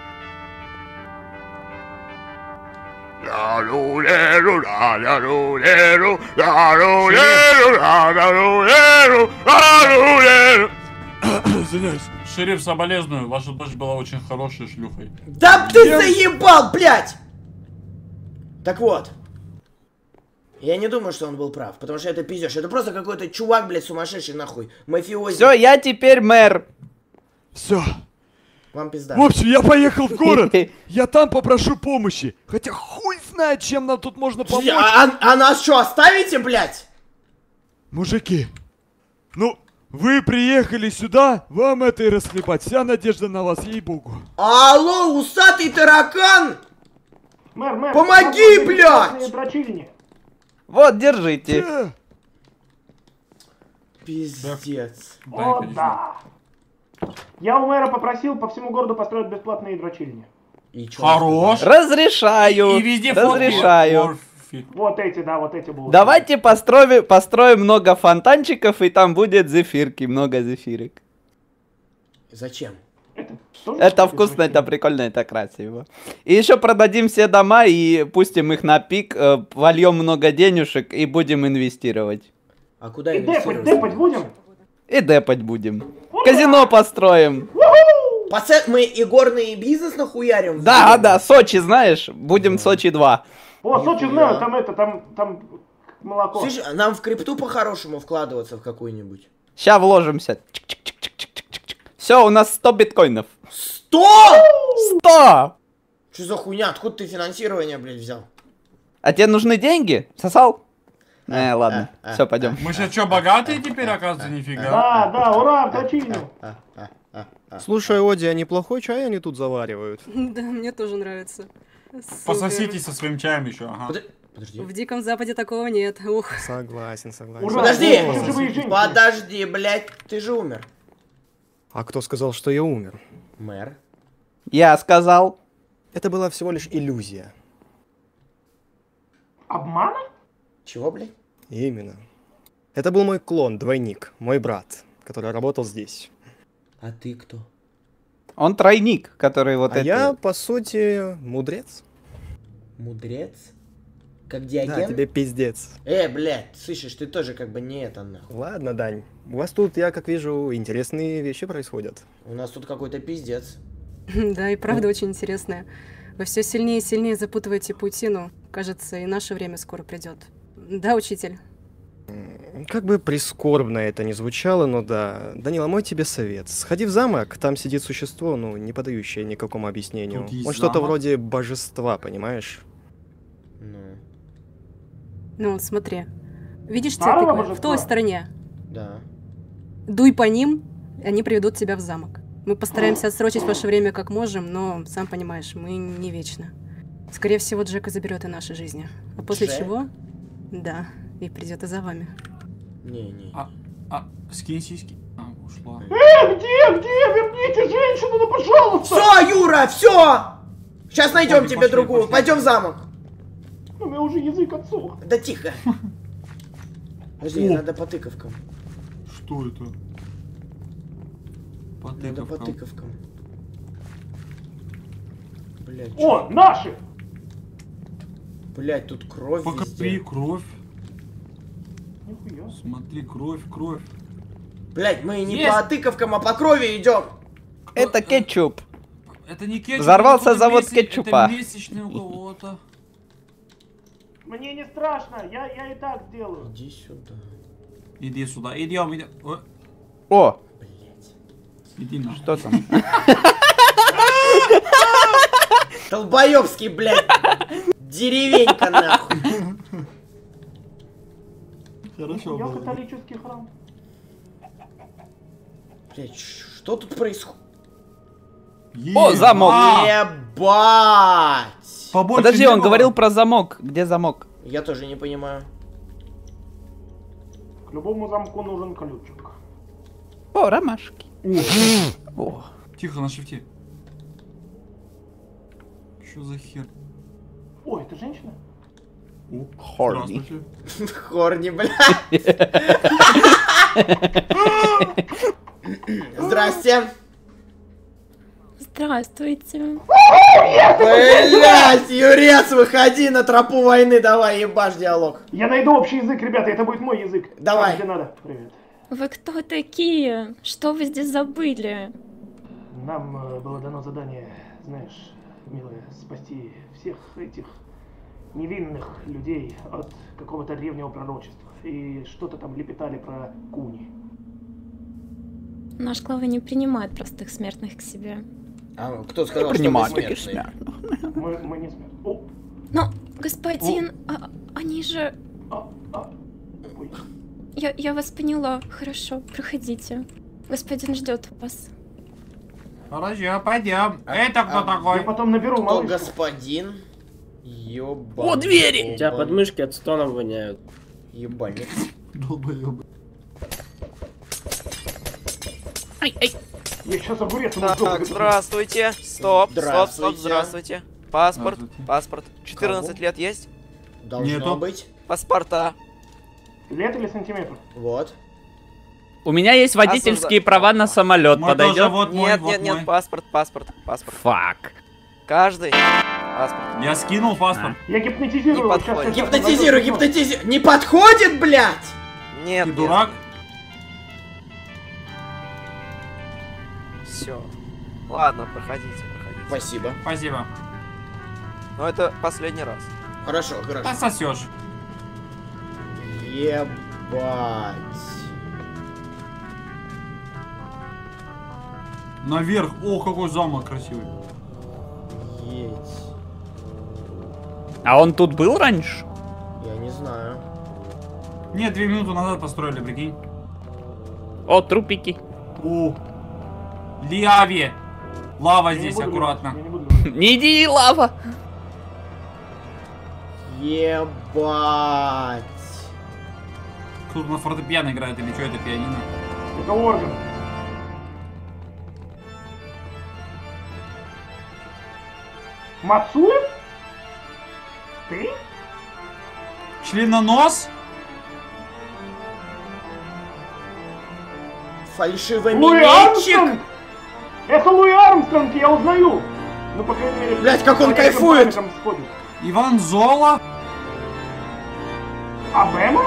Извиняюсь. Шериф, соболезную, ваша дочь была очень хорошей шлюхой. Да ты заебал, блядь! Так вот. Я не думаю, что он был прав, потому что это пиздешь. Это просто какой-то чувак, блядь, сумасшедший нахуй. Мафиози. Все, я теперь мэр. Все. Вам пизда. В общем, я поехал в город. Я там попрошу помощи. Хотя хуй знает, чем нам тут можно помочь. Подожди, а, а- а нас что, оставите, блядь? Мужики, ну, вы приехали сюда, вам это и расхлебать. Вся надежда на вас, ей-богу. Алло, усатый таракан! Мэр, мэр, Помоги, там блядь! бесплатные дрочильни. Вот, держите. Э, Пиздец. О, да. Я у мэра попросил по всему городу построить бесплатные дрочильни. И чё? Хорош. Разрешаю. И везде фотки. Разрешаю. Вот эти, да, вот эти будут. Давайте построим, построим много фонтанчиков, и там будет зефирки, много зефирок. Зачем? Это вкусно, это прикольно, это красиво. И еще продадим все дома и пустим их на пик, э, вольем много денежек и будем инвестировать. А куда И депать, инвестировать? депать будем? И депать будем. Казино построим. Пацан, мы игорный бизнес нахуярим? Да, да, Сочи, знаешь, будем Сочи два. О, Сочи знаю, там это, там, там молоко. Слышь, а нам в крипту по-хорошему вкладываться в какую-нибудь? Сейчас вложимся. Все, у нас сто биткоинов. Сто? Сто! Что за хуйня? Откуда ты финансирование, блядь, взял? А тебе нужны деньги? Сосал? Э, ладно, а, все, пойдем. Мы сейчас что, богатые теперь, оказывается, нифига? Да, да, ура, в дрочильню. Слушай, Оди, а неплохой чай они тут заваривают? Да, мне тоже нравится. Пососитесь со своим чаем еще, ага. Подожди. В Диком Западе такого нет, ух. Согласен, согласен. Подожди, О, живые женщины. подожди, блядь, ты же умер. А кто сказал, что я умер? Мэр. Я сказал. Это была всего лишь иллюзия. Обмана? Чего, блядь? Именно. Это был мой клон, двойник, мой брат, который работал здесь. А ты кто? Он тройник, который вот а это... я, по сути, мудрец. Мудрец? Как Да, диаген? тебе пиздец. Э, блядь, слышишь, ты тоже как бы не это, нахуй. Ладно, Дань. У вас тут, я как вижу, интересные вещи происходят. У нас тут какой-то пиздец. Да, и правда очень интересная. Вы все сильнее и сильнее запутываете паутину. Кажется, и наше время скоро придет. Да, учитель? Как бы прискорбно это ни звучало, но да. Данила, мой тебе совет. Сходи в замок, там сидит существо, ну, не поддающее никакому объяснению. Тут есть Он что-то замок? вроде божества, понимаешь? Ну, Ну, смотри. Видишь те Старого тыквы? В божества? той стороне. да. Дуй по ним, и они приведут тебя в замок. Мы постараемся отсрочить ваше время как можем, но, сам понимаешь, мы не вечно. Скорее всего, Джека заберет и наши жизни. А после Джек? чего? Да, и придет и за вами. Не-не. А, а, скинь сиськи. А, ушла. Э, где, где? Верните женщину, ну пожалуйста! Все, Юра, все! Сейчас найдем Пошли, тебе пошли, другую. пошли. Пойдем в замок. У меня уже язык отсох. Да тихо. Подожди, О. надо по тыковкам. Что это? По Надо по тыковкам. тыковкам. Блять, О, наши! блять, тут кровь Покажи везде. кровь. Нихуя. Смотри, кровь, кровь. Блять, мы не Есть. по тыковкам, а по крови идем. Это кетчуп. Это не кетчуп. Взорвался это завод меся- кетчупа. Это месячный у кого-то. Мне не страшно, я, я и так сделаю. Иди сюда. Иди сюда, идем, идем. О, О! иди на. Что там? Долбоёбский, блядь. Деревенька, нахуй. Хорошо Я было. католический храм. Блядь, что тут происходит? О, замок! Ебать! Подожди, он говорил про замок. Где замок? Я тоже не понимаю. К любому замку нужен ключик. О, ромашки. О. Тихо, на шифте. Что за хер? Ой, это женщина? О, Хорни. Хорни, блядь. Здрасте. Здравствуйте. Блять, Юрец, выходи на тропу войны, давай, ебашь диалог. Я найду общий язык, ребята, это будет мой язык. Давай. Как тебе надо? Привет. Вы кто такие? Что вы здесь забыли? Нам э, было дано задание, знаешь, милая, спасти всех этих невинных людей от какого-то древнего пророчества. И что-то там лепетали про куни. Наш глава не принимает простых смертных к себе. А кто сказал, Не что принимают вы таких смертные? Мы, мы не смертны. О, Но, господин, а, они же... а, а. Ой. Я, я вас поняла. Хорошо, проходите. Господин ждет вас. Хорошо, пойдем. Это кто а, такой? Я потом наберу, Кто малышку. господин? Ёбан. О, двери! У тебя подмышки от стонов воняют. Ебальник. Долбоёбы. Ай, ай. Я сейчас огурец. Так, здравствуйте. Стоп, стоп, Здравствуйте. стоп, здравствуйте. Паспорт, Здравствуйте. паспорт. четырнадцать лет есть? Должно Нету. быть. Паспорта. Лет или сантиметр? Вот. У меня есть водительские права на самолет. Мой тоже, Подойдет? вот мой, Нет, вот нет, мой. нет, паспорт, паспорт, паспорт. Фак. Каждый. Паспорт. Я скинул паспорт. Я гипнотизирую. Не его, подходит. щас, щас, Гипнотизируй, щас, щас. гипнотизируй. Не подходит, блядь! Нет, Ты нет. дурак? Все. Ладно, проходите, проходите. Спасибо. Спасибо. Но это последний раз. Хорошо, хорошо. Пососешь. Ебать. Наверх. О, какой замок красивый. Еть. А он тут был раньше? Я не знаю. Нет, две минуты назад построили, прикинь. О, трупики. О. Лиави. Лава Я не здесь, буду аккуратно. говорить, я не буду говорить. Не иди, лава. Ебать. Кто-то на фортепиано играет или что это, пианино? Это орган. Мацуев? Ты? Членонос? Фальшивый Луи минетчик. Армстронг! Это Луи Армстронг, я узнаю! Ну, по крайней мере... Блядь, как он по некоторым кайфует! параметрам сходит. Иван Зола? Абема?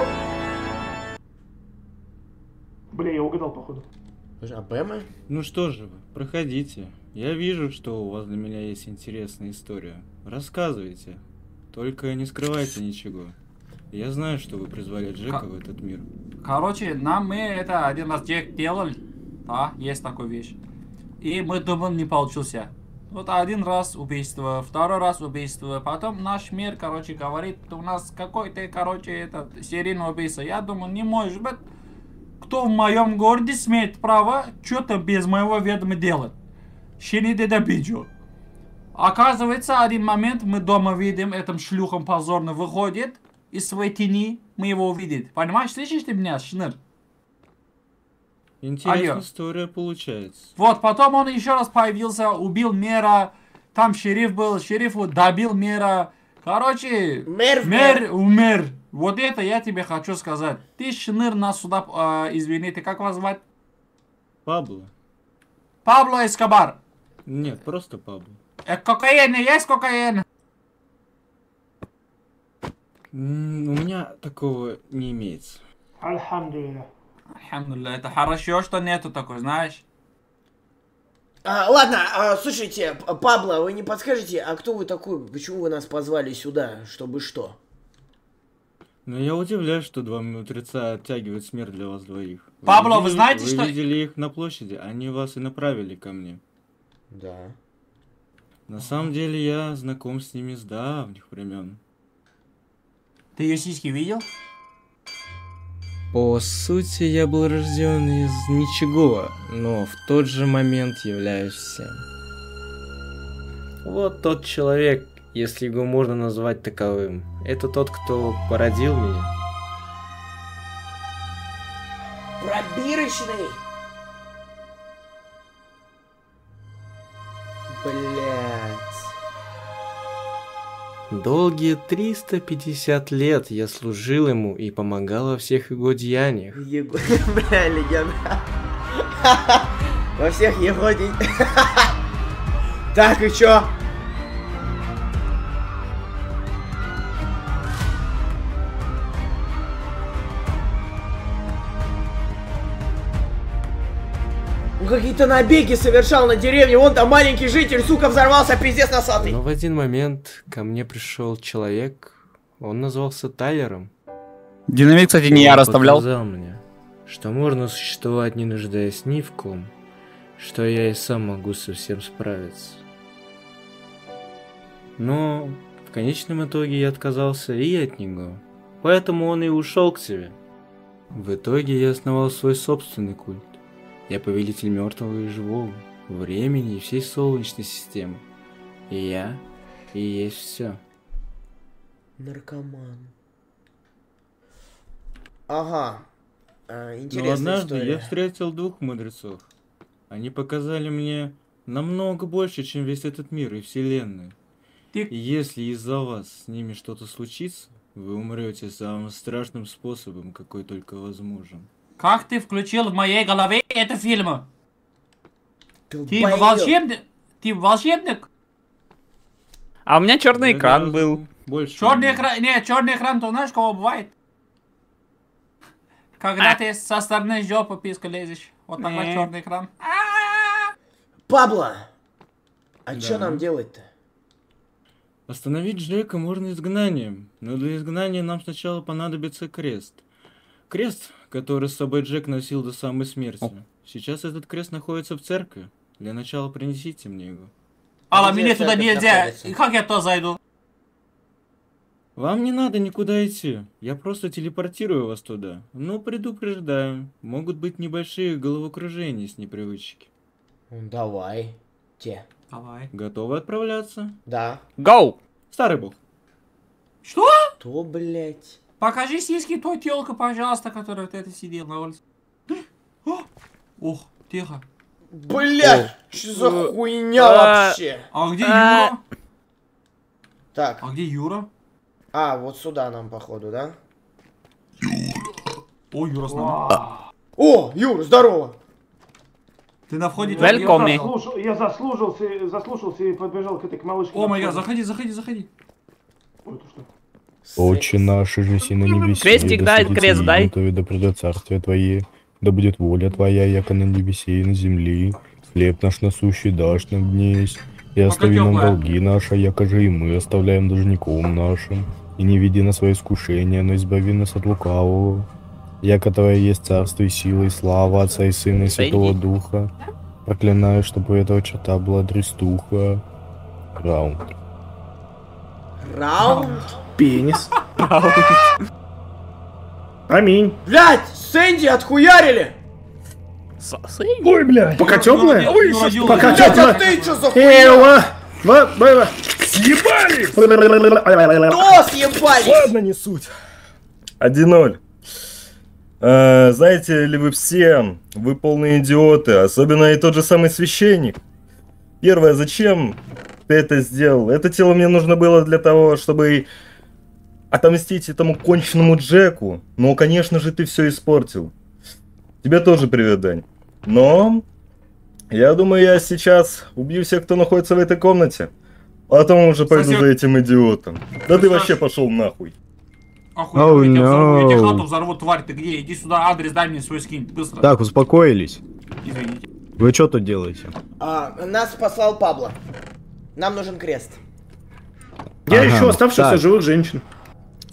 Бля, я угадал, походу. Абема? Ну что же вы, проходите. Я вижу, что у вас для меня есть интересная история. Рассказывайте. Только не скрывайте ничего. Я знаю, что вы призвали Джека Ка- в этот мир. Короче, нам мы это один раз Джек делали. Да, есть такая вещь. И мы думали, не получился. Вот один раз убийство, второй раз убийство. Потом наш мир, короче, говорит, у нас какой-то, короче, этот серийный убийца. Я думаю, не может быть, кто в моем городе смеет право что-то без моего ведома делать. Шиниде да биджо. Оказывается, один момент мы дома видим, этим шлюхом позорно выходит из своей тени, мы его увидим. Понимаешь, слышишь ты меня, Шныр? Интересная Алло. история получается. Вот, потом он еще раз появился, убил мэра, там шериф был, шериф вот добил мэра. Короче, Мэр в мэр умер. Вот это я тебе хочу сказать. Ты, Шныр, нас сюда, э, извините, как вас звать? Пабло? Пабло Эскобар. Нет, просто Пабло. Э, кокаин, есть кокаин? М, У меня такого не имеется. Альхамдулилля. Альхамдулилля, это хорошо, что нету такой, знаешь? А, ладно, а, слушайте, П- Пабло, вы не подскажете, а кто вы такой? Почему вы нас позвали сюда? Чтобы что? Но я удивляюсь, что два мудреца оттягивают смерть для вас двоих. Пабло, видели, вы знаете, вы что... Вы видели их на площади, они вас и направили ко мне. Да. На самом деле я знаком с ними с давних времен. Ты ее сиськи видел? По сути, я был рожден из ничего, но в тот же момент являюсь всем. Вот тот человек, если его можно назвать таковым. Это тот, кто породил меня. Пробирочный! Блять. Долгие триста пятьдесят лет я служил ему и помогал во всех его деяниях. Его... Бля, легенда. Во всех его деяниях. Так, и чё? Какие-то набеги совершал на деревне, вон там маленький житель, сука, взорвался, пиздец носатый. Но в один момент ко мне пришел человек, он назвался Тайлером. Динамит, кстати, не он я расставлял. показал мне, что можно существовать, не нуждаясь ни в ком, что я и сам могу со всем справиться. Но в конечном итоге я отказался и от него, поэтому он и ушел к себе. В итоге я основал свой собственный культ. Я повелитель мертвого и живого, времени и всей Солнечной системы. И я, и есть все. Наркоман. Ага. А, Но интересная однажды история. я встретил двух мудрецов. Они показали мне намного больше, чем весь этот мир и вселенная. Ты... И если из-за вас с ними что-то случится, вы умрете самым страшным способом, какой только возможен. Как ты включил в моей голове это фильм? Ты Долбоёб. волшебник? Ты волшебник? А у меня черный экран был. Черный экран, нет, черный экран, то знаешь, кого бывает? Когда ты со стороны жопы писка лезешь. Вот такой черный экран. Пабло! А Да. что нам делать-то? Остановить Джека можно изгнанием, но для изгнания нам сначала понадобится крест. Крест, который с собой Джек носил до самой смерти. Сейчас этот крест находится в церкви. Для начала принесите мне его. Алла, мне туда нельзя. И как я туда зайду? Вам не надо никуда идти. Я просто телепортирую вас туда. Но предупреждаю, могут быть небольшие головокружения с непривычки. Давай. Те. Давай. Готовы отправляться? Да. Гоу! Старый бог. Что? То, блять. Покажи сиськи той тёлка, пожалуйста, которая вот это сидела на улице. Ох, тихо. Блять, что за Э, хуйня а, вообще? А где Юра? Так. А где Юра? А, вот сюда нам, походу, да? О, Юра с нами. О, Юра, здорово! Ты на входе... Я заслушал- Я заслужился, заслушался и подбежал к этой к малышке. О май гад, заходи, заходи, заходи. Отче наш, жеси на небесе, Крестик дай, крест дай. Да придет царствие Твое, да будет воля Твоя, яко на небесе и на земле. Хлеб наш насущий дашь нам днесь, и остави нам теплая. долги наши, яко же и мы оставляем должником нашим. И не веди на свое искушение, но избави нас от лукавого. Яко Твое есть царство и сила, и слава Отца и Сына и Святого Духа. Проклинаю, чтобы у этого чата была дрестуха. Раунд. Раунд? Пенис. Аминь. Блять, Сэнди отхуярили! Ой, блядь. Пока теплая? Ой, Пока блядь, теплая. а ты чё за хуйня? Эва. Ва- ва- ва. Съебались! Кто съебались? Ладно, не суть. один ноль. А, знаете ли вы все, вы полные идиоты, особенно и тот же самый священник. Первое, зачем ты это сделал? Это тело мне нужно было для того, чтобы отомстить этому конченному Джеку. Но, конечно же, ты все испортил. Тебе тоже привет, Дань. Но я думаю, я сейчас убью всех, кто находится в этой комнате. Потом уже пойду Сосед. за этим идиотом. Да ты вообще пошел нахуй. Охуенно, я тебя взорву, я тебе no. хату взорву, тварь, ты где? Иди сюда, адрес дай мне свой скинь, быстро. Так, успокоились. Извините. Вы что тут делаете? А, нас послал Пабло. Нам нужен крест. Я Ага, ищу оставшихся так. живых женщин.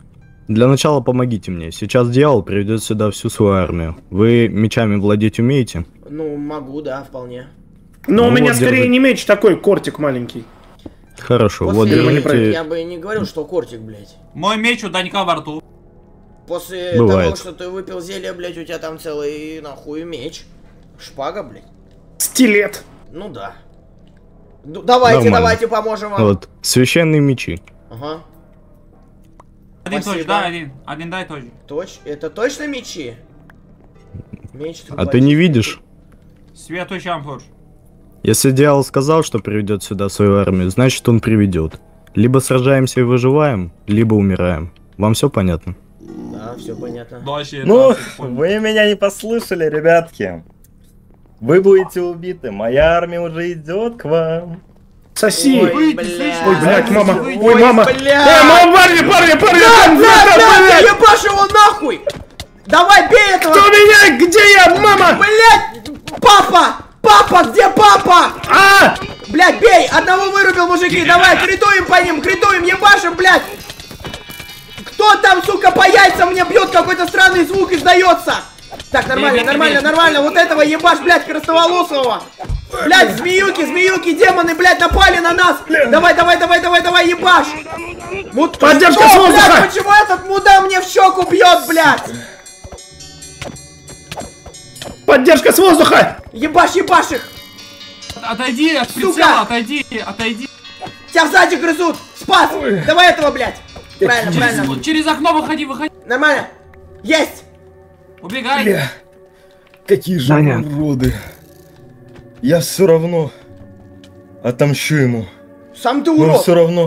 Для начала помогите мне. Сейчас дьявол приведет сюда всю свою армию. Вы мечами владеть умеете? Ну, могу, да, вполне. Но Ну у меня вот, скорее держи. не меч, такой кортик маленький. Хорошо, вот После держите. я бы не говорил, что кортик, блядь. Мой меч у Данька во рту. После Бывает. того, что ты выпил зелье, блядь, у тебя там целый нахуй меч. Шпага, блядь. Стилет. Ну да. Д- давайте, Нормально. давайте поможем вам. Вот, священные мечи. Ага. Один Спасибо. точно, да, один. Один дай тоже. Точ... Это точно мечи? Меч А ты не видишь? Святой Шампур. Если дьявол сказал, что приведет сюда свою армию, значит он приведет. Либо сражаемся и выживаем, либо умираем. Вам все понятно? Да, все понятно. Ну, вы меня не послушали, ребятки. Вы будете убиты, моя армия уже идет к вам. Соси. Ой, блядь. Ой, блядь, мама. Ой, Ой, мама. блядь. Эй, мама, парни, парни, парни. Да, там, да, там, да, блядь. ты ебашь его нахуй! Давай, бей этого! Кто меня? Где я, мама? Блядь! Папа! Папа, где папа? А! Блядь, бей! Одного вырубил, мужики! Давай, критуем по ним, критуем, ебашим, блядь! Кто там, сука, по яйцам мне бьет? Какой-то странный звук издается! Так, нормально, Бей, бей, нормально, бей. нормально. Вот этого ебашь, блядь, красноволосого! Блядь, змеюки, змеюки, демоны, блядь, напали на нас! Давай, давай, давай, давай, давай, ебашь! Мут... Поддержка Что, с воздуха! блядь, почему этот муда мне в щеку бьет, блядь? Поддержка с воздуха! Ебашь, ебашь их! Отойди от Сука! прицела, отойди, отойди. Тебя сзади грызут! Спас! Давай этого, блядь! Правильно, Через, правильно. через окно выходи, выходи. Нормально! Есть! Убегай. Бля, какие же Даня. уроды. Я все равно отомщу ему. Сам ты Но урод! все равно.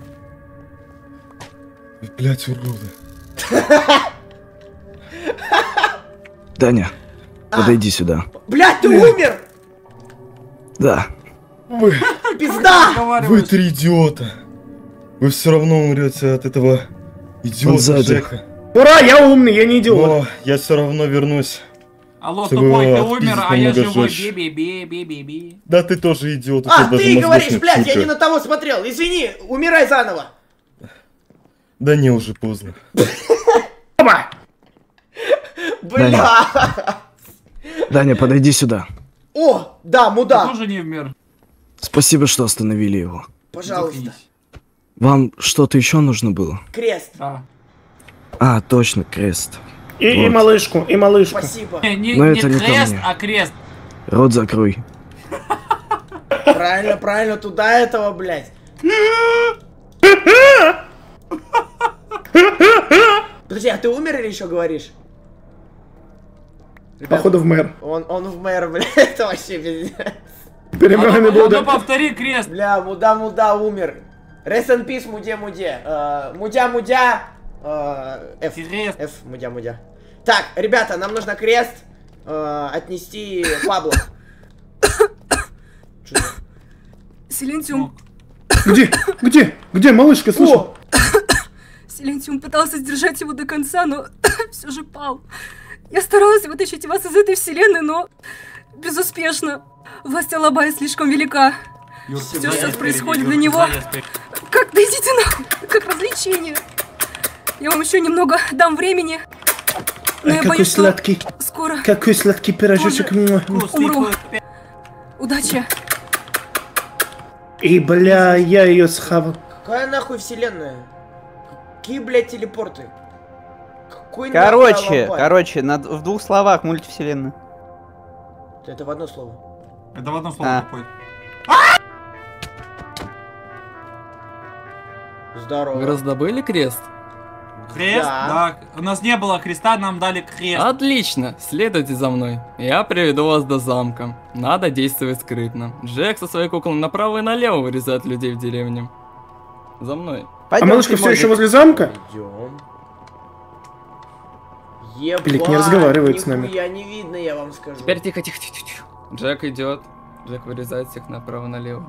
Блять, уроды. Даня, подойди сюда. Блядь, ты умер! Да. Вы, Пизда! вы три идиота. Вы все равно умрете от этого Он идиота сзади. Жека. Ура, я умный, я не идиот. Но я все равно вернусь. Алло, Чтобы тупой, ты его умер, отпиздить а я намного живой. жестче. Би-би-би-би-би-би. Да ты тоже идиот. у А, тебя даже ты мозгов говоришь, нет, блядь, я сука. не на того смотрел. Извини, умирай заново. Да не, уже поздно. Бля. Даня, подойди сюда. О, да, Ты мудак. тоже не умер. Спасибо, что остановили его. Пожалуйста. Вам что-то еще нужно было? Крест. Да. А, точно, крест. И, и Вот. малышку, и малышку. Спасибо. Не, не, Но не это не ко крест, мне. а крест. Рот закрой. Правильно, правильно, туда этого, блядь. Подожди, а ты умер или еще говоришь? Ребята, Походу в мэр. Он, он в мэр, блядь, это вообще пиздец. Перемены А ну, будут. ну повтори крест. Бля, муда-муда умер. Rest in peace, муде-муде. Э, Мудя-мудя. э, F. Крест. F, мудя-мудя. Так, ребята, нам нужно крест э, отнести Пабло. Чё это? Силентиум. Где? Где? Где малышка, слышишь? О, Силентиум пытался сдержать его до конца, но все же пал. Я старалась вытащить вас из этой вселенной, но безуспешно. Власть Алабая слишком велика. Юр, Все сюда я сейчас спереди, происходит Юр, для него. сюда я спереди. Как, да идите нахуй, как развлечение. Я вам еще немного дам времени. Но Ай, я какой боюсь, что сладкий. скоро Какой сладкий пирожочек. Муа. Вкусный, умру. вкусный. Удачи. И, бля, я ее схавал. какая нахуй вселенная? Какие, блядь, телепорты? Какой Короче, нахуй Алабай? короче, на, в двух словах мультивселенная. Это в одно слово. Это в одно слово А. тупой. Здорово. Вы раздобыли крест? Крест? Да. Да. У нас не было креста, нам дали крест. Отлично, следуйте за мной. Я приведу вас до замка. Надо действовать скрытно. Джек со своей куклой направо и налево вырезает людей в деревне. За мной. А малышка все еще возле замка? Идем. Ебать, Блин, не разговаривает с нами. нихуя не видно, я вам скажу. Теперь тихо, тихо, тихо, тихо. Джек идет. Джек вырезает всех направо и налево.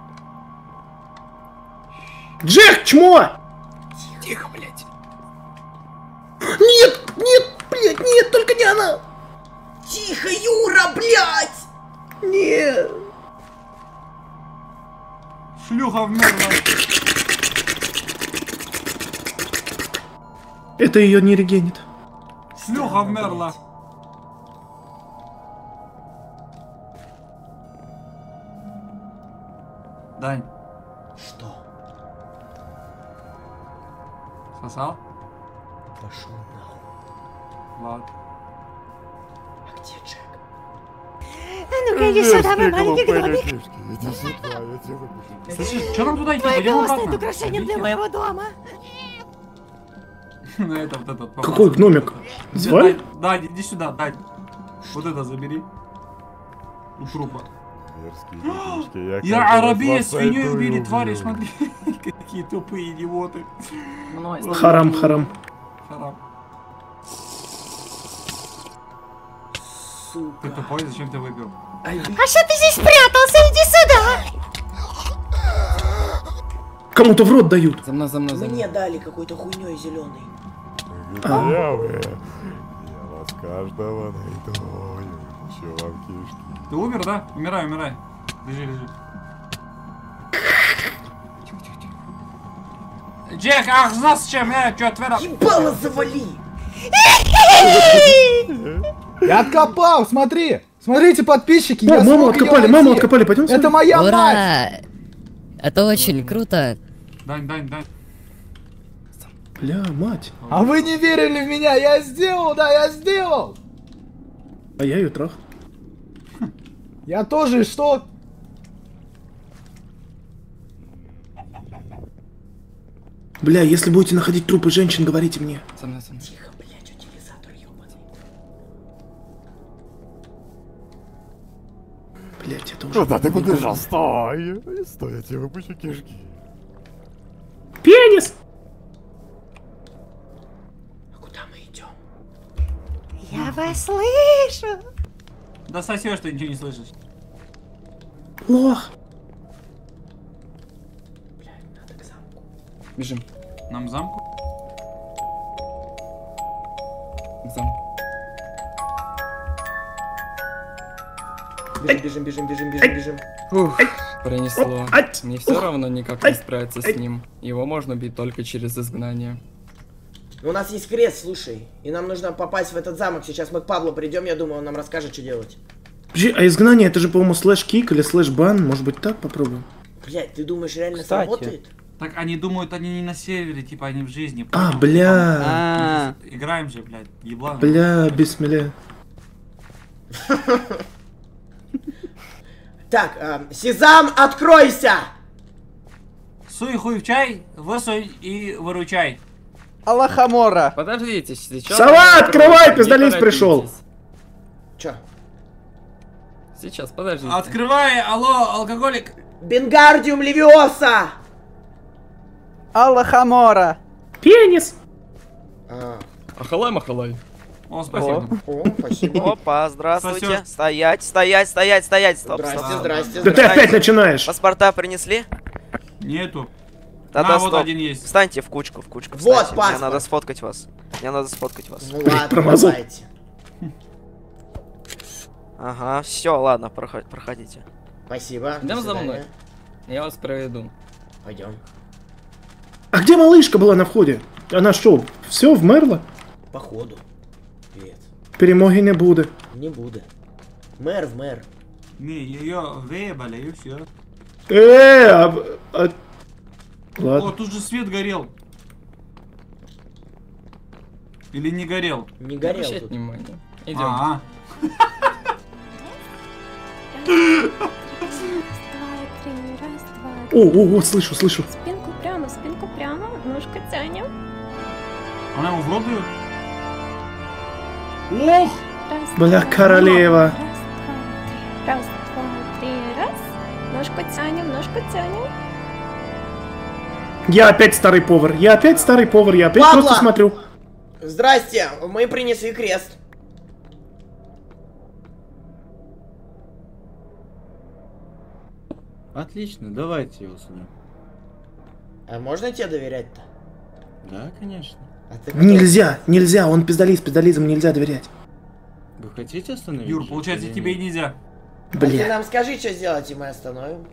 Джек, чмо! Тихо, блядь. Нет, нет, блядь, нет, только не она! Тихо, Юра, блядь! Нет! Шлюха вмерла. Это ее не регенит. Шлюха вмерла. Дань. Что? Сосал? Пошел нахуй. Ладно. А где Джек? А ну-ка, иди сюда, мой маленький гномик. Иди сюда, я тебя выпущу. Слушай, что нам туда идти? Твой Пойдем голос обратно. станет украшением для моего дома. Ну это вот этот. Какой гномик? Звали? Да, иди сюда, Дань. Вот это забери. У трупа. Я арабея свиньей убили, твари, смотри. Какие тупые идиоты. Харам, харам. Харам. Ты тупой, зачем ты выпил? А что ты здесь спрятался? Иди сюда. Кому-то в рот дают. За мной, за мной, за мной. Мне дали какой-то хуйней зеленый. Я вы. Я вас каждого найду. Еще вам кишки. Ты умер, да? Умирай, умирай. Лежи, лежи. Джек, ах, знаешь с чем? Я чё, твера... Ебало завали! Я откопал, смотри! Смотрите, подписчики, О, я маму смог её откопали, найти. маму откопали, пойдем Это смотреть. моя Ура! мать! Это очень круто. Дань, Дань, Дань. Бля, мать. А вы не верили в меня, я сделал, да, я сделал! А я ее трах. Я тоже, и что? Бля, если будете находить трупы женщин, говорите мне. За мной, за мной. Тихо, блядь, утилизатор ебаный. Блять, это уже... Куда ты побежал? Стой! Стой, я тебе выпущу кишки. Пенис! А куда мы идем? Я вас слышу. Да сосешь, ты ничего не слышишь. Лох. Бежим. Нам замку? К замку. Бежим, бежим, бежим, бежим, бежим, бежим. Ух, пронесло. Мне все равно никак не справиться с ним. Его можно убить только через изгнание. У нас есть крест, слушай. И нам нужно попасть в этот замок. Сейчас мы к Паблу придем, я думаю, он нам расскажет, что делать. Подожди, а изгнание это же, по-моему, слэш-кик или слэш-бан. Может быть, так попробуем? Блять, ты думаешь, реально Кстати. сработает? Так они думают, они не на севере, типа они в жизни. А, понял? бля. Там- мы играем же, блядь, еблан. Бля, бисмилля. Так, э, Сезам, откройся! Суй хуй в чай, высунь и выручай. Аллахамора. Подождите, сейчас... Сова, открывай, Не пиздолиз торопитесь. пришел. Чё? Сейчас, подождите. Открывай, алло, алкоголик. Бенгардиум левиоса! Аллахамора. Пенис. А. Ахалай, махалай. О, спасибо. О, спасибо. Опа, здравствуйте. Сосёт. Стоять, стоять, стоять, стоять. Стоп, Здрасте, стоп, стоп. здрасте, Да ты опять начинаешь. Паспорта принесли? Нету. Тогда На, вот стоп. один есть. Встаньте в кучку, в кучку. Вот встаньте. Мне паспорт. надо сфоткать вас. Мне надо сфоткать вас. Ну ладно, Промазал. давайте. Ага, все, ладно, проход- проходите. Спасибо. Идем до за мной. свидания. Я вас проведу. Пойдем. А где малышка была на входе? Она что, все вмерла? Походу. Привет. Перемоги не буде. Не буду. Мэр в мэр. Не, ее выебали и все. Э, а, а- О, Ладно. тут же свет горел. Или не горел? Не горел Обращать тут. внимание. Идем. А, Два, три, раз, два. О, о, о, слышу, слышу. Спинку прямо, спинку прямо, ножку тянем. она ему в рот дает? Ох! Раз, Бля, королева. раз, два, три, раз. Ножку тянем, ножку тянем. Я опять старый повар. Я опять старый повар. Я опять Пабло! просто смотрю. Здрасте, мы принесли крест. Отлично, давайте его сюда. А можно тебе доверять-то? Да, конечно. А ты кто? Нельзя, нельзя, он пиздолиз, пиздолизм нельзя доверять. Вы хотите остановить? Юр, их получается, или тебе и нет? нельзя. А ты Бля. нам скажи, что сделать, и мы остановим.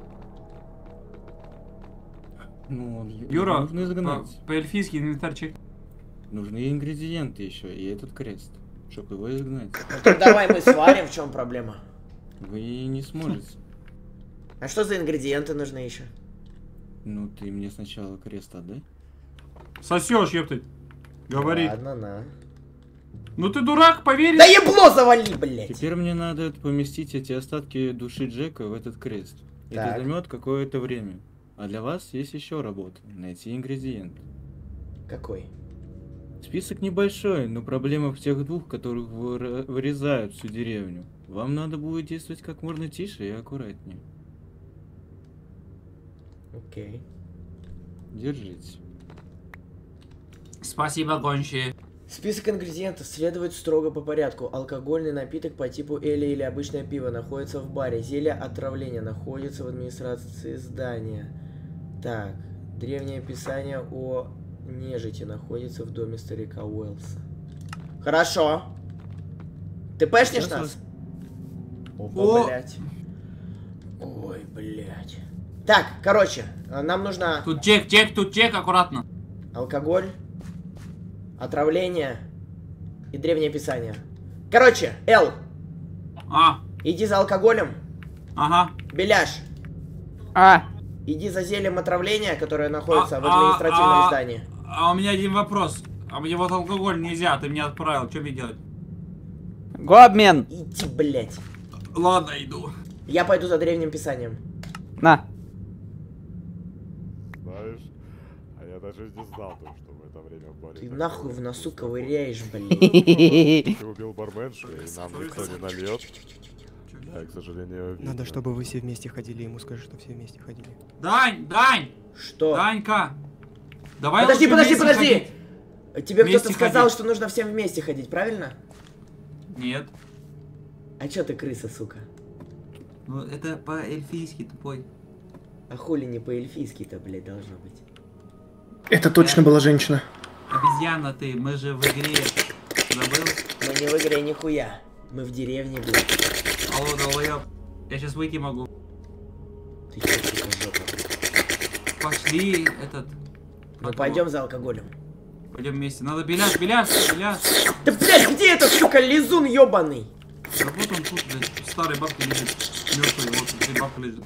Ну, он- его Юра, нужно изгнать. по- по-эльфийски инвентарь чек. Нужны ингредиенты еще и этот крест, чтобы его изгнать. Ну, давай мы сварим, в чем проблема? Вы не сможете. А что за ингредиенты нужны еще? Ну, ты мне сначала крест отдай. Сосешь, ёпты. Говори. Ладно, на. Ну ты дурак, поверь. Да ебло завали, блядь. Теперь мне надо поместить эти остатки души Джека в этот крест. Так. Это займет какое-то время. А для вас есть еще работа. Найти ингредиент. Какой? Список небольшой, но проблема в тех двух, которых выра- вырезают всю деревню. Вам надо будет действовать как можно тише и аккуратнее. Окей. Держите. Спасибо, гончие. Список ингредиентов следует строго по порядку. Алкогольный напиток по типу эля или обычное пиво находится в баре. Зелье отравления находится в администрации здания. Так, древнее писание о нежити находится в доме старика Уэллса. Хорошо. Ты пэшнешь нас? Опа, блядь. Ой, блядь. Так, короче, нам нужно... Тут Джек, Джек, тут Джек, аккуратно. Алкоголь, отравление и древнее писание. Короче, Эл. А. Иди за алкоголем. Ага. Беляш. А. Иди за зельем отравления, которое находится А, в административном а, а, здании. А у меня один вопрос. А мне вот алкоголь нельзя, ты меня отправил. Что мне делать? Го обмен. Иди, блядь. Ладно, иду. Я пойду за древним писанием. На. Знаешь, а я даже не знал, что в это время в баре... Ты нахуй в носу ковыряешь, блин. Ты убил барменшу, и нам никто не нальет. Я, к сожалению, видно. Надо, чтобы вы все вместе ходили, ему скажи, что все вместе ходили. Дань, Дань! Что? Данька! Давай Подожди, лучше подожди, вместе подожди! ходить. Тебе Вместе кто-то сказал, ходить. что нужно всем вместе ходить, правильно? Нет. А чё ты крыса, сука? Ну, это по-эльфийски тупой. А хули не по-эльфийски-то, блядь, должно быть? Это точно была женщина. Обезьяна ты, мы же в игре. Забыл? Мы не в игре нихуя. Мы в деревне, блядь. Алло, долбоёб. Я сейчас выйти могу. Ты чё, сука, жопа? Пошли, этот... Ну пойдем за алкоголем. Пойдем вместе. Надо беляш, беляш, беляш. Да, блядь, где этот, сука, лизун ёбаный? А вот он тут, блядь, старый бабка лежит. Мертвый, вот тут бабка лежит.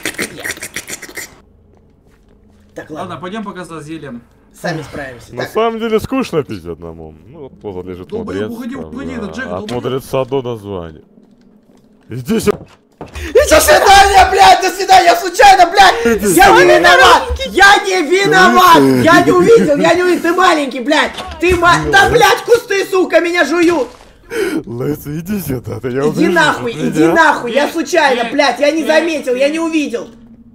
Так, ладно. Ладно, пойдем пока за зельем. Сами справимся. На самом деле скучно пить одному. Ну вот вот лежит Долбоёб, мудрец. уходи, там, уходи, да. это Джек, От долбоёб. мудреца до названия. Иди сюда. До свидания, блядь, до свидания, я случайно, блядь, я не виноват, я не виноват, я не увидел, я не увидел, ты маленький, блядь, ты ма... Да, блядь, кусты, сука, меня жуют. Лысый, иди сюда, ты я Иди увижу, нахуй, ты иди не- нахуй, я случайно, блядь, я не заметил, я не увидел.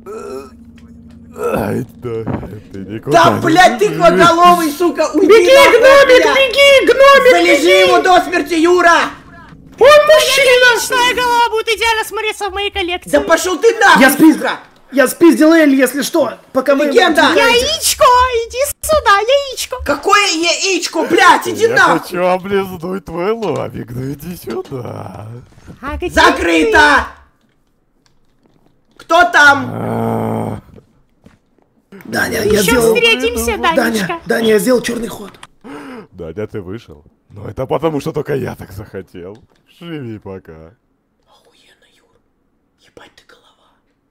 Ай, да, ты никуда Да, не блядь, тыквоголовый, сука, уйди Беги, нахуй, гномик, блядь. беги, гномик, Залежи беги. его до смерти, Юра. Он мужчина! Личная голова будет идеально смотреться в моей коллекции. Да пошел ты нахуй, Я спиздил, сука. я спиздил Эль, если что, пока вы... Легенда. Яичко, иди сюда, яичко. Какое яичко, блядь, иди Я нахуй. хочу облизнуть твой лобик, ну иди сюда. А где Закрыто. Кто там? Даня, я Еще сделал... встретимся, Данечка. Даня, Даня, я сделал черный ход. Даня, ты вышел? Ну это потому, что только я так захотел. Живи пока. Охуенно, Юр. Ебать ты голова.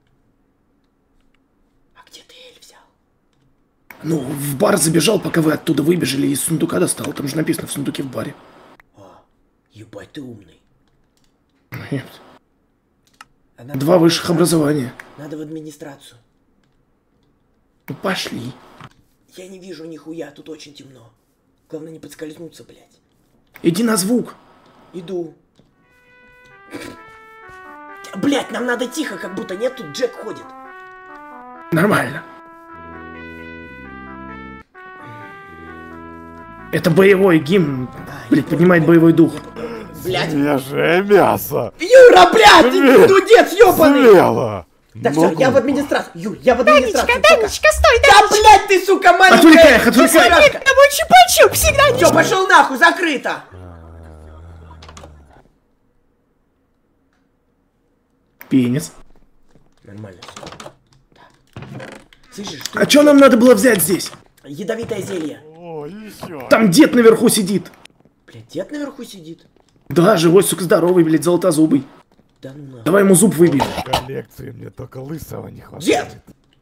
А где ты Эль взял? Ну, в бар забежал, пока вы оттуда выбежали, из сундука достал. Там же написано в сундуке в баре. Ебать ты умный. Нет. А надо Два в высших администрацию. образования. Надо в администрацию. Ну, пошли. Я не вижу нихуя, тут очень темно. Главное не подскользнуться, блядь. Иди на звук. Иду. Блядь, нам надо тихо, как будто нет, тут Джек ходит. Нормально. Это боевой гимн. Блядь, поднимает боевой дух. Блядь. Свежее мясо. Юра, блядь, ты Све- дудец ёбаный. Смело. Так, Ну, все, я в администрацию. Юр, я в администрацию. Данечка, Данечка, стой, Да, Данечка. блядь, ты, сука, маленькая. Отвлекай их, отвлекай. Посмотри, тобой чупа-чуп всегда не... Все, пошел нахуй, закрыто. Пенис. Нормально. Слышишь, что? А что нам надо было взять здесь? Ядовитое зелье. Еще, еще. Там дед наверху сидит. Блядь, дед наверху сидит? Да, живой, сука, здоровый, блядь, золотозубый. Да ну нахуй. Давай ему зуб выбьем. Коллекции мне только лысого не хватает. Дед!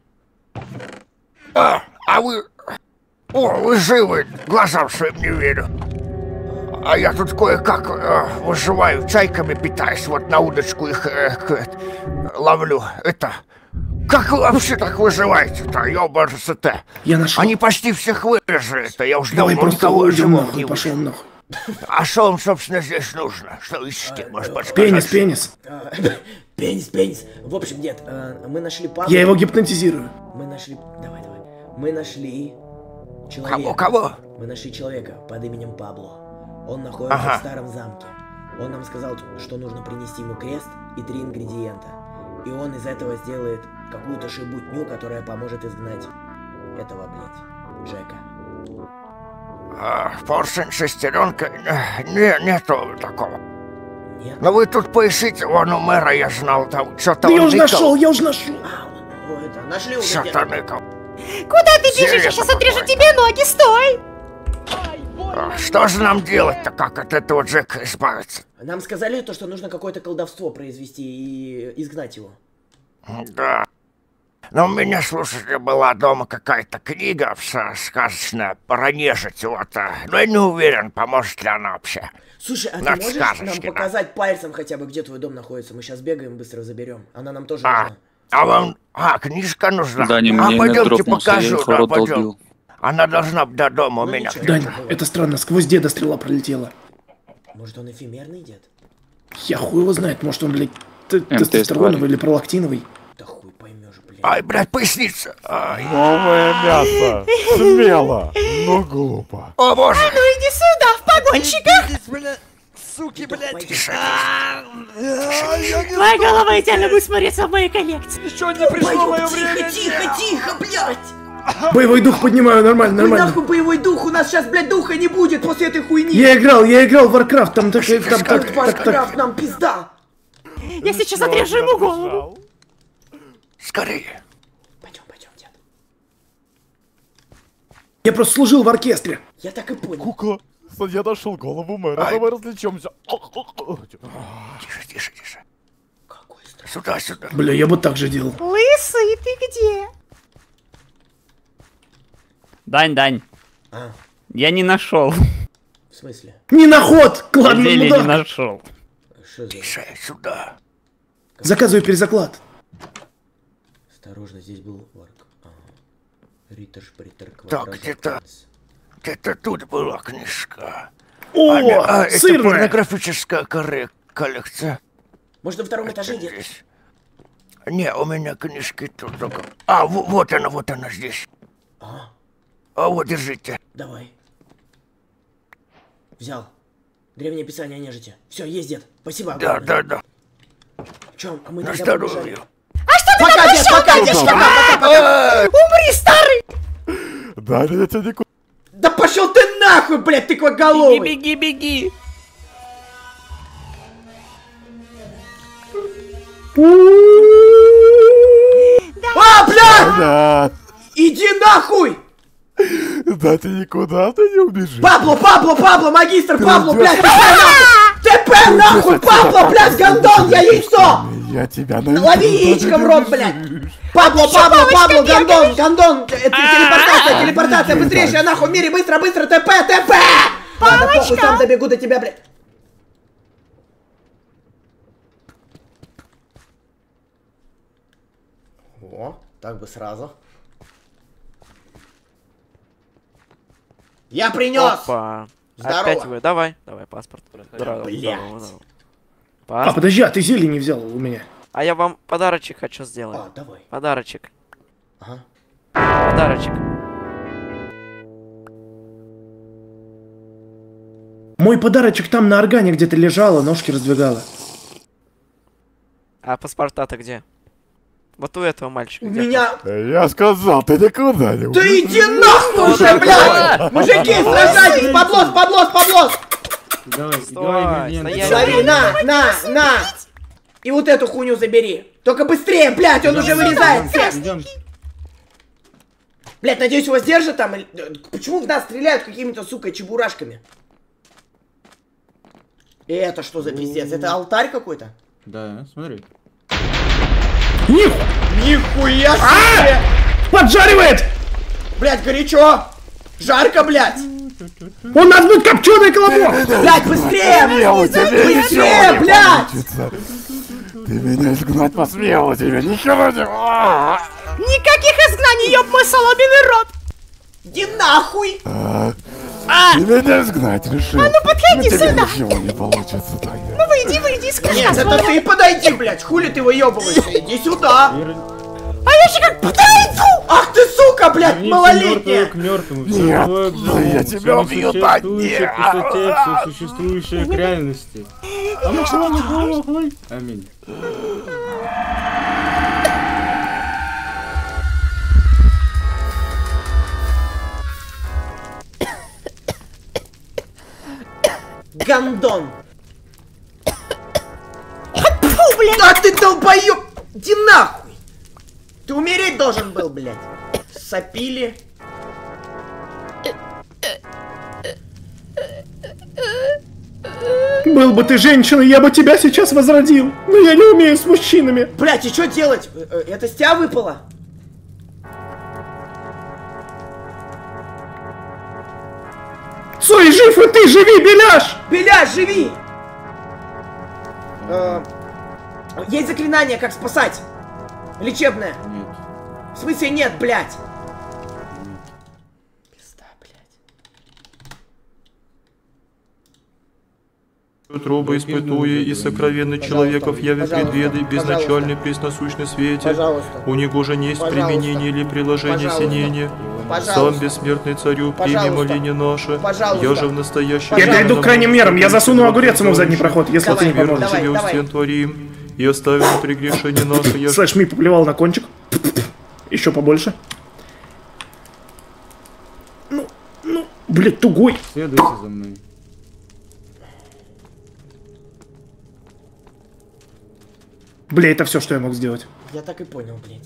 А, а вы... О, вы живы, глазам своим не верю. А я тут кое-как э, выживаю, чайками питаюсь, вот на удочку их э, э, ловлю. Это... Как вы вообще так выживаете-то, ёбарасоте? Я нашел. Они почти всех вырежали-то, я уже Давай давно просто никого уйдем живого нахуй, не пошел вижу. нахуй. А что вам, собственно, здесь нужно? Что ищете, может подсказать? Пенис, пенис. А, Пенис, пенис. В общем, дед, а, мы нашли Пабло. Я его гипнотизирую. Мы нашли... Давай, давай. Мы нашли... Человека. Кого, кого? Мы нашли человека под именем Пабло. Он находится Ага. в старом замке. Он нам сказал, что нужно принести ему крест и три ингредиента. И он из этого сделает какую-то шебутню, которая поможет изгнать этого, блядь, Джека. А, поршень, шестеренка, э, не, нету такого. Нет? Но вы тут поищите, вон у мэра я знал, там что-то Да я он уже ныкал. нашел, я уже нашел. О, это, нашли уже Что-то ныкал. Куда ты бежишь? Зелье Я сейчас отрежу тебе ноги, стой! А, что же нам делать-то, как от этого Джека избавиться? Нам сказали то, что нужно какое-то колдовство произвести и изгнать его. Да. Но у меня, слушайте, была дома какая-то книга вся сказочная про нежить, вот. а. Но я не уверен, поможет ли она вообще. Слушай, а На ты можешь сказочки, нам да. показать пальцем хотя бы, где твой дом находится? Мы сейчас бегаем, быстро заберем. Она нам тоже А, нужна. а вам... А, книжка нужна? Да, не а, мне, пойдемте дропнулся, я покажу, их да, рот пойдем. долбил. Она должна быть до дома у Ну, меня. ничего. Дань, это странно, сквозь деда стрела пролетела. Может, он эфемерный дед? Я хуй его знает, может он, блядь, т- МТС тестостероновый тварь. или пролактиновый. Да хуй поймешь, блядь. Ай, блядь, поясница. Ай. Новое мясо. Смело, но глупо. О, боже. А ну иди сюда, в погонщиках! Суки, блядь. Тише, Твоя голова идеально будет смотреться в моей коллекции. Еще не пришло мое время. Тихо, тихо, тихо, блядь! Боевой дух поднимаю, нормально, Какой нормально. нахуй боевой дух? У нас сейчас, блядь, духа не будет после этой хуйни. Я играл, я играл в Warcraft, там так, там так, так, Варкрафт, так. нам пизда. Я сейчас отрежу ему голову. Скорее. Пойдем, пойдем, дед. Я просто служил в оркестре. Я так и понял. Кукла, я нашел голову мэра, Ай. давай развлечемся. Тише, тише, тише. Сюда, сюда. Бля, я бы так же делал. Лысый, ты где? Дань, Дань. А, Я не нашел. в смысле? Не на ход! Ладно, Зелье ну не да. нашел. Что за... Тише, сюда. Заказываю перезаклад. Осторожно, здесь был варк. Ага. Риттер, шприттер, Так, квадрат, где-то... квадратс. Где-то тут была книжка. О, а, не- а, это сырная. порнографическая корре- коллекция. Может, на втором этаже, дед? Здесь. Не, у меня книжки тут только... А, во- вот она, вот она здесь. А, А вот, держите. давай. Взял. Древнее писание о нежити. Все, есть, дед. Спасибо Да, огромное. да, да. Чем? А мы На тогда здоровье. побежали. А что ты Пока, там дед, пошел, пока, дед, дедушка? пока, пока, пока. Умри, старый! Да, я тебя никуда... Да пошел ты нахуй, блядь, тыквоголовый! Беги, беги, беги. А, блядь! Да, Иди нахуй! да ты никуда ты не убежишь. Пабло, Пабло, Пабло, магистр, Ты Пабло, уйдешь. блядь, ТП нахуй! ТП нахуй, Пабло, блядь, гондон, я яйцо! Я тебя найду. Лови яичко в рот, блядь! Пабло, Пабло, Пабло, гондон, гондон! Это телепортация, телепортация, быстрее, нахуй, в мире, быстро, быстро, ТП, ТП! Ладно, похуй, сам добегу до тебя, блядь. О, так бы сразу. Я принес! Опа. Здорово. Опять вы. Давай, давай, паспорт. Здорово, Блядь. здорово, здорово. А, Паспорт. подожди, а ты зелье не взял у меня? А я вам подарочек хочу сделать. А, давай. Подарочек. Ага. Подарочек. Мой подарочек там на органе где-то лежала, ножки раздвигала. А паспорта-то где? Вот у этого мальчика. У где меня... Я сказал, ты никуда не Да иди нахуй уже, блядь! Мужики, сражайтесь! Подлос, подлос, подлос! Давай, Стой, стоять. Лови, на, на, на! И вот эту хуйню забери! Только быстрее, блядь, он уже вырезает всех! Идем. Блядь, надеюсь, вас держат там? Или... Почему в нас стреляют какими-то, сука, чебурашками? И это что за пиздец? Это алтарь какой-то? Да, смотри. Них... Нихуя себе! Поджаривает! Блядь, горячо! Жарко, блядь! У нас будет копченый колобок! Блядь, быстрее! Быстрее, блядь! Ты меня изгнать посмела, тебе ничего не... Никаких изгнаний, ёб мой соломенный рот! Иди нахуй! А! Ты меня изгнать решил. А ну подходи У тебя сюда! ничего не получится так. Ну выйди, выйди из крыши. Нет, это ты подойди, блядь! Хули ты выебываешься? Иди сюда! А я же как подойду! Ах ты, сука, блядь, малолетняя! К мертвому, Нет, все к да я тебя убью, да существующее в пустоте, все существующее к реальности. А мы с вами головой. Аминь. Гандон! Фу, блядь! Да ты долбоёб! Иди нахуй! Ты умереть должен был, блядь! Сопили. Был бы ты женщиной, я бы тебя сейчас возродил. Но я не умею с мужчинами. Блядь, и что делать? Это с тебя выпало? Цой жив, и ты живи, Беляш! Беляш, живи! Э, есть заклинание, как спасать. Лечебное. Нет. В смысле нет, блядь? Труба испытуя и сокровенный человеков явит предведы безначальный пресносущный свете. Пожалуйста. У него же есть Пожалуйста. применение или приложение Пожалуйста. синения. Пожалуйста. Сам бессмертный царю, прими Пожалуйста. моление наше. Пожалуйста. Я же в настоящем... Я перейду к крайним мерам, я засуну огурец ему в задний проход, если Давай, ты не давай, поможешь. давай, Тебе давай. устен творим, и оставим от прегрешения наше. Я ж- Слэш Ми поплевал на кончик. Еще побольше. Ну, ну, блядь, тугой. Следуйте за мной. Бля, это все, что я мог сделать. Я так и понял, блядь.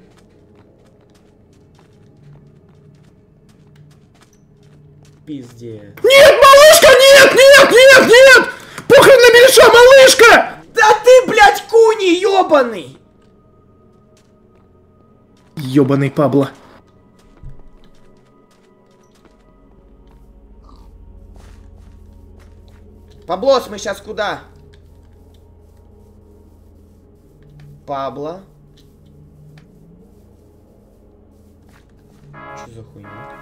Пиздец. Нет, малышка, нет, нет, нет, нет! Похрен на Беляша, малышка! Да ты, блядь, куни ёбаный! Ёбаный Пабло. Паблос, мы сейчас куда? Пабло. Что за хуйня?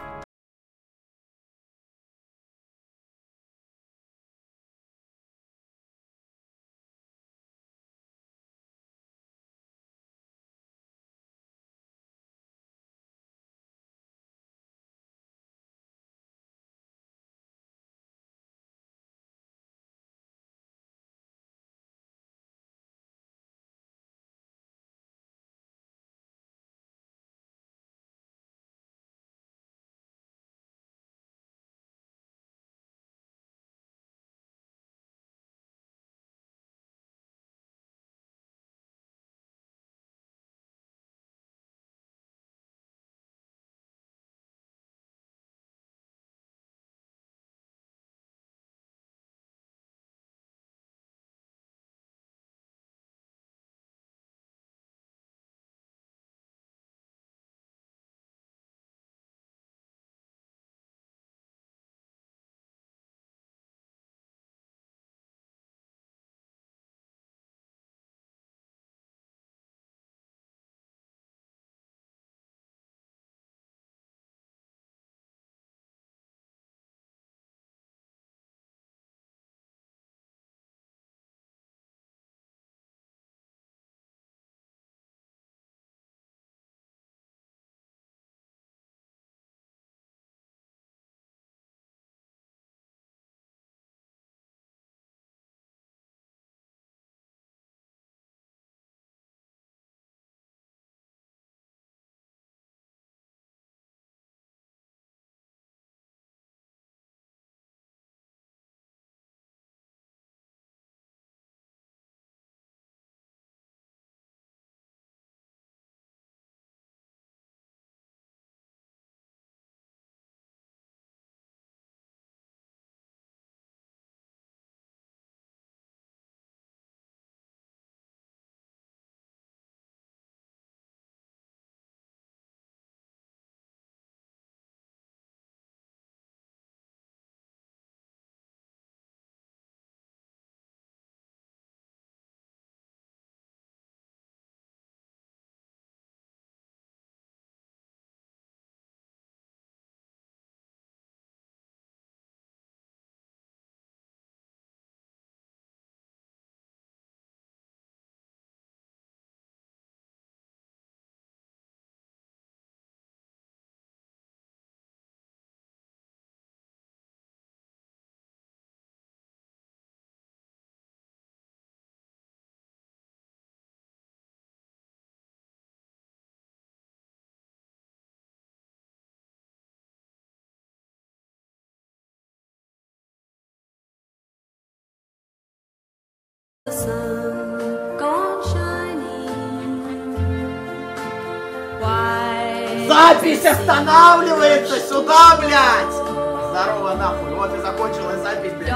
Запись останавливается сюда, блядь! Здорово, нахуй. Вот и закончилась запись, блядь.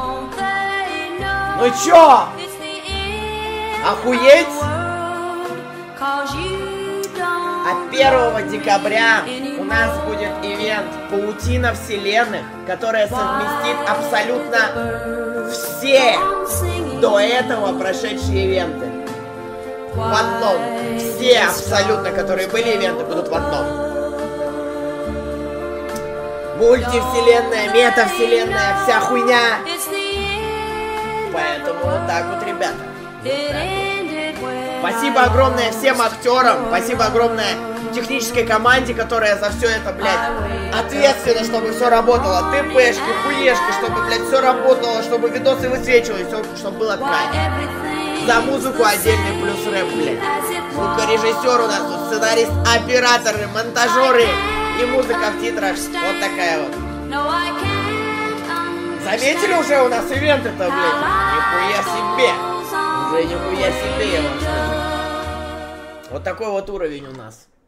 Ну чё? Охуеть? А первого декабря у нас будет ивент «Паутина вселенных», которая совместит абсолютно все до этого прошедшие ивенты. В одном. Все абсолютно, которые были ивенты, будут в одном. Мультивселенная, метавселенная, вся хуйня. Поэтому вот так вот, ребята. Вот так вот. Спасибо огромное всем актерам. Спасибо огромное технической команде, которая за все это, блядь, ответственна, чтобы все работало. ТПшки, хуешки, чтобы, блядь, все работало, чтобы видосы высвечивались, все, чтобы было кайф. За музыку отдельный плюс рэп, блядь. Звукорежиссер у нас тут, сценарист, операторы, монтажеры и музыка в титрах. Вот такая вот. Заметили уже у нас ивенты-то, блядь? Нихуя себе. Уже нихуя себе, я вам скажу. Вот такой вот уровень у нас.